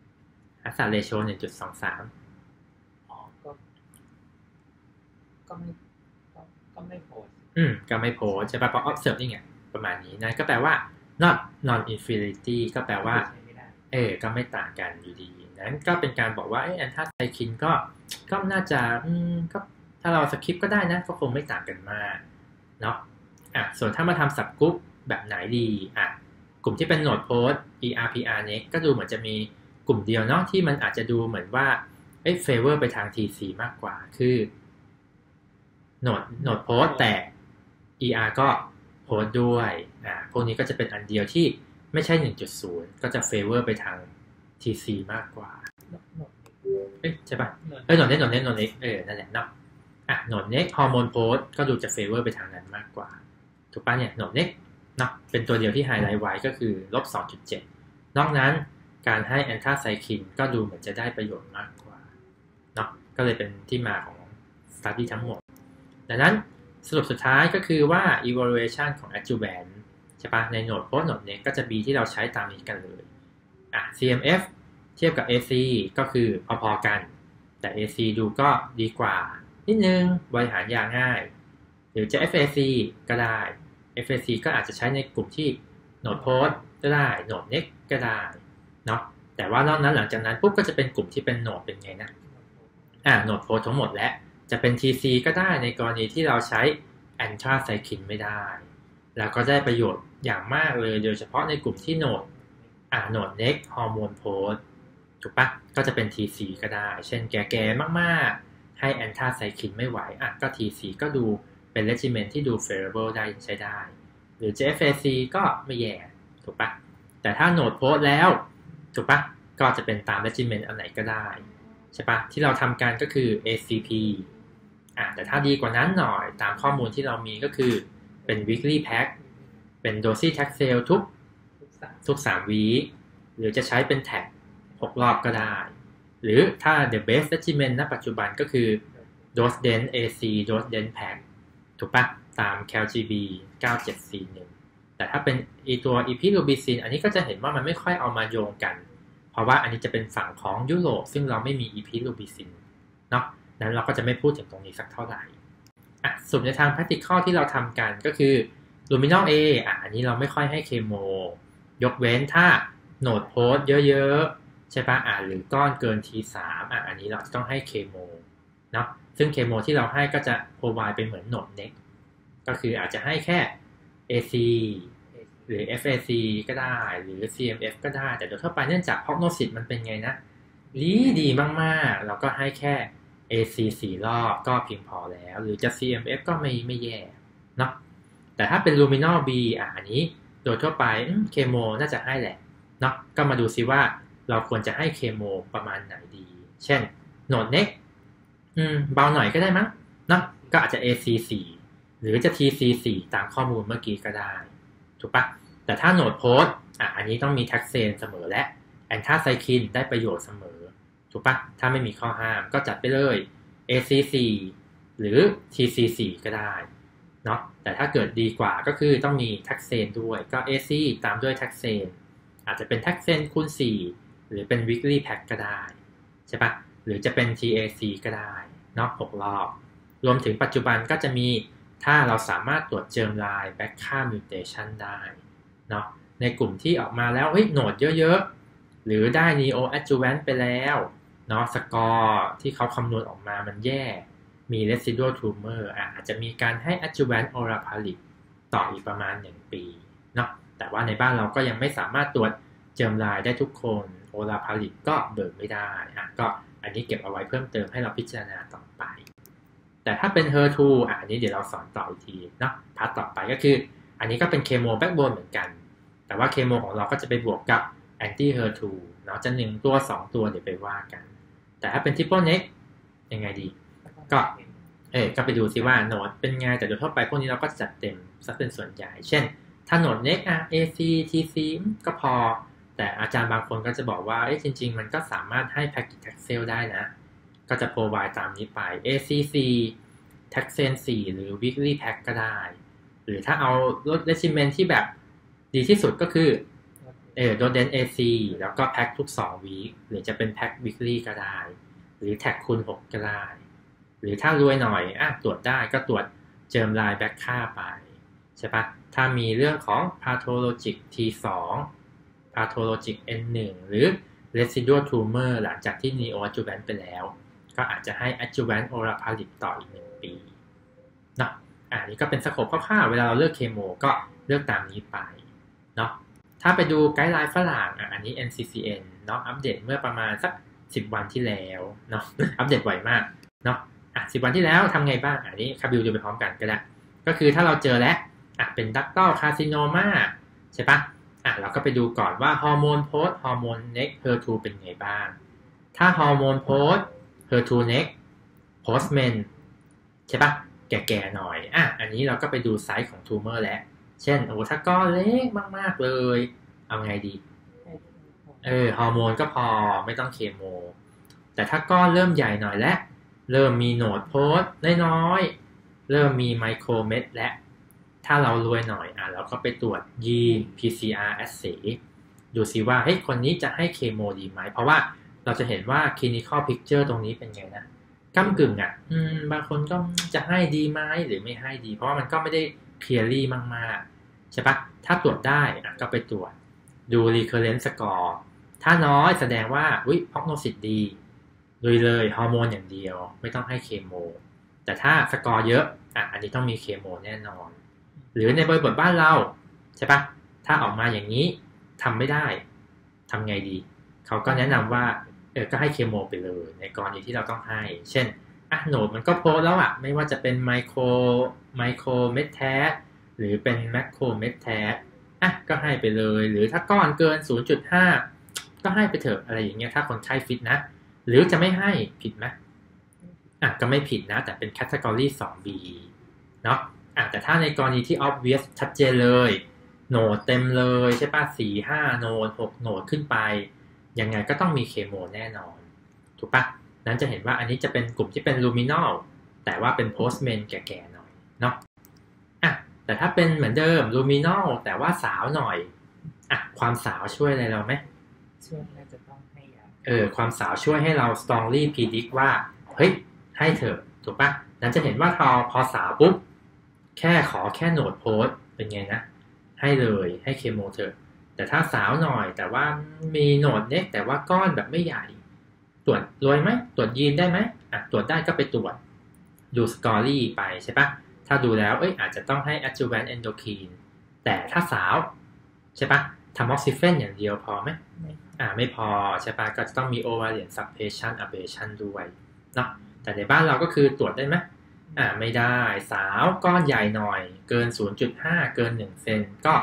hazard ratio หนึ่งจุดสองสามอ๋อก็ก็ไม่ก็ก็ไม่โพสอืมก็ไม่โพสใช่ปะเพราะ observe นี่ไงประมาณนี้นะก็แปลว่า not non inferiority ก็แปลว่าเออก็ไม่ต่างกันอยู่ดีนั้นก็เป็นการบอกว่าไอ้แอนทาไซคินก็ก็น่าจะอืมก็ถ้าเราสคิปก็ได้นะก็คงไม่ต่างกันมากเนาะอ่ะส่วนถ้ามาทำสับกรุ๊ปแบบไหนดีอ่ะกลุ่มที่เป็นโหนดโพส อี อาร์ พี อาร์ next ก็ดูเหมือนจะมีกลุ่มเดียวเนาะที่มันอาจจะดูเหมือนว่าเอ้ย favor ไปทาง ที ซี มากกว่าคือโหนดโหนดโพสแต่ อี อาร์ ก็โพสด้วยอ่าพวกนี้ก็จะเป็นอันเดียวที่ไม่ใช่ หนึ่งจุดศูนย์ ก็จะ favor ไปทาง ที ซี มากกว่าเอ๊ะใช่ป่ะเอ้ยโหนดเน็กโหนดเน็กโหนดเน็กเออนั่นแหละเนาะอ่ะโหนดเน็กฮอร์โมนโพสก็ดูจะ favor ไปทางนั้นมากกว่าถูกป่ะเนี่ยโหนดเน็กเนาะเป็นตัวเดียวที่ไฮไลท์ไว้ก็คือ ลบสองจุดเจ็ด นอกนั้นการให้แอนทาไซคินก็ดูเหมือนจะได้ประโยชน์มากกว่าเนาะก็เลยเป็นที่มาของ study ทั้งหมดดังนั้นสรุปสุดท้ายก็คือว่า evaluation ของ adjuvant ใช่ปะในโหนด post โหนด neck ก็จะ B ที่เราใช้ตามนี้กันเลยอ่ะ ซี เอ็ม เอฟ เทียบกับ เอ ซี ก็คือพอๆกันแต่ เอ ซี ดูก็ดีกว่านิดนึงบริหารยาง่ายหรือจะ เอฟ เอ ซี ก็ได้ เอฟ เอ ซี ก็อาจจะใช้ในกลุ่มที่โหนด post ก็ได้โหนด neck ก็ได้เนาะแต่ว่านอกนั้นหลังจากนั้นปุ๊บก็จะเป็นกลุ่มที่เป็นโหนดเป็นไงนะอ่าโหนด post ทั้งหมดและจะเป็น ที ซี ก็ได้ในกรณีที่เราใช้แอนทราไซคินไม่ได้แล้วก็ได้ประโยชน์อย่างมากเลยโดยเฉพาะในกลุ่มที่โหนดอ่าโหนด neck ฮอร์โมนโพสถูกปะก็จะเป็น ที ซี ก็ได้เช่นแก่ๆมากๆให้แอนทราไซคินไม่ไหวอ่ะก็ ที ซี ก็ดูเป็น regimen ที่ดู favorable ได้ใช้ได้หรือ เอฟ เอ ซี ก็ไม่แย่ถูกปะแต่ถ้าโหนดโพสแล้วถูกปะก็จะเป็นตาม regimen อันไหนก็ได้ใช่ปะที่เราทำกันก็คือ เอ ซี พี อ่ะแต่ถ้าดีกว่านั้นหน่อยตามข้อมูลที่เรามีก็คือเป็น weekly pack เป็น docetaxel ทุกทุกสามวีคหรือจะใช้เป็นแท็กหกรอบก็ได้หรือถ้า the best regimen ณปัจจุบันก็คือ dose dense เอ ซี dose dense pack ถูกปะตาม แคล จี บี เก้าเจ็ดสี่หนึ่งแต่ถ้าเป็นอีตัว Epirubicin อันนี้ก็จะเห็นว่ามันไม่ค่อยเอามาโยงกันเพราะว่าอันนี้จะเป็นฝั่งของยุโรปซึ่งเราไม่มี Epirubicin เนาะนั้นเราก็จะไม่พูดถึงตรงนี้สักเท่าไหร่อ่ะส่วนในทาง practical ที่เราทำกันก็คือ luminol A อ่ะอันนี้เราไม่ค่อยให้เคโมยกเว้นถ้าโหนดโพสเยอะๆใช่ปะอ่ะหรือก้อนเกิน ที สาม อ่ะอันนี้เราจะต้องให้เคโมเนาะซึ่งเคโมที่เราให้ก็จะ provide เป็นเหมือนโหนด neck ก็คืออาจจะให้แค่ เอ ซี หรือ เอฟ เอ ซี ก็ได้หรือ ซี เอ็ม เอฟ ก็ได้แต่โดยทั่วไปเนื่องจาก prognosis มันเป็นไงนะดีดีมากๆเราก็ให้แค่ เอ ซี สี่รอบก็เพียงพอแล้วหรือจะ ซี เอ็ม เอฟ ก็ไม่ไม่แย่เนาะแต่ถ้าเป็น luminol B อ่ะอันนี้โดยทั่วไปเคโมน่าจะให้แหละเนาะก็มาดูซิว่าเราควรจะให้เคโมประมาณไหนดีเช่นโหนดเน็กอืมเบาหน่อยก็ได้มั้งเนาะก็อาจจะ เอ ซี สี่ หรือจะ ที ซี สี่ ตามข้อมูลเมื่อกี้ก็ได้ถูกปะแต่ถ้าโหนดโพสอ่ะอันนี้ต้องมีแท็กเซนเสมอและแอนทาไซคินได้ประโยชน์เสมอถูกปะถ้าไม่มีข้อห้ามก็จัดไปเลย เอ ซี สี่ หรือ ที ซี สี่ ก็ได้เนาะแต่ถ้าเกิดดีกว่าก็คือต้องมีแท็กเซนด้วยก็ เอ ซี ตามด้วยแท็กเซนอาจจะเป็นแท็กเซนคูณสี่หรือเป็น weekly pack ก็ได้ใช่ปะหรือจะเป็น ที เอ ซี ก็ได้เนาะหกรอบรวมถึงปัจจุบันก็จะมีถ้าเราสามารถตรวจเจิมไลน์ Bacca mutation ได้เนาะในกลุ่มที่ออกมาแล้วเฮ้ยโหนดเยอะๆหรือได้ neo adjuvant ไปแล้วเนาะสกอร์ที่เขาคำนวณออกมามันแย่มี residual tumor อ่ะอาจจะมีการให้ adjuvant olaparib ต่ออีกประมาณหนึ่งปีเนาะแต่ว่าในบ้านเราก็ยังไม่สามารถตรวจเจิมไลน์ได้ทุกคนโอลาพาริดก็เบิกไม่ได้อ่ะก็อันนี้เก็บเอาไว้เพิ่มเติมให้เราพิจารณาต่อไปแต่ถ้าเป็น เอช อี ทู อ่ะอันนี้เดี๋ยวเราสอนต่ออีกทีเนาะพาร์ทต่อไปก็คืออันนี้ก็เป็นเคโมแบ็กโบนเหมือนกันแต่ว่าเคโมของเราก็จะไปบวกกับแอนตี้ เอช อี ทู เนาะจะหนึ่งตัวสองตัวเดี๋ยวไปว่ากันแต่ถ้าเป็น Triple Neck ยังไงดีก็เออก็ไปดูซิว่าโหนดเป็นไงแต่โดยทั่วไปพวกนี้เราก็จัดเต็มสักเป็นส่วนใหญ่เช่นถ้าโหนด Neck อ่ะ เอ ซี ที ซี ก็พอแต่อาจารย์บางคนก็จะบอกว่าเอ้ยจริงๆมันก็สามารถให้ Package Taxel ได้นะก็จะ provide ตามนี้ไป เอ ซี สี่ Taxen สี่ หรือ Weekly Pack ก็ได้หรือถ้าเอาลด Regimen ที่แบบดีที่สุดก็คือเออโดดเดน เอ ซี แล้วก็แพ็คทุกสองวีคหรือจะเป็นแพ็ค Weekly ก็ได้หรือแท็กคูณหกก็ได้หรือถ้ารวยหน่อยอ่ะตรวจได้ก็ตรวจเจิมไลน์แบ็คค่าไปใช่ปะถ้ามีเรื่องของ pathologic ที ทู pathologic เอ็น วัน หรือ residual tumor หลังจากที่ neo adjuvant ไปแล้วก็อาจจะให้ adjuvant olaparib ต่ออีกหนึ่งปีเนาะอ่านี่ก็เป็นสโคปคร่าวๆเวลาเราเลือกเคโมก็เลือกตามนี้ไปเนาะถ้าไปดูไกด์ไลน์ฝรั่งอ่ะอันนี้ เอ็น ซี ซี เอ็น เนาะอัปเดตเมื่อประมาณสักสิบวันที่แล้วเนาะ อัปเดตไวมากเนาะอ่ะสิบวันที่แล้วทำไงบ้างอันนี้คาบิลดูไปพร้อมกันก็ได้ก็คือถ้าเราเจอแล้วอ่ะเป็น ductal carcinoma ใช่ปะอ่ะเราก็ไปดูก่อนว่าฮอร์โมนโพสฮอร์โมนเน็ก เอ ทู เป็นไงบ้างถ้าฮอร์โมนโพส เอ ทู เน็ก โพสเมนใช่ปะแก่ๆหน่อยอ่ะอันนี้เราก็ไปดูไซส์ของทูเมอร์แล้วเช่นโอ้ถ้าก้อนเล็กมากๆเลยเอาไงดีเออฮอร์โมนก็พอไม่ต้องเคโมแต่ถ้าก้อนเริ่มใหญ่หน่อยและเริ่มมีโหนดโพสน้อยๆเริ่มมีไมโครเม็ดและถ้าเรารวยหน่อยอ่ะเราก็ไปตรวจยีน พี ซี อาร์ assay ดูซิว่าเฮ้ยคนนี้จะให้เคโมดีไหมเพราะว่าเราจะเห็นว่า clinical picture ตรงนี้เป็นไงนะก้ำกึ่งอ่ะอืมบางคนก็จะให้ดีไหมหรือไม่ให้ดีเพราะว่ามันก็ไม่ได้ clearly มากๆใช่ปะถ้าตรวจได้อ่ะก็ไปตรวจดู recurrence score ถ้าน้อยแสดงว่าอุ๊ย prognosis ดีเลยเลยฮอร์โมนอย่างเดียวไม่ต้องให้เคโมแต่ถ้าสกอร์เยอะอ่ะอันนี้ต้องมีเคโมแน่นอนหรือในบริบทบ้านเราใช่ปะถ้าออกมาอย่างนี้ทำไม่ได้ทำไงดีเขาก็แนะนำว่าเออก็ให้เคโมไปเลยในกรณีที่เราต้องให้เช่นอ่ะโหนดมันก็โพสแล้วอ่ะไม่ว่าจะเป็นไมโครไมโครเมทแทสหรือเป็นแมคโครเมทแทสอ่ะก็ให้ไปเลยหรือถ้าก้อนเกิน ศูนย์จุดห้า ก็ให้ไปเถอะอะไรอย่างเงี้ยถ้าคนไข้ฟิตนะหรือจะไม่ให้ผิดไหมอ่ะก็ไม่ผิดนะแต่เป็นแคตตากรี ทู บี เนาะอ่ะแต่ถ้าในกรณีที่ obvious ชัดเจนเลยโหนดเต็มเลยใช่ป่ะ สี่ ห้า โหนด หก โหนดขึ้นไปยังไงก็ต้องมีเคโมแน่นอนถูกป่ะนั้นจะเห็นว่าอันนี้จะเป็นกลุ่มที่เป็น luminal แต่ว่าเป็น postman แก่ๆหน่อยเนาะอ่ะแต่ถ้าเป็นเหมือนเดิม luminal แต่ว่าสาวหน่อยอ่ะความสาวช่วยอะไรเราไหมช่วยน่าจะต้องให้ยาเออความสาวช่วยให้เรา strongly predict ว่าเฮ้ยให้เถอะถูกป่ะนั้นจะเห็นว่าพอพอสาวปุ๊บแค่ขอแค่โหนดโพสเป็นไงนะให้เลยให้เคโมเถอะแต่ถ้าสาวหน่อยแต่ว่ามีโหนดเล็กแต่ว่าก้อนแบบไม่ใหญ่ตรวจรวยไหมตรวจยีนได้ไหมอ่ะตรวจได้ก็ไปตรวจดูสกอรี่ไปใช่ปะถ้าดูแล้วเอ้ยอาจจะต้องให้ adjuvant endocrine แต่ถ้าสาวใช่ปะทำออกซิเฟนอย่างเดียวพอไหมอ่าไม่พอใช่ปะก็จะต้องมี ovarian suppression ablation ด้วยเนาะแต่ในบ้านเราก็คือตรวจได้ไหมอ่าไม่ได้สาวก้อนใหญ่หน่อยเกิน ศูนย์จุดห้า เกินหนึ่งเซนก็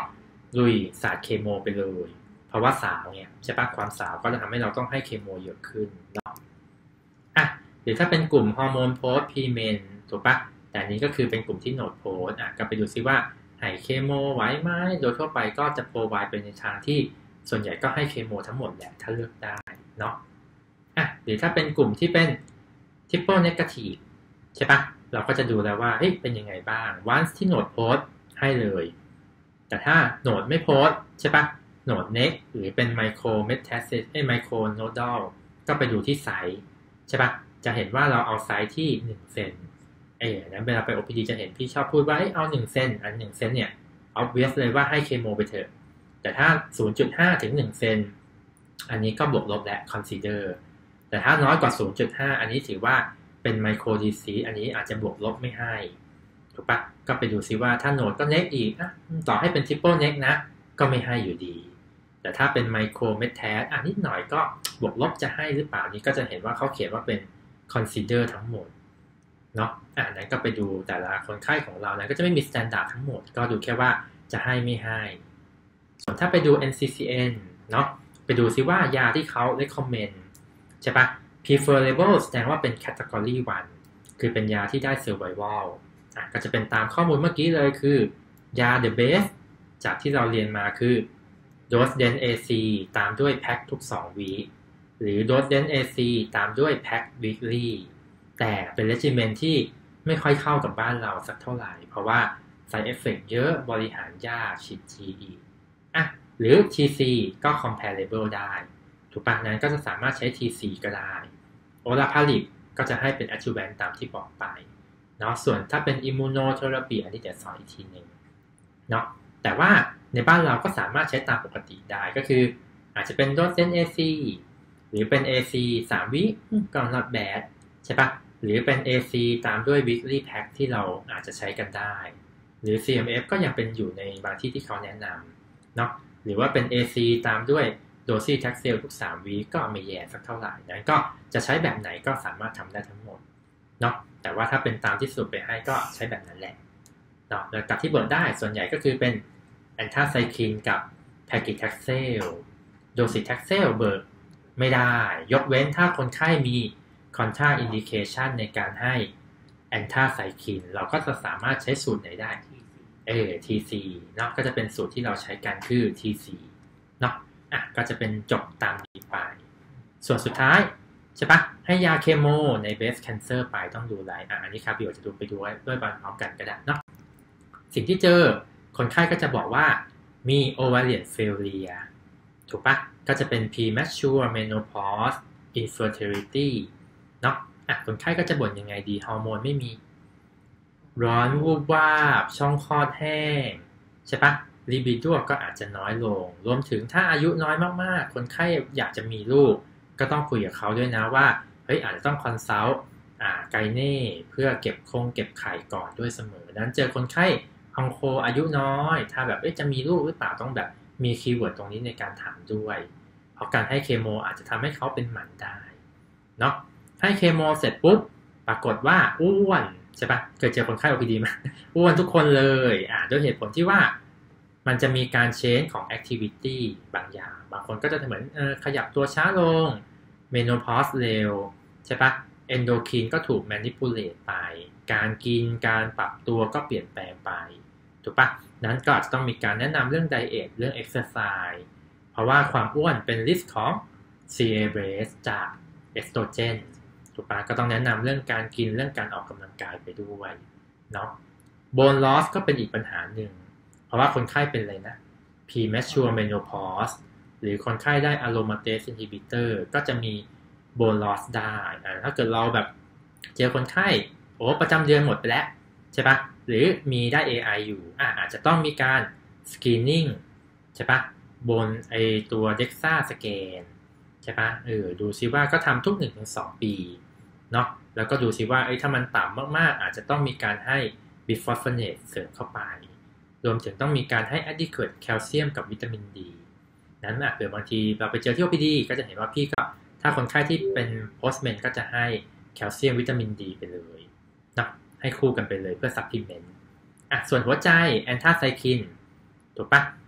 ลุยศาสตร์เคมีไปเลยเพราะว่าสาวเนี่ยใช่ปะความสาวก็จะทำให้เราต้องให้เคมีเยอะขึ้นเนาะอ่ะหรือถ้าเป็นกลุ่มฮอร์โมนโพสต์พีเมนถูกปะแต่นี้ก็คือเป็นกลุ่มที่โนดโพสต์อ่ะก็ไปดูซิว่าให้เคมีไว้ไหมโดยทั่วไปก็จะโพรไวด์เป็นในทางที่ส่วนใหญ่ก็ให้เคมีทั้งหมดแหละถ้าเลือกได้เนาะอ่ะหรือถ้าเป็นกลุ่มที่เป็น triple negative ใช่ปะเราก็จะดูแล้วว่าเฮ้ยเป็นยังไงบ้าง once ที่โนดโพสต์ให้เลยแต่ถ้าโหนดไม่โพสใช่ปะโหนด next หรือเป็น micro metastasis เอ้ย micro nodal ก็ไปดูที่ไซส์ใช่ปะจะเห็นว่าเราเอาไซส์ที่หนึ่งเซนเอ้ยนั้นเวลาไป โอ พี ดี จะเห็นพี่ชอบพูดว่าเอาหนึ่งเซนอันหนึ่งเซนเนี่ย obvious เลยว่าให้เคมีไปเถอะแต่ถ้า ศูนย์จุดห้า ถึงหนึ่งเซนอันนี้ก็บวกลบและ consider แต่ถ้าน้อยกว่า ศูนย์จุดห้า อันนี้ถือว่าเป็น micro disease อันนี้อาจจะบวกลบไม่ให้ถูกปะก็ไปดูซิว่าถ้าโหนดก็เน็กอีกนะต่อให้เป็น triple neck นะก็ไม่ให้อยู่ดีแต่ถ้าเป็น micro metas อ่ะนิดหน่อยก็บวกลบจะให้หรือเปล่านี้ก็จะเห็นว่าเขาเขียนว่าเป็น consider ทั้งหมดเนาะอ่ะนั้นก็ไปดูแต่ละคนไข้ของเรานะก็จะไม่มี standard ทั้งหมดก็ดูแค่ว่าจะให้ไม่ให้ส่วนถ้าไปดู เอ็น ซี ซี เอ็น เนาะไปดูซิว่ายาที่เขา recommend ใช่ปะ preferable แสดงว่าเป็น category วันคือเป็นยาที่ได้ survivalก็จะเป็นตามข้อมูลเมื่อกี้เลยคือยา the best จากที่เราเรียนมาคือ dose dense เอ ซี ตามด้วยแพ็คทุกสองวีคหรือ dose dense เอ ซี ตามด้วยแพ็ค weekly แต่เป็น regimen ที่ไม่ค่อยเข้ากับบ้านเราสักเท่าไหร่เพราะว่า side effect เยอะบริหารยากฉีดทีอีกอ่ะหรือ ที ซี ก็ comparable ได้ถูกปะนั้นก็จะสามารถใช้ ที ซี ก็ได้ olaparib ก็จะให้เป็น adjuvant ตามที่บอกไปเนาะส่วนถ้าเป็น immunotherapy อันนี้จะสอนอีกทีหนึ่งเนาะแต่ว่าในบ้านเราก็สามารถใช้ตามปกติได้ก็คืออาจจะเป็น dose dense เอ ซี หรือเป็น เอ ซี สามวิก็ not bad ใช่ปะหรือเป็น เอ ซี ตามด้วย weekly pack ที่เราอาจจะใช้กันได้หรือ ซี เอ็ม เอฟ ก็ยังเป็นอยู่ในบางที่ที่เขาแนะนำเนาะหรือว่าเป็น เอ ซี ตามด้วย docetaxel ทุกสามวิก็ไม่แย่สักเท่าไหร่นั้นก็จะใช้แบบไหนก็สามารถทำได้ทั้งหมดเนาะแต่ว่าถ้าเป็นตามที่สุดไปให้ก็ใช้แบบนั้นแหละเนาะแล้วกับที่เบิร์ดได้ส่วนใหญ่ก็คือเป็นแอนทาไซคลินกับแพคกิแท็กเซลโดซิแท็กเซลเบิร์ดไม่ได้ยกเว้นถ้าคนไข้มีคอนทราอินดิเคชันในการให้แอนทาไซคลินเราก็จะสามารถใช้สูตรไหนได้เออ ที ซี เนาะก็จะเป็นสูตรที่เราใช้กันคือ ที ซี เนาะอ่ะก็จะเป็นจบตามนี้ไปส่วนสุดท้ายใช่ปะให้ยาเคโมใน breast cancer ไปต้องดูไลน์อ่ะอันนี้ครับเดี๋ยวจะดูไปดูด้วยพร้อมกันก็ได้เนาะสิ่งที่เจอคนไข้ก็จะบอกว่ามี ovarian failure ถูกปะก็จะเป็น premature menopause infertility เนาะอ่ะคนไข้ก็จะบ่นยังไงดีฮอร์โมนไม่มีร้อนวูบวาบช่องคลอดแห้งใช่ปะlibido ก็อาจจะน้อยลงรวมถึงถ้าอายุน้อยมากๆคนไข้อยากจะมีลูกก็ต้องคุยกับเขาด้วยนะว่าเฮ้ยอาจจะต้องคอนซัลท์อ่าไกเน่เพื่อเก็บคงเก็บไข่ก่อนด้วยเสมอนั้นเจอคนไข้อองโคอายุน้อยถ้าแบบเอ๊ะจะมีลูกหรือเปล่าต้องแบบมีคีย์เวิร์ดตรงนี้ในการถามด้วยเพราะการให้เคมีอาจจะทำให้เขาเป็นหมันได้เนาะให้เคมีเสร็จปุ๊บปรากฏว่าอ้วนใช่ปะเคยเจอคนไข้ โอ พี ดี มั้ยอ้วนทุกคนเลยอ่าด้วยเหตุผลที่ว่ามันจะมีการเชนจ์ของ activity บางอย่างบางคนก็จะเหมือนเออขยับตัวช้าลง menopause เร็วใช่ปะ endocrine ก็ถูก manipulate ไปการกินการปรับตัวก็เปลี่ยนแปลงไปถูกปะนั้นก็อาจจะต้องมีการแนะนำเรื่อง diet เรื่อง exercise เพราะว่าความอ้วนเป็น risk ของ ซี เอ raise จาก estrogen ถูกปะก็ต้องแนะนำเรื่องการกินเรื่องการออกกำลังกายไปด้วยเนาะ bone loss ก็เป็นอีกปัญหาหนึ่งเพราะว่าคนไข้เป็นอะไรนะ premature menopause หรือคนไข้ได้ aromatase inhibitor ก็จะมี bone loss ได้ถ้าเกิดเราแบบเจอคนไข้โอ้ประจำเดือนหมดไปแล้วใช่ปะหรือมีได้ เอ ไอ อยู่อ่ะอาจจะต้องมีการ screening ใช่ปะบนไอตัว DEXA scan ใช่ปะเออดูซิว่าก็ทำทุก หนึ่งถึงสอง ปีเนาะแล้วก็ดูซิว่าเอ้ยถ้ามันต่ำมากๆอาจจะต้องมีการให้ bisphosphonates เสริมเข้าไปรวมถึงต้องมีการให้ adequate แคลเซียมกับวิตามินดีนั้นอ่ะเผื่อบางทีเราไปเจอที่ โอ พี ดี ก็จะเห็นว่าพี่ก็ถ้าคนไข้ที่เป็น postman ก็จะให้แคลเซียมวิตามินดีไปเลยนะให้คู่กันไปเลยเพื่อ supplement อ่ะส่วนหัวใจ anthracycline ถูกปะ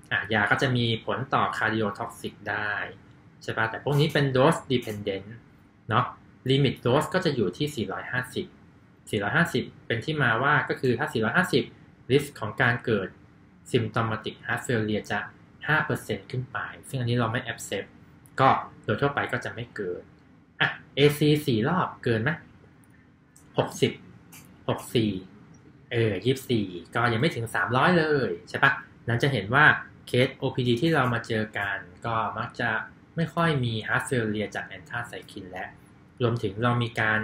อ่ะยาก็จะมีผลต่อ cardiotoxic ได้ใช่ปะแต่พวกนี้เป็น dose dependent เนาะ limit dose ก็จะอยู่ที่สี่ร้อยห้าสิบ สี่ร้อยห้าสิบเป็นที่มาว่าก็คือถ้าสี่ร้อยห้าสิบ risk ของการเกิด symptomatic heart failure จะ ห้าเปอร์เซ็นต์ ขึ้นไปซึ่งอันนี้เราไม่ accept ก็โดยทั่วไปก็จะไม่เกินอ่ะ เอ ซี สี่รอบเกินไหมหกสิบ หกสิบสี่เออยี่สิบสี่ก็ยังไม่ถึงสามร้อยเลยใช่ปะนั้นจะเห็นว่าเคส โอ พี ดี ที่เรามาเจอกันก็มักจะไม่ค่อยมี heart failure จาก anthracycline และรวมถึงเรามีการ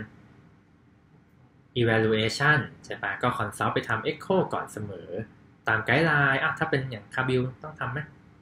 evaluation ใช่ปะก็ consult ไปทำ echo ก่อนเสมอตามไกด์ไลน์อ่ะถ้าเป็นอย่างคาบิลต้องทำไหม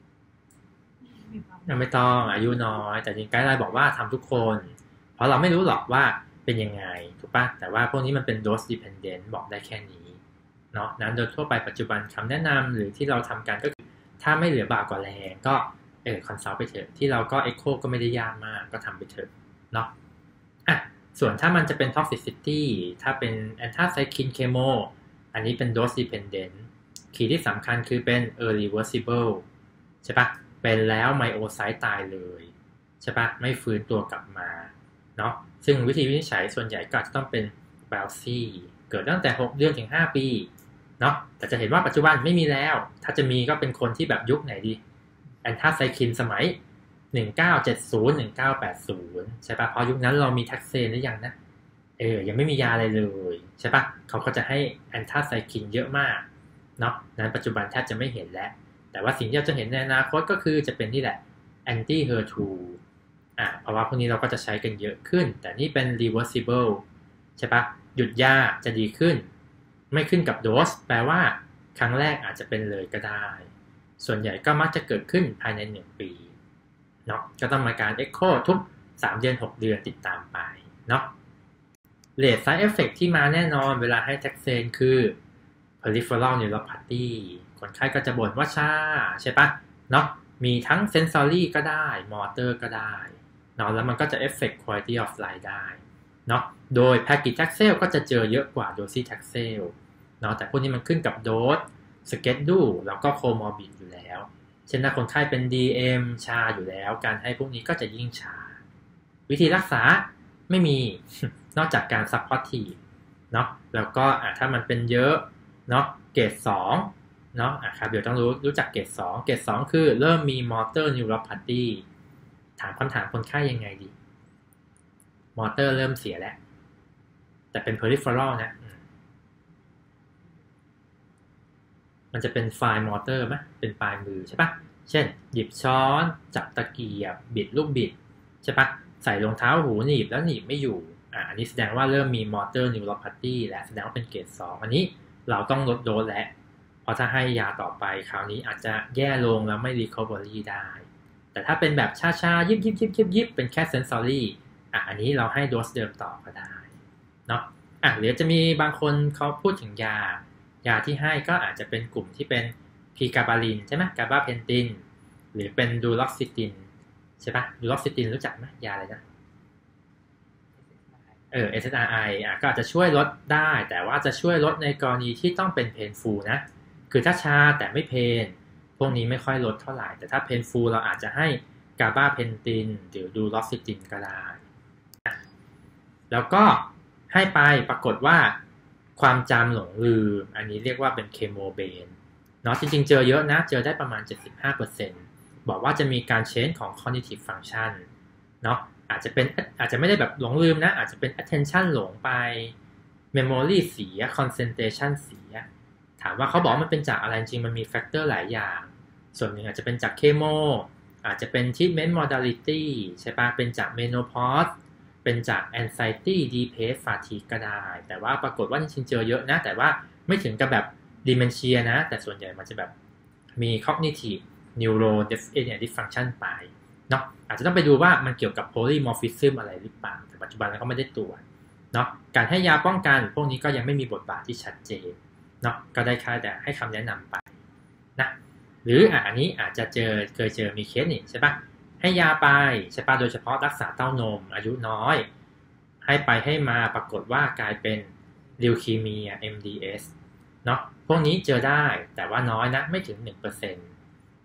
ไม่ต้องอายุน้อยแต่จริงไกด์ไลน์บอกว่าทำทุกคนเพราะเราไม่รู้หรอกว่าเป็นยังไงถูกปะแต่ว่าพวกนี้มันเป็น dose dependent บอกได้แค่นี้เนาะนั้นโดยทั่วไปปัจจุบันคำแนะนำหรือที่เราทำกันก็คือถ้าไม่เหลือบากกว่าแรงก็เออ consult ไปเถอะที่เราก็ echo ก็ไม่ได้ยากมากก็ทำไปเถอะเนาะอ่ะส่วนถ้ามันจะเป็น toxicity ถ้าเป็น anthracycline chemo อันนี้เป็น dose dependentคีย์ที่สำคัญคือเป็น irreversible ใช่ปะเป็นแล้วไมโอไซต์ตายเลยใช่ปะไม่ฟื้นตัวกลับมาเนาะซึ่งวิธีวินิจฉัยส่วนใหญ่ก็จะต้องเป็น biopsy เกิดตั้งแต่หกเดือนถึงห้าปีเนาะแต่จะเห็นว่าปัจจุบันไม่มีแล้วถ้าจะมีก็เป็นคนที่แบบยุคไหนดีแอนทาไซคลินสมัยหนึ่งเก้าเจ็ดศูนย์ หนึ่งเก้าแปดศูนย์ใช่ปะเพราะยุคนั้นเรามีแท็กเซนหรือยังนะเออยังไม่มียาอะไรเลยใช่ปะเขาก็จะให้แอนทาไซคลินเยอะมากเนาะนั้นปัจจุบันแทบจะไม่เห็นแล้วแต่ว่าสิ่งที่เราจะเห็นในอนาคตก็คือจะเป็นนี่แหละ anti เอช อี อาร์ ทู อ่ะเพราะว่าพวกนี้เราก็จะใช้กันเยอะขึ้นแต่นี่เป็น reversible ใช่ปะหยุดยาจะดีขึ้นไม่ขึ้นกับโดสแปลว่าครั้งแรกอาจจะเป็นเลยก็ได้ส่วนใหญ่ก็มักจะเกิดขึ้นภายในหนึ่งปีเนาะก็ต้องมาการ echo ทุกสามเดือนหกเดือนติดตามไปเนาะ Late side effect ที่มาแน่นอนเวลาให้แท็กเซนคือ peripheral neuropathy คนไข้ก็จะบ่นว่าชาใช่ปะเนาะมีทั้ง sensory ก็ได้ motor ก็ได้เนาะแล้วมันก็จะ affect quality of life ได้เนาะโดย paclitaxel ก็จะเจอเยอะกว่า docetaxel เนาะแต่พวกนี้มันขึ้นกับโดส schedule แล้วก็ comorbid อยู่แล้วเช่นถ้าคนไข้เป็น ดี เอ็ม ชาอยู่แล้วการให้พวกนี้ก็จะยิ่งชาวิธีรักษาไม่มี นอกจากการ supportive เนาะแล้วก็ถ้ามันเป็นเยอะเนาะเกรดสองเนาะอ่ะครับเดี๋ยวต้องรู้รู้จักเกรดสองเกรดสองคือเริ่มมี motor neuropathy ถามคำถามคนไข้ยังไงดี motor เริ่มเสียแล้วแต่เป็น peripheral นะมันจะเป็น fine motor ไหมเป็นปลายมือใช่ปะเช่นหยิบช้อนจับตะเกียบบิดลูกบิดใช่ปะใส่รองเท้าหูหนีบแล้วหนีบไม่อยู่อ่าอันนี้แสดงว่าเริ่มมี motor neuropathy และแสดงว่าเป็นเกรดสองอันนี้เราต้องลดโดสแล้วเพราะถ้าให้ยาต่อไปคราวนี้อาจจะแย่ลงแล้วไม่ recovery ได้แต่ถ้าเป็นแบบชาๆยิบยิบยิบยิบยิบเป็นแค่ sensory อ่ะอันนี้เราให้โดสเดิมต่อก็ได้เนาะอ่ะหรือจะมีบางคนเขาพูดถึงยายาที่ให้ก็อาจจะเป็นกลุ่มที่เป็นพีกาบาลินใช่ไหมกาบาเพนตินหรือเป็นดูล็อกซิตินใช่ปะดูล็อกซิตินรู้จักไหมยาอะไรนะเออ เอส เอส อาร์ ไอ อ่ะก็อาจจะช่วยลดได้แต่ว่าจะช่วยลดในกรณีที่ต้องเป็นเพนฟูลนะคือถ้าชาแต่ไม่เพนพวกนี้ไม่ค่อยลดเท่าไหร่แต่ถ้าเพนฟูลเราอาจจะให้กาบาเพนตินหรือดูล็อกซิตินก็ได้แล้วก็ให้ไปปรากฏว่าความจำหลงลืมอันนี้เรียกว่าเป็นเคโมเบนเนาะจริงๆเจอเยอะนะเจอได้ประมาณ เจ็ดสิบห้าเปอร์เซ็นต์ บอกว่าจะมีการ change ของ cognitive function เนาะอาจจะเป็นอาจจะไม่ได้แบบหลงลืมนะอาจจะเป็น attention หลงไป memory เสีย concentration เสียถามว่าเขาบอกมันเป็นจากอะไรจริงมันมี factor หลายอย่างส่วนหนึ่งอาจจะเป็นจากเคโมอาจจะเป็น treatment modality ใช่ปะเป็นจาก menopauseเป็นจาก anxiety depressed fatigue ก็ได้แต่ว่าปรากฏว่าจริงๆเจอเยอะนะแต่ว่าไม่ถึงกับแบบ dementia นะแต่ส่วนใหญ่มันจะแบบมี cognitive neuro dysfunction ไปเนาะอาจจะต้องไปดูว่ามันเกี่ยวกับ polymorphism อะไรหรือเปล่าแต่ปัจจุบันเราก็ไม่ได้ตรวจเนาะการให้ยาป้องกันพวกนี้ก็ยังไม่มีบทบาทที่ชัดเจนเนาะก็ได้แค่แต่ให้คำแนะนำไปนะหรืออ่ะอันนี้อาจจะเจอเคยเจอมีเคสนี่ใช่ปะให้ยาไปใช่ปะโดยเฉพาะรักษาเต้านมอายุน้อยให้ไปให้มาปรากฏว่ากลายเป็นลิวคีเมีย เอ็ม ดี เอส เนาะพวกนี้เจอได้แต่ว่าน้อยนะไม่ถึง หนึ่งเปอร์เซ็นต์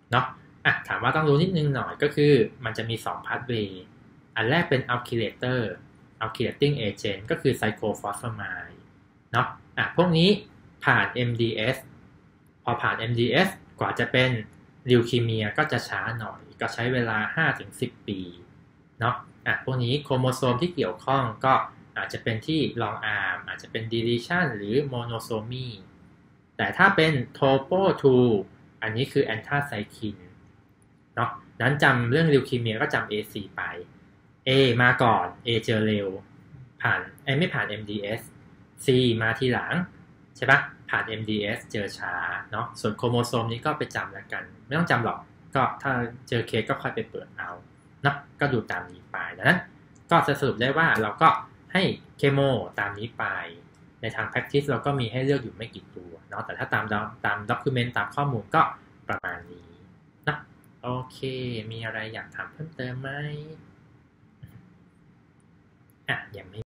เนาะอ่ะถามว่าต้องรู้นิดนึงหน่อยก็คือมันจะมีสอง pathway อันแรกเป็น alkylator alkylating agent ก็คือ cyclophosphamide เนาะอ่ะพวกนี้ผ่าน เอ็ม ดี เอส พอผ่าน เอ็ม ดี เอส กว่าจะเป็นลิวคีเมียก็จะช้าหน่อยก็ใช้เวลา ห้าถึงสิบ ปีเนาะอ่ะพวกนี้โครโมโซมที่เกี่ยวข้องก็อาจจะเป็นที่ long arm อาจจะเป็น deletion หรือ monosomy แต่ถ้าเป็น topo ทู อันนี้คือ anthracycline เนาะนั้นจำเรื่องลิวคีเมียก็จำ เอ ซี ไป A มาก่อน A เจอเร็วผ่านไอ้ไม่ผ่าน เอ็ม ดี เอส C มาทีหลังใช่ปะผ่าน เอ็ม ดี เอส เจอช้าเนาะส่วนโครโมโซมนี้ก็ไปจำแล้วกันไม่ต้องจำหรอกก็ถ้าเจอเคสก็ค่อยไปเปิดเอาเนาะก็ดูตามนี้ไปดังนั้นก็จะสรุปได้ว่าเราก็ให้เคโมตามนี้ไปในทาง practice เราก็มีให้เลือกอยู่ไม่กี่ตัวเนาะแต่ถ้าตามตาม document ตามข้อมูลก็ประมาณนี้นะโอเคมีอะไรอยากถามเพิ่มเติมไหมอ่ะยังไม่